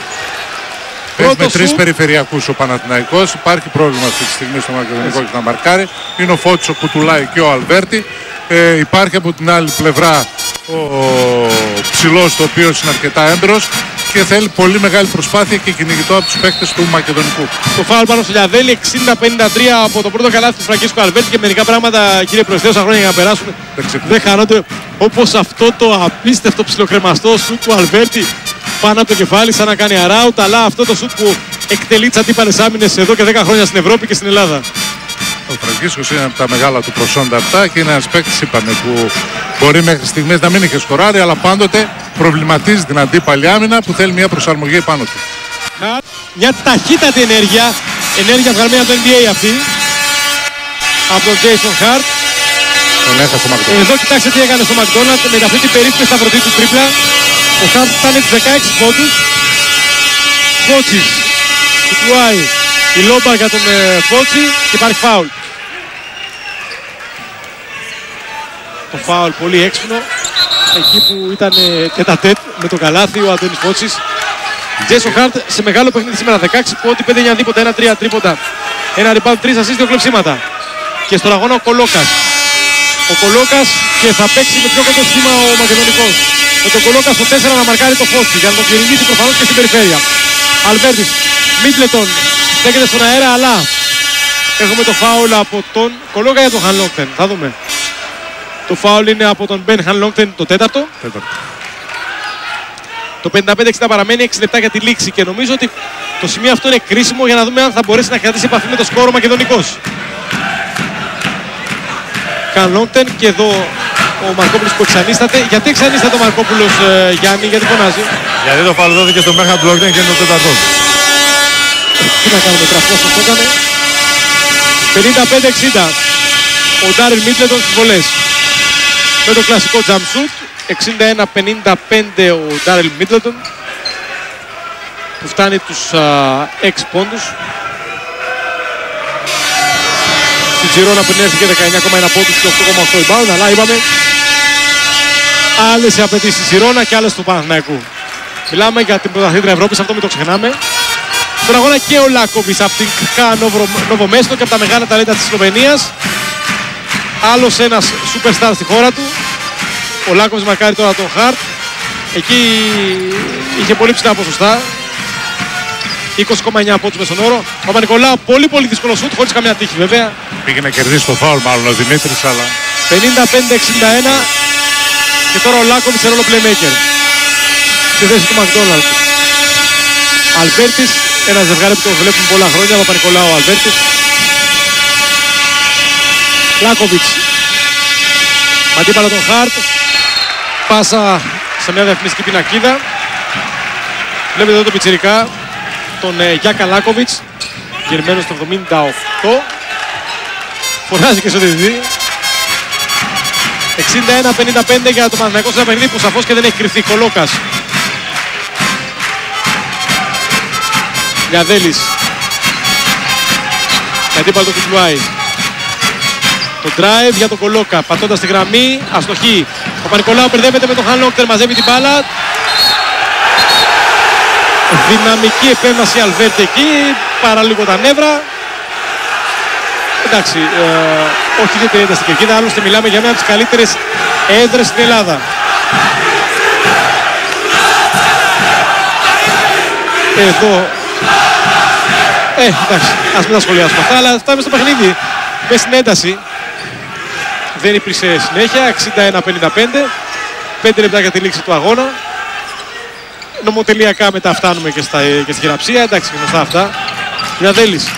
Με 3 περιφερειακούς ο Παναθηναϊκός. Υπάρχει πρόβλημα αυτή τη στιγμή στο Μακεδονικό και να μαρκάρει. Είναι ο Φώτης, ο Κουτουλάη και ο Αλβέρτη. Υπάρχει από την άλλη πλευρά ο Ψηλός, ο οποίος είναι αρκετά έμπειρος και θέλει πολύ μεγάλη προσπάθεια και κυνηγητό από τους παίκτες του Μακεδονικού. Το φάουλ πάνω στο Λιαδέλη, 60-53 από το πρώτο καλάθι του Φραγκίσκου Αλβέρτη και μερικά πράγματα, κύριε Προεστέ, όσα χρόνια για να περάσουν δεν χάνονται, όπως αυτό το απίστευτο ψιλοκρεμαστό σουτ του Αλβέρτη πάνω από το κεφάλι σαν να κάνει αράουτ, αλλά αυτό το σουτ που εκτελεί τις αντίπαλες άμυνες εδώ και 10 χρόνια στην Ευρώπη και στην Ελλάδα. Ο Φραγκίσκος είναι από τα μεγάλα του προσόντα αυτά και είναι ένας παίκτης, είπαμε, που μπορεί μέχρι στιγμής να μην είχε σκοράρει, αλλά πάντοτε προβληματίζει την αντίπαλη άμυνα που θέλει μια προσαρμογή πάνω του. Μια ταχύτατη ενέργεια βγαλμένη από το NBA αυτή, από τον Jason Hart. Τον έχασε ο Μακδόναλντ. Εδώ κοιτάξτε τι έκανε στο Μακδόναλντ με αυτή την περίπτωση σταυρωτή του τρίπλα. Ο Hart φτάνει τους 16 πόντους. Φώτσις, Κουτλουάη, η λόμπα για τον Φώτση και υπάρχει φάουλ. Το φάουλ πολύ έξυπνο. Εκεί που ήταν τέτα-τέτ με το καλάθι ο Αντώνης Φώτσης. Jason Hart σε μεγάλο παιχνίδι σήμερα. 16 πόντι, 5-9 δίποτα, 1-3 τρίποτα. Ένα rebound, 3 assist, 2 κλεψίματα. Και στον αγώνα ο Κολόκας. Ο Κολόκας και θα παίξει με πιο κοντό σχήμα ο Μακεδονικός. Με τον Κολόκα στο 4 να μαρκάρει το Φώτση για να τον κυνηγήσει προφανώς και στην περιφέρεια. Αλβέρτης, Μίτλετον στέκεται στον αέρα, αλλά έχουμε το φάουλ από τον Κολόκα για τον Χανλόγκτεν. Θα δούμε. Το φάουλ είναι από τον Μπεν Χανλόγκτεν, το τέταρτο. Το 55-60 παραμένει 6 λεπτά για τη λήξη και νομίζω ότι το σημείο αυτό είναι κρίσιμο για να δούμε αν θα μπορέσει να κρατήσει επαφή με το σκόρο Μακεδονικός. Χανλόγκτεν και εδώ ο Μαρκόπουλος που εξανίσταται. Γιατί εξανίσταται ο Μαρκόπουλος, Γιάννη, γιατί φωνάζει? Γιατί το φάουλ δόθηκε στο Μπεν Χανλόγκτεν και είναι το τέταρτο. Τι να κάνουμε, τραφός αυτό έκανε. 55-60. Ο Ντάριλ Μίτλετον στις βολές. Με το κλασικό jump shoot. 61-55 ο Ντάριλ Μίτλετον. Που φτάνει τους 6 πόντους. Στη Τζιρόνα πριν έρθει και 19,1 πόντους και 8,8 rebound. Αλλά είπαμε άλλες οι απαιτήσεις στη Τζιρόνα και άλλες του Παναθηναϊκού. Μιλάμε για την πρωταθλήτρια Ευρώπης, αυτό μην το ξεχνάμε. Στον αγώνα και ο Λάκοβιτς από την ΚΚΑ Νοβομέστο και από τα μεγάλα ταλέντα της Σλοβενίας. Άλλος ένας superstar στη χώρα του. Ο Λάκοβιτς μαρκάρει τώρα τον Χαρτ. Εκεί είχε πολύ ψηλά ποσοστά. 20,9 πόντους μες στον όρο. Ο Παπα-Νικολάου πολύ δύσκολο σουτ, χωρίς καμία τύχη βέβαια. Πήγε να κερδίσει το φάουλ μάλλον ο Δημήτρης, αλλά 55-61 και τώρα ο Λάκοβιτς σε ρόλο playmaker. Στη θέση του Μακδόναλντ. Αλβέρτης, ένα ζευγάρι που το βλέπουμε πολλά χρόνια, Παπα-Νικολάου Αλβέρτης. Λάκοβιτς. Αντίπαλα τον Χαρτ. Πάσα σε μια διαφημιστική πινακίδα. Βλέπετε εδώ τον πιτσιρικά, τον Γιάκα Λάκοβιτς, γεννημένος το 78. Φωνάζει και στο διδί. 61-55 για το Παναθηναϊκό σε ένα παιχνίδι που σαφώς και δεν έχει κρυφθεί. Κολόκας. Λιαδέλης. Αντίπαλο το κουκλουάει. Το drive για τον Κολόκα. Πατώντας τη γραμμή. Αστοχή. Ο Παπα-Νικολάου μπερδεύεται με τον Χανλόκτερ. Μαζεύει την μπάλα. Δυναμική επέμβαση Αλβέρτη εκεί. Παραλίγο τα νεύρα. Εντάξει. Όχι ιδιαίτερη ένταση και εκεί. Άλλωστε μιλάμε για μια από τις καλύτερες έδρες στην Ελλάδα. Εδώ. Εντάξει. Ας μην τα σχολιάσουμε αυτά. Αλλά φτάμε στο παιχνίδι. Με στην ένταση. Δεν υπήρξε συνέχεια. 61-55. 5 λεπτά για τη λήξη του αγώνα. Νομοτελειακά μετά φτάνουμε και στη χειραψία. Εντάξει, γνωστά αυτά. Λιαδέλης.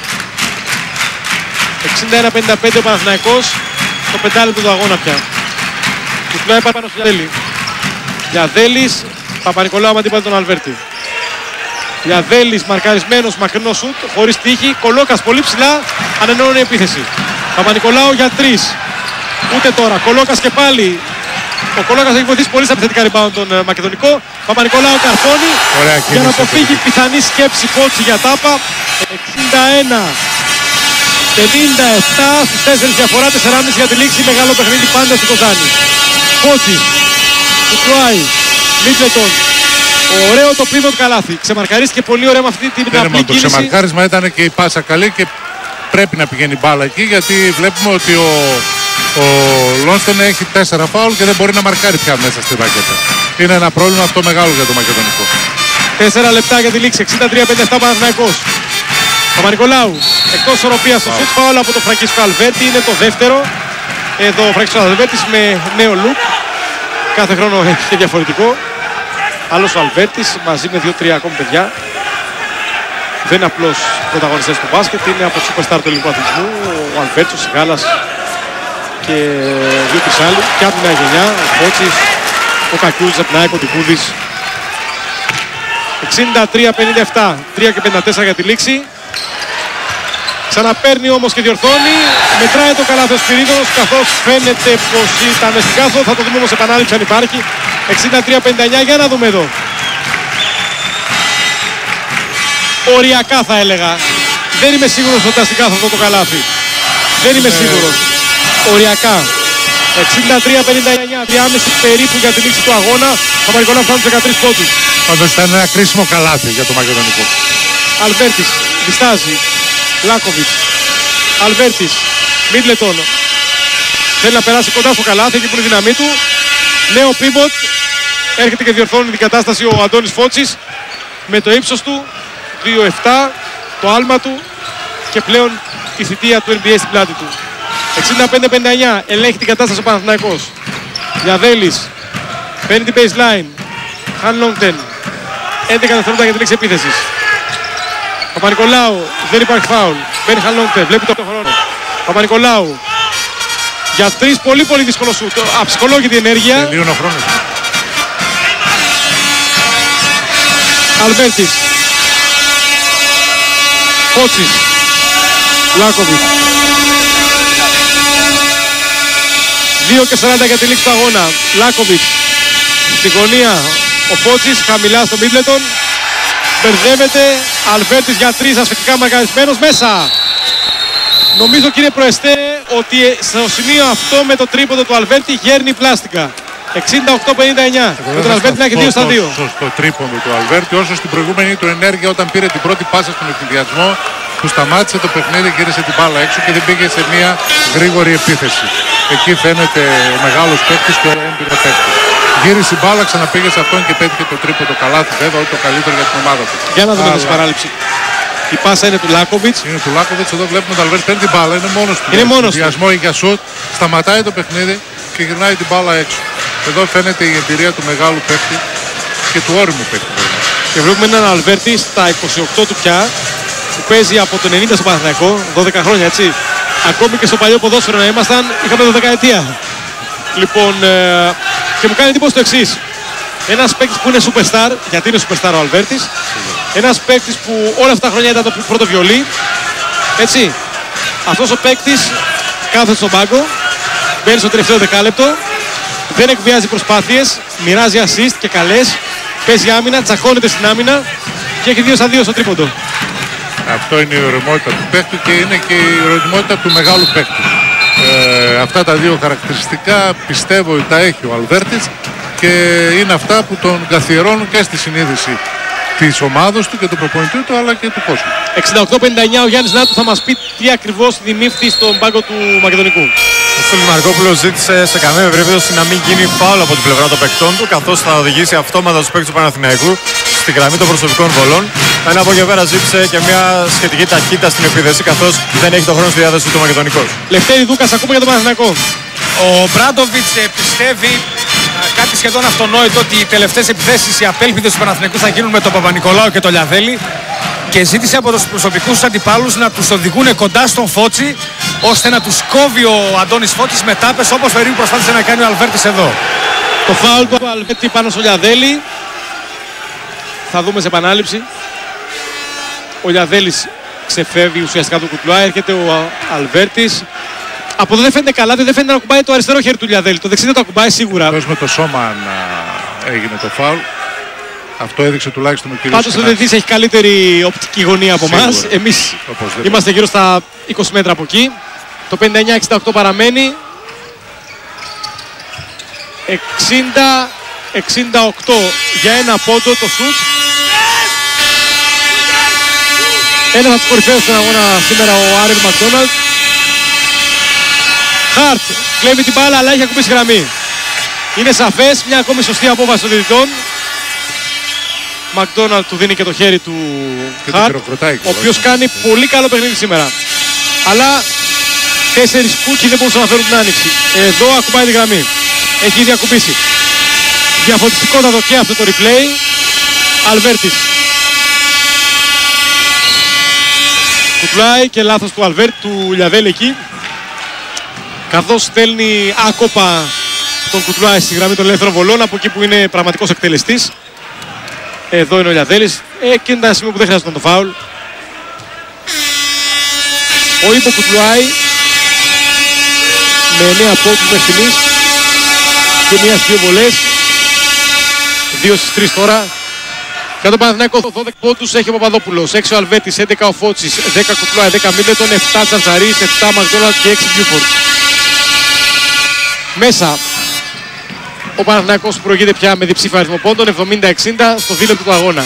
61-55 ο Παναθηναϊκός. Το 5 λεπτό του αγώνα πια. Του πλάι πάνω στο Λιαδέλη. Λιαδέλης. Παπα-Νικολάου αντίπαλο τον Αλβέρτη. Λιαδέλης μαρκαρισμένος, μακρινό σουτ, χωρίς τύχη. Κολόκας πολύ ψηλά, ανενώνει η επίθεση. Παπα-Νικολάου για 3. Ούτε τώρα. Κολόκας και πάλι. Ο Κολόκας έχει βοηθήσει πολύ στα επιθετικά rebound τον Μακεδονικό. Παπα-Νικολάου καρφώνει για να αποφύγει πιθανή σκέψη Φώτση για τάπα. 61-57 στους 4 διαφορά, 4,5 για τη λήξη. Μεγάλο παιχνίδι πάντα στην Κοζάνη. Φώτσης, Κουκλουάι, Μίτλετον. Ωραίο το πίβο του καλάθι. Ξεμαρκαρίστηκε πολύ ωραία με αυτή την απλή κίνηση. Το ξεμαρκάρισμα ήταν και η πάσα καλή και πρέπει να πηγαίνει μπάλα εκεί, γιατί βλέπουμε ότι ο Λόνστεν έχει 4 φάουλ και δεν μπορεί να μαρκάρει πια μέσα στη ράκετα. Είναι ένα πρόβλημα αυτό μεγάλο για το Μακεδονικό. 4 λεπτά για τη λήξη. 63-57 Παναθηναϊκός. Παπα-Νικολάου εκτός ισορροπίας στο σουτ, φάουλ από τον Φραγκίσκο Αλβέρτη. Είναι το δεύτερο. Εδώ ο Φραγκίσκο Αλβέρτης με νέο look. Κάθε χρόνο έχει διαφορετικό. Άλλος ο Αλβέρτης μαζί με 2-3 ακόμη παιδιά. Δεν είναι απλώς πρωταγωνιστές του μπάσκετ, είναι από superstar του ελληνικού αθλητισμού. Ο Αλβέρτης, ο Σιγάλας και 2-3 άλλοι. Και από τη νέα γενιά, ο Φώτσης, ο Κακιούζης, ο Πνάικ, ο Τικούδης. 63-57, 3 και 54 για τη λήξη. Ξαναπαίρνει όμως και διορθώνει. Μετράει το καλάθι ο Σπυρίδωνος, καθώς φαίνεται πως ήταν στην κάθο. Θα το δούμε όμως επανάληψη αν υπάρχει. 63-59, για να δούμε εδώ. Οριακά θα έλεγα. Δεν είμαι σίγουρος ότι ήταν στην κάθο αυτό το καλάθι. Δεν είμαι σίγουρος. Οριακά. 63-59, 3,5 περίπου για τη λήξη του αγώνα. Θα Παπα-Νικολάου φτάνει στους 13 πόντους. Πάντως ήταν ένα κρίσιμο καλάθι για το Μακεδονικό. Αλβέρτης, διστάζει. Λάκοβιτς, Αλβέρτης, Μίτλετον. Θέλει να περάσει κοντά στο καλάθι, εκεί που είναι η δύναμή του. Νέο πίβοτ. Έρχεται και διορθώνει την κατάσταση ο Αντώνης Φώτσης. Με το ύψος του, 2-7, το άλμα του και πλέον η θητεία του NBA στην πλάτη του. 65-59, ελέγχει την κατάσταση ο Παναθηναϊκός. Λιαδέλης, παίρνει την baseline. Χαν Λόγκτεν, 11 δευτερόλεπτα για την λήξη επίθεσης. Παπα-Νικολάου, δεν υπάρχει φάουλ. Μπαίνει Χαν Λόγκτεν, βλέπει το χρόνο. Παπα-Νικολάου, για 3 πολύ δύσκολο σουτ. Αψυχολόγητη ενέργεια. Τελείωνε ο χρόνος. Αλβέρτης, Φώτσης, Λάκοβιτς. 2 και 40 για τη λήξη του αγώνα. Λάκοβιτς στη γωνία. Ο Φώτσης χαμηλά στο Μίτλετον. Μπερδεύεται. Αλβέρτης για 3 ασφυκτικά μαρκαρισμένος μέσα. Νομίζω κύριε Προεστέ ότι στο σημείο αυτό με το τρίποντο του Αλβέρτη γέρνει πλάστικα. 68-59. Με τον Αλβέρτη να έχει 2 στα 2. Στο τρίποντο του Αλβέρτη, όσο στην προηγούμενη του ενέργεια όταν πήρε την πρώτη πάσα στον εφηδιασμό, που σταμάτησε το παιχνίδι, γύρισε την μπάλα έξω και δεν πήγε σε μια γρήγορη επίθεση. Εκεί φαίνεται ο μεγάλος παίκτης και ο έμπειρος παίκτης. Γύρισε η μπάλα, ξαναπήγε σε αυτόν και πέτυχε το τρίποντο καλάθι, βέβαια, ό,τι το καλύτερο για την ομάδα του. Για να δούμε την παράληψη. Η πάσα είναι του Λάκοβιτς. Είναι του Λάκοβιτς, εδώ βλέπουμε τον Αλβέρτη παίρνει την μπάλα, είναι μόνος του. Είναι μόνος του. Διασμό ή για σουτ, σταματάει το παιχνίδι και γυρνάει την μπάλα έξω. Εδώ φαίνεται η εμπειρία του μεγάλου παίκτη και του όριμου παίκτη. Και βλέπουμε έναν Αλβέρτη στα 28 του πια, που παίζει από το 90 στο Παναθηναϊκό, 12 χρόνια έτσι. Ακόμη και στο παλιό ποδόσφαιρο να ήμασταν, είχαμε 12ετία. Λοιπόν, και μου κάνει εντύπωση το εξής. Ένας παίκτης που είναι superstar, γιατί είναι superstar ο Αλβέρτης. Ένας παίκτης που όλα αυτά τα χρόνια ήταν το πρώτο βιολί. Έτσι. Αυτός ο παίκτης κάθεται στον πάγκο Μπαίνει στο τελευταίο δεκάλεπτο. Δεν εκβιάζει προσπάθειες. Μοιράζει assist και καλές. Παίζει άμυνα, τσακώνεται στην άμυνα. Και έχει 2-2 στο τρίποντο. Αυτό είναι η ωριμότητα του παίκτη και είναι και η ωριμότητα του μεγάλου παίκτη. Αυτά τα δύο χαρακτηριστικά πιστεύω ότι τα έχει ο Αλβέρτης και είναι αυτά που τον καθιερώνουν και στη συνείδηση της ομάδος του και του προπονητή του αλλά και του κόσμου. 68-59 ο Γιάννης Νάτου θα μας πει τι ακριβώς δημήφθη στον πάγκο του Μακεδονικού. Ο Στέλιος Μαρκόπουλος ζήτησε σε καμία περίπτωση να μην γίνει φάουλ από την πλευρά των παικτών του, καθώς θα οδηγήσει αυτόματα τους παίκτες του Παναθηναϊκού στη γραμμή των προσωπικών βολών. Ενώ από εκεί πέρα ζήτησε και μια σχετική ταχύτητα στην επίδεση, καθώς δεν έχει το χρόνο στη διάθεση του Μακεδονικός. Λευτέρη Δούκας, ακούμε για τον Παναθηναϊκό. Ο Μπράντοβιτς πιστεύει κάτι σχεδόν αυτονόητο ότι οι τελευταίες επιθέσεις, οι απέλπιδες του Παναθηναϊκού θα γίνουν με τον Παπα-Νικολάου και τον Λιαδέλη και ζήτησε από τους προσωπικούς αντιπάλους να τους οδηγούν κοντά στον Φώτσι ώστε να τους κόβει ο Αντώνης Φώτης με τάπες όπως περίπου προσπάθησε να κάνει ο Αλβέρτης εδώ. Το φάουλ του Αλβέρτη πάνω στο Λιαδέλη. Θα δούμε σε επανάληψη. Ο Λιαδέλης ξεφεύγει ουσιαστικά το κουτλουά, έρχεται ο Αλβέρτης. Από εδώ δεν φαίνεται καλά, δεν φαίνεται να ακουμπάει το αριστερό χέρι του Λιαδέλη. Το δεξί δεν το ακουμπάει σίγουρα. Αυτός με το σώμα έγινε το φάουλ. Αυτό έδειξε τουλάχιστον ο κύριος. Πάντως ο διαιτητής έχει καλύτερη οπτική γωνία από εμάς. Εμείς είμαστε γύρω στα 20 μέτρα από εκεί. Το 59-68 παραμένει. 60-68 για ένα πόντο το σουτ. Ένα από τους κορυφαίους στον αγώνα σήμερα ο Άρελ Μακδόναλντ. Χαρτ κλέβει την μπάλα αλλά έχει ακουμπήσει γραμμή. Είναι σαφές, μια ακόμη σωστή απόφαση των διαιτητών. Μακδόναλντ του δίνει και το χέρι του Χαρτ, ο οποίος κάνει πολύ καλό παιχνίδι σήμερα. Αλλά 4 κούκκι δεν μπορούσαν να φέρουν την άνοιξη. Εδώ ακουμπάει τη γραμμή. Έχει ήδη ακουμπήσει. Διαφωτιστικότατο και αυτό το replay. Αλβέρτης. Κουτλάει και λάθος του Αλβέρτη, του Λιαδέλη εκεί. Καθώς στέλνει άκοπα τον Κουτλουάη στη γραμμή των ελεύθερων βολών από εκεί που είναι πραγματικός εκτελεστής. Εδώ είναι ο Λιαδέλης. Και είναι ένα σημείο που δεν χρειάζεται το φάουλ. Ο Ήπο Κουτλουάη με 9 πόντους μέχρι στιγμής και μία στις 2 βολές. 2 στις 3 τώρα. Για τον Παναθηναϊκό 12 πόντους έχει ο Παπαδόπουλος, 6 ο Αλβέτης, 11 ο Φώτσης, 10 Κουτλουάη, 10 Μίλετον, 7 Τσαρτσαρίς, 7 Μακδόναλντ και 6 Μπιούφορντ. Μέσα ο Παναθηναϊκός προηγείται πια με διψήφιο αριθμό πόντων, 70-60 στο δίλεπτο του αγώνα.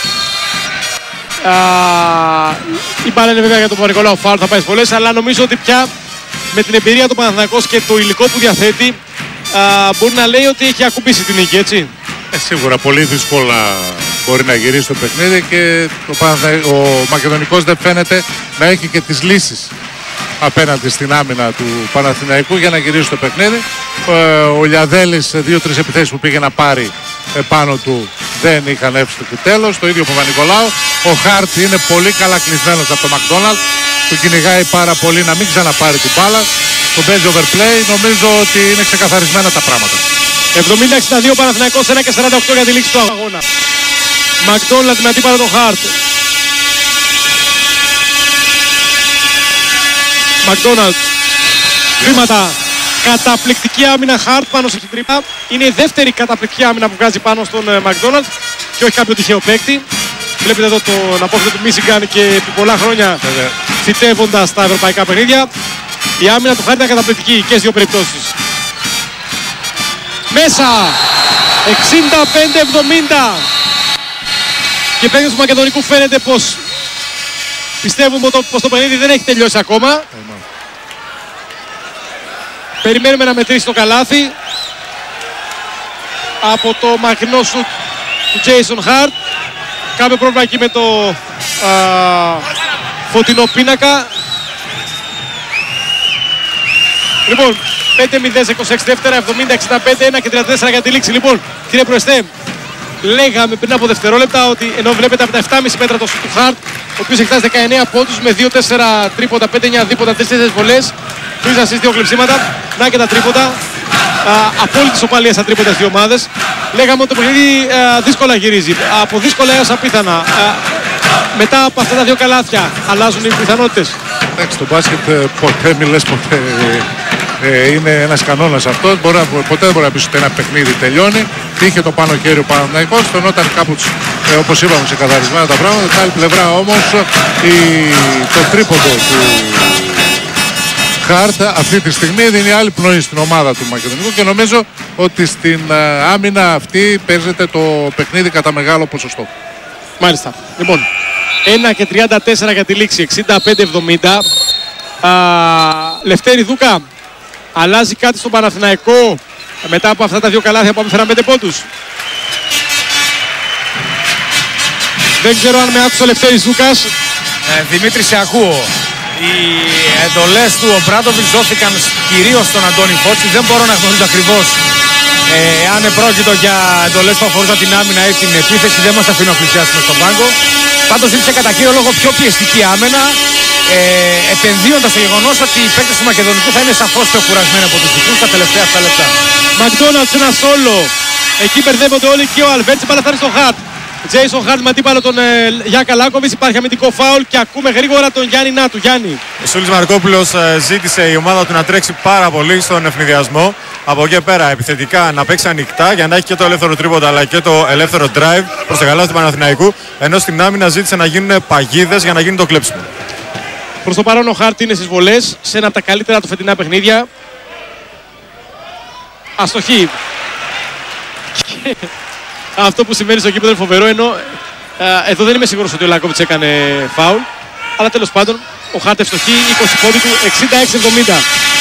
Η μπάλα είναι βέβαια για τον Παπα-Νικολάου, φάουλ, θα πάει στις πολλές, αλλά νομίζω ότι πια με την εμπειρία του Παναθηναϊκός και το υλικό που διαθέτει μπορεί να λέει ότι έχει ακουμπήσει την νίκη, έτσι. Σίγουρα πολύ δύσκολα μπορεί να γυρίσει το παιχνίδι και ο Μακεδονικός δεν φαίνεται να έχει και τις λύσεις απέναντι στην άμυνα του Παναθηναϊκού για να γυρίσει το παιχνίδι. Ο Λιαδέλης σε 2-3 επιθέσεις που πήγε να πάρει επάνω του δεν είχαν εύστοχο το τέλος. Το ίδιο ο Παπα-Νικολάου. Ο Χάρτ είναι πολύ καλά κλεισμένος από το Μακδόναλντ. Του κυνηγάει πάρα πολύ να μην ξαναπάρει την μπάλα. Τον παίζει overplay. Νομίζω ότι είναι ξεκαθαρισμένα τα πράγματα. 70-62 Παναθηναϊκός, 1-48 για τη λήξη του αγώνα. Μακδόναλντ με αντίπαλο τον Χάρτ. Μακδόναλντ. Βήματα. Καταπληκτική άμυνα Χάρτ πάνω σε τρύπα. Είναι η δεύτερη καταπληκτική άμυνα που βγάζει πάνω στον Μακδόναλντ και όχι κάποιο τυχαίο παίκτη. Βλέπετε εδώ τον απόφυτο του Μίσιγκαν και επί πολλά χρόνια φυτεύοντας τα ευρωπαϊκά παιχνίδια. Η άμυνα του Χάρτ ήταν καταπληκτική και στις δύο περιπτώσεις. Μέσα! 65-70. Και παίκτες του Μακεδονικού φαίνεται πως πιστεύουμε πως το παιχνίδι δεν έχει τελειώσει ακόμα. Περιμένουμε να μετρήσει το καλάθι από το μακρινό σουτ του Jason Hart. Κάποιο πρόβλημα εκεί με το φωτεινό πίνακα. Λοιπόν, 5-0-26 δεύτερα, 70-65, 1 και 34 για τη λήξη. Λοιπόν, κύριε Προεστέ, λέγαμε πριν από δευτερόλεπτα ότι ενώ βλέπετε από τα 7,5 μέτρα το σουτ του Hart, ο οποίος έχει φτάσει 19 πόντους με 2-4 τρίποτα, 5-9 δίποτα, 4 βολές, 3 ασίστ, 2 κλεψίματα. Να και τα τρίποτα. Απόλυτη ισοπαλία στα τρίποτα στις δύο ομάδες. Λέγαμε ότι το παιχνίδι δύσκολα γυρίζει. Από δύσκολα έως απίθανα. Μετά από αυτά τα δύο καλάθια αλλάζουν οι πιθανότητες. Εντάξει, το μπάσκετ ποτέ μιλές, ποτέ Είναι ένας κανόνας αυτός. Ποτέ δεν μπορεί να πεις ότι ένα παιχνίδι τελειώνει. Είχε το πάνω χέρι ο Παναθηναϊκός, φαινόταν κάπου όπως είπαμε ξεκαθαρισμένα τα πράγματα. Την άλλη πλευρά όμως το τρίποντο του Χαρτ αυτή τη στιγμή δίνει άλλη πνοή στην ομάδα του Μακεδονικού και νομίζω ότι στην άμυνα αυτή παίζεται το παιχνίδι κατά μεγάλο ποσοστό. Μάλιστα. Λοιπόν, 1:34 για τη λήξη, 65-70. Λευτέρη Δούκα, αλλάζει κάτι στον Παναθηναϊκό μετά από αυτά τα δύο καλάθια που άμφεραν 5 πόντους? Δεν ξέρω αν με άκουσε ο Λευτέρης Δούκας. Δημήτρη, σε ακούω. Οι εντολές του Ομπράντοβιτς δόθηκαν κυρίως στον Αντώνη Φώτση. Δεν μπορώ να γνωρίζω ακριβώς αν επρόκειτο για εντολές που αφορούσαν την άμυνα ή την επίθεση. Δεν μας αφήνω να πλησιάσουμε στον πάγκο. Πάντως ζήτησε κατά κύριο λόγο πιο πιεστική άμυνα, επενδύοντας στο γεγονός ότι οι παίκτες του Μακεδονικού θα είναι σαφώς πιο κουρασμένοι από τους δικούς στα τελευταία αυτά λεπτά. Μακδόναλτς ένα σόλο. Εκεί μπερδεύονται όλοι και ο Αλβέρτς. Μπάλα φτάνει στο Χαρτ. Τζέισον Χαρτ με αντίπαλο τον Γιάκα Λάκοβιτς. Υπάρχει αμυντικό φάουλ και ακούμε γρήγορα τον Γιάννη Νάτου. Γιάννη. Ο Σούλης Μαρκόπουλος ζήτησε η ομάδα του να τρέξει πάρα πολύ στον ευνηδιασμό. Από εκεί πέρα επιθετικά να παίξει ανοιχτά για να έχει και το ελεύθερο τρίποντα αλλά και το ελεύθερο drive προς τα καλά του Παναθηναϊκού. Ενώ στην άμυνα ζήτησε να γίνουν παγίδες για να γίνει το κλέψιμο. Προς το παρόν ο Χαρτ είναι στις βολές σε ένα από τα καλύτερα του φετινά παιχνίδια. Αστοχή. Αυτό που συμβαίνει στο γήπεδο είναι φοβερό, ενώ εδώ δεν είμαι σίγουρος ότι ο Λάκοβιτς έκανε φάουλ. Αλλά τέλος πάντων ο Χαρτ ευστοχή, 20 πόντου του, 66-70.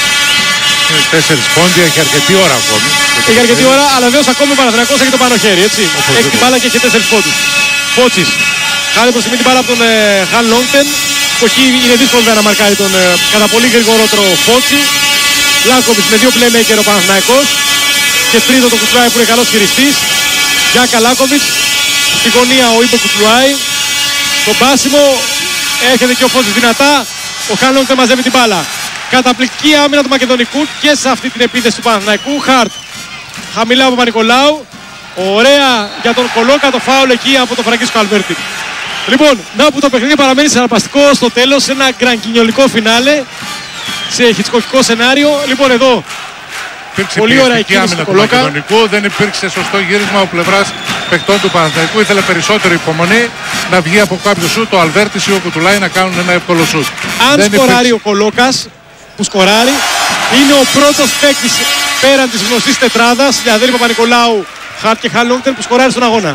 4 πόντια, έχει αρκετή ώρα ακόμη. Έχει αρκετή ώρα, αλλά βέβαιως ακόμη ο Παναθηναϊκός έχει το πάνω χέρι, έτσι. Έχει την μπάλα και έχει 4 πόντους. Φώτσις. Χάνει προς την μπάλα από τον Χαν Λόγκτεν, που εκεί είναι δύσκολο να μαρκάρει τον κατά πολύ γρηγορότερο Φώτση. Λάκοβιτς με 2 playmaker ο Παναθηναϊκός. Και τρίτο το Κουτλουάι που είναι καλός χειριστής. Γιάκα Λάκοβιτς. Στη γωνία ο Ιμπο Κουτλουάι. Το μπάσιμο. Έρχεται και ο Φώτης δυνατά. Ο Χαν Λόγκτεν μαζεύει την μπάλα. Καταπληκτική άμυνα του Μακεδονικού και σε αυτή την επίθεση του Παναθηναϊκού. Χαρτ. Χαμηλά από Παπα-Νικολάου. Ωραία για τον Κολόκα το φάουλ εκεί από τον Φραγκίσκο Αλβέρτη. Λοιπόν, να που το παιχνίδι παραμένει συναρπαστικό στο τέλος, σε ένα γκρανκινιολικό φινάλε, σε χιτσκοκικό σενάριο. Λοιπόν, εδώ πολύ ωραία κίνηση του Κολόκα. Μακεδονικού, δεν υπήρξε σωστό γύρισμα από πλευράς παιχτών του Παναθηναϊκού. Ήθελε περισσότερη υπομονή να βγει από κάποιο σουτ, ο Αλβέρτης ή ο Κουτουλάι να κάνουν ένα εύκολο σουτ. Αν σκοράρει ο Κολόκας, που σκοράρει, είναι ο πρώτος παίκτης πέραν της γνωστής τετράδας, δηλαδή Παπα-Νικολάου, Χαρτ και Χαν Λόγκτεν, που σκοράρει στον αγώνα.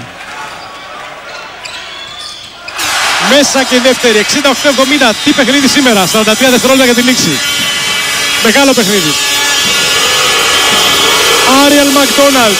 Μέσα και δεύτερη, 68-70. Τι παιχνίδι σήμερα, 43 δευτερόλεπτα για τη λήξη. Μεγάλο παιχνίδι. Άριελ Μακδόναλτ.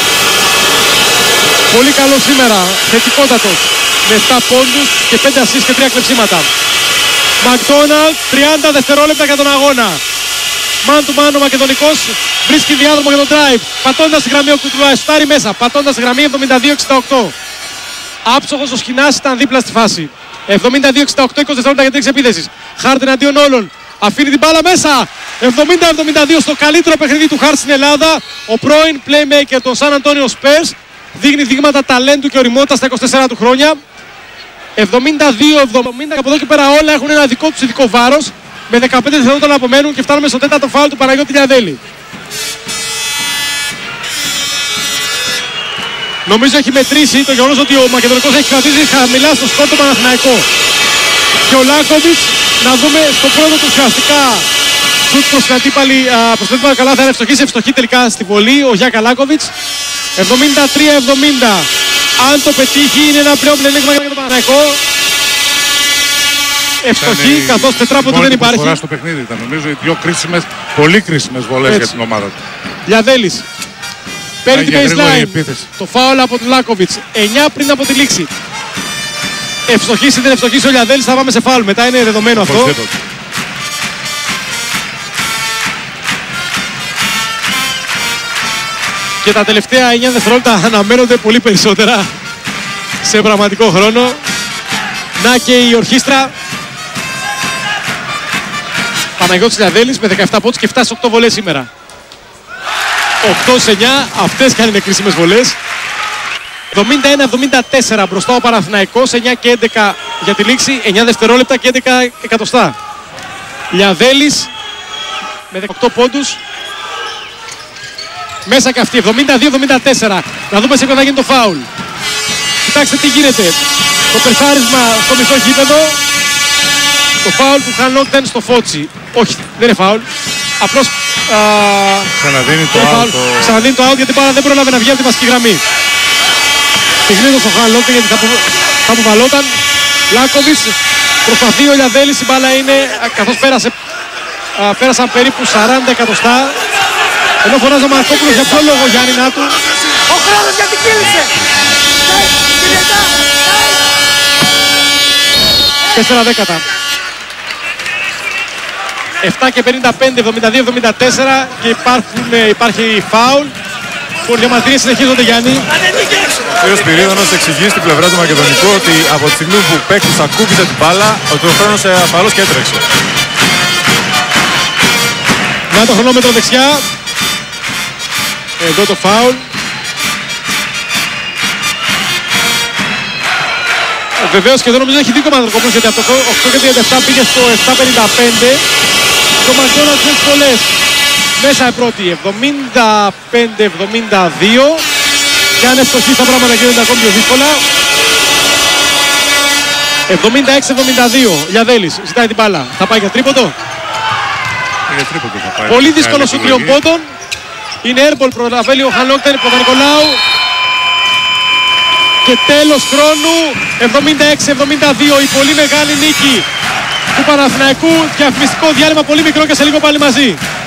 Πολύ καλό σήμερα, θετικότατος. Με 7 πόντους και 5 ασίστ και 3 κλεψίματα. Μακδόναλτ, 30 δευτερόλεπτα για τον αγώνα. Man to man ο Μακεδονικός βρίσκει διάδρομο για τον drive. Πατώντας τη γραμμή ο Κουτουλουάι, στάρει μέσα. Πατώντας τη γραμμή 72-68. Άψογος ο Σχοινάς ήταν δίπλα στη φάση. 72-68, 20 δευτερόλεπτα για την επίθεση. Χάρτ εναντίον όλων. Αφήνει την μπάλα μέσα. 70-72 στο καλύτερο παιχνίδι του Χάρτ στην Ελλάδα. Ο πρώην playmaker των San Antonio Spurs δείχνει δείγματα ταλέντου και ωριμότητας στα 24 του χρόνια. 72-70 και από εδώ και πέρα όλα έχουν ένα δικό τους ειδικό βάρος. Με 15 δευτερόλεπτα να απομένουν και φτάνουμε στο τέταρτο φάουλ του Παναγιώτη Λιαδέλη. Νομίζω έχει μετρήσει το γεγονός ότι ο Μακεδονικός έχει κρατήσει χαμηλά στο σκορ το Παναθηναϊκό. Και ο Λάκοβιτς, να δούμε στο πρώτο του ουσιαστικά σουτ προς την αντίπαλη καλά θα είναι ευστοχή τελικά στη βολή ο Γιάκα Λάκοβιτς. 73-70. Αν το πετύχει είναι ένα πλέον πλεονέκτημα για τον Παναθηναϊκό. Ευστοχή, καθώς τετράποντο δεν υπάρχει. Φορά στο παιχνίδι ήταν νομίζω οι δύο κρίσιμες, πολύ κρίσιμες βολές για την ομάδα του. Λιαδέλης. Παίρνει την baseline. Το φάουλ από τον Λάκοβιτς. 9 πριν από τη λήξη. Ευστοχής ή δεν ευστοχής ο Λιαδέλης, θα πάμε σε φάουλ. Μετά είναι δεδομένο αυτό. Και τα τελευταία 9 δευτερόλεπτα αναμένονται πολύ περισσότερα σε πραγματικό χρόνο. Να και η ορχήστρα. Παναγιώτης Λιαδέλης με 17 πόντους και 7 σε 8 βολές σήμερα. 8-9, αυτές και αν είναι κρίσιμες βολές. 71-74 μπροστά ο Παναθηναϊκός, 9 και 11 για τη λήξη, 9 δευτερόλεπτα και 11 εκατοστά. Λιαδέλης με 18 πόντους. Μέσα και αυτή, 72-74. Να δούμε σε ποιον θα γίνει το φάουλ. Κοιτάξτε τι γίνεται. Το περσάρισμα στο μισό γήπεδο. Το φάουλ του Χαν Λόγντεν στο Φότσι. Όχι, δεν είναι φάουλ. Απλώς ξαναδίνει το out γιατί πάρα δεν πρόλαβε να βγει από τη βασική γραμμή. Πηγνίδος ο Χαν Λόγντεν γιατί θα αποβαλόταν. Λάκοβιτς προσπαθεί ο Λιαδέλης, η μπάλα είναι καθώς πέρασαν περίπου 40 εκατοστά. Ενώ φωνάζει ο Μαρκόπουλος για ποιο λόγο Γιάννη Νάτου. Ο χρόνος γιατί κύλησε. 4 δέκατα. 7 και 55, 72-74 και υπάρχει φάουλ. Οι διαμαρτυρίες συνεχίζονται, Γιάννη. Ο κ. Σπυρίδωνος εξηγεί στην πλευρά του Μακεδονικού ότι από τη στιγμή που παίκτης ακούμπησε την μπάλα, ότι ο χρόνος ασφαλώς και έτρεξε. Να το χρονόμετρο δεξιά. Εδώ το φάουλ. Βεβαίως και εδώ νομίζω έχει δίκιο ο Μανδρακόπουλος γιατί από το 8:37 πήγε στο 7:55 και ο Μακδόναλντς έχει πολλές. Μέσα η πρώτη 75-72 και αν ευστοχείς τα πράγματα γίνονται ακόμη πιο δύσκολα. 76-72 Λιαδέλης ζητάει την μπάλα. Θα πάει για τρίποντο. Πολύ δύσκολο σου τριών πόντων. Είναι airball, προλαβαίνει ο Χαν Λόγντεν, Παπα-Νικολάου. Και τέλος χρόνου, 76-72, η πολύ μεγάλη νίκη του Παναθηναϊκού. Διαφημιστικό διάλειμμα πολύ μικρό και σε λίγο πάλι μαζί.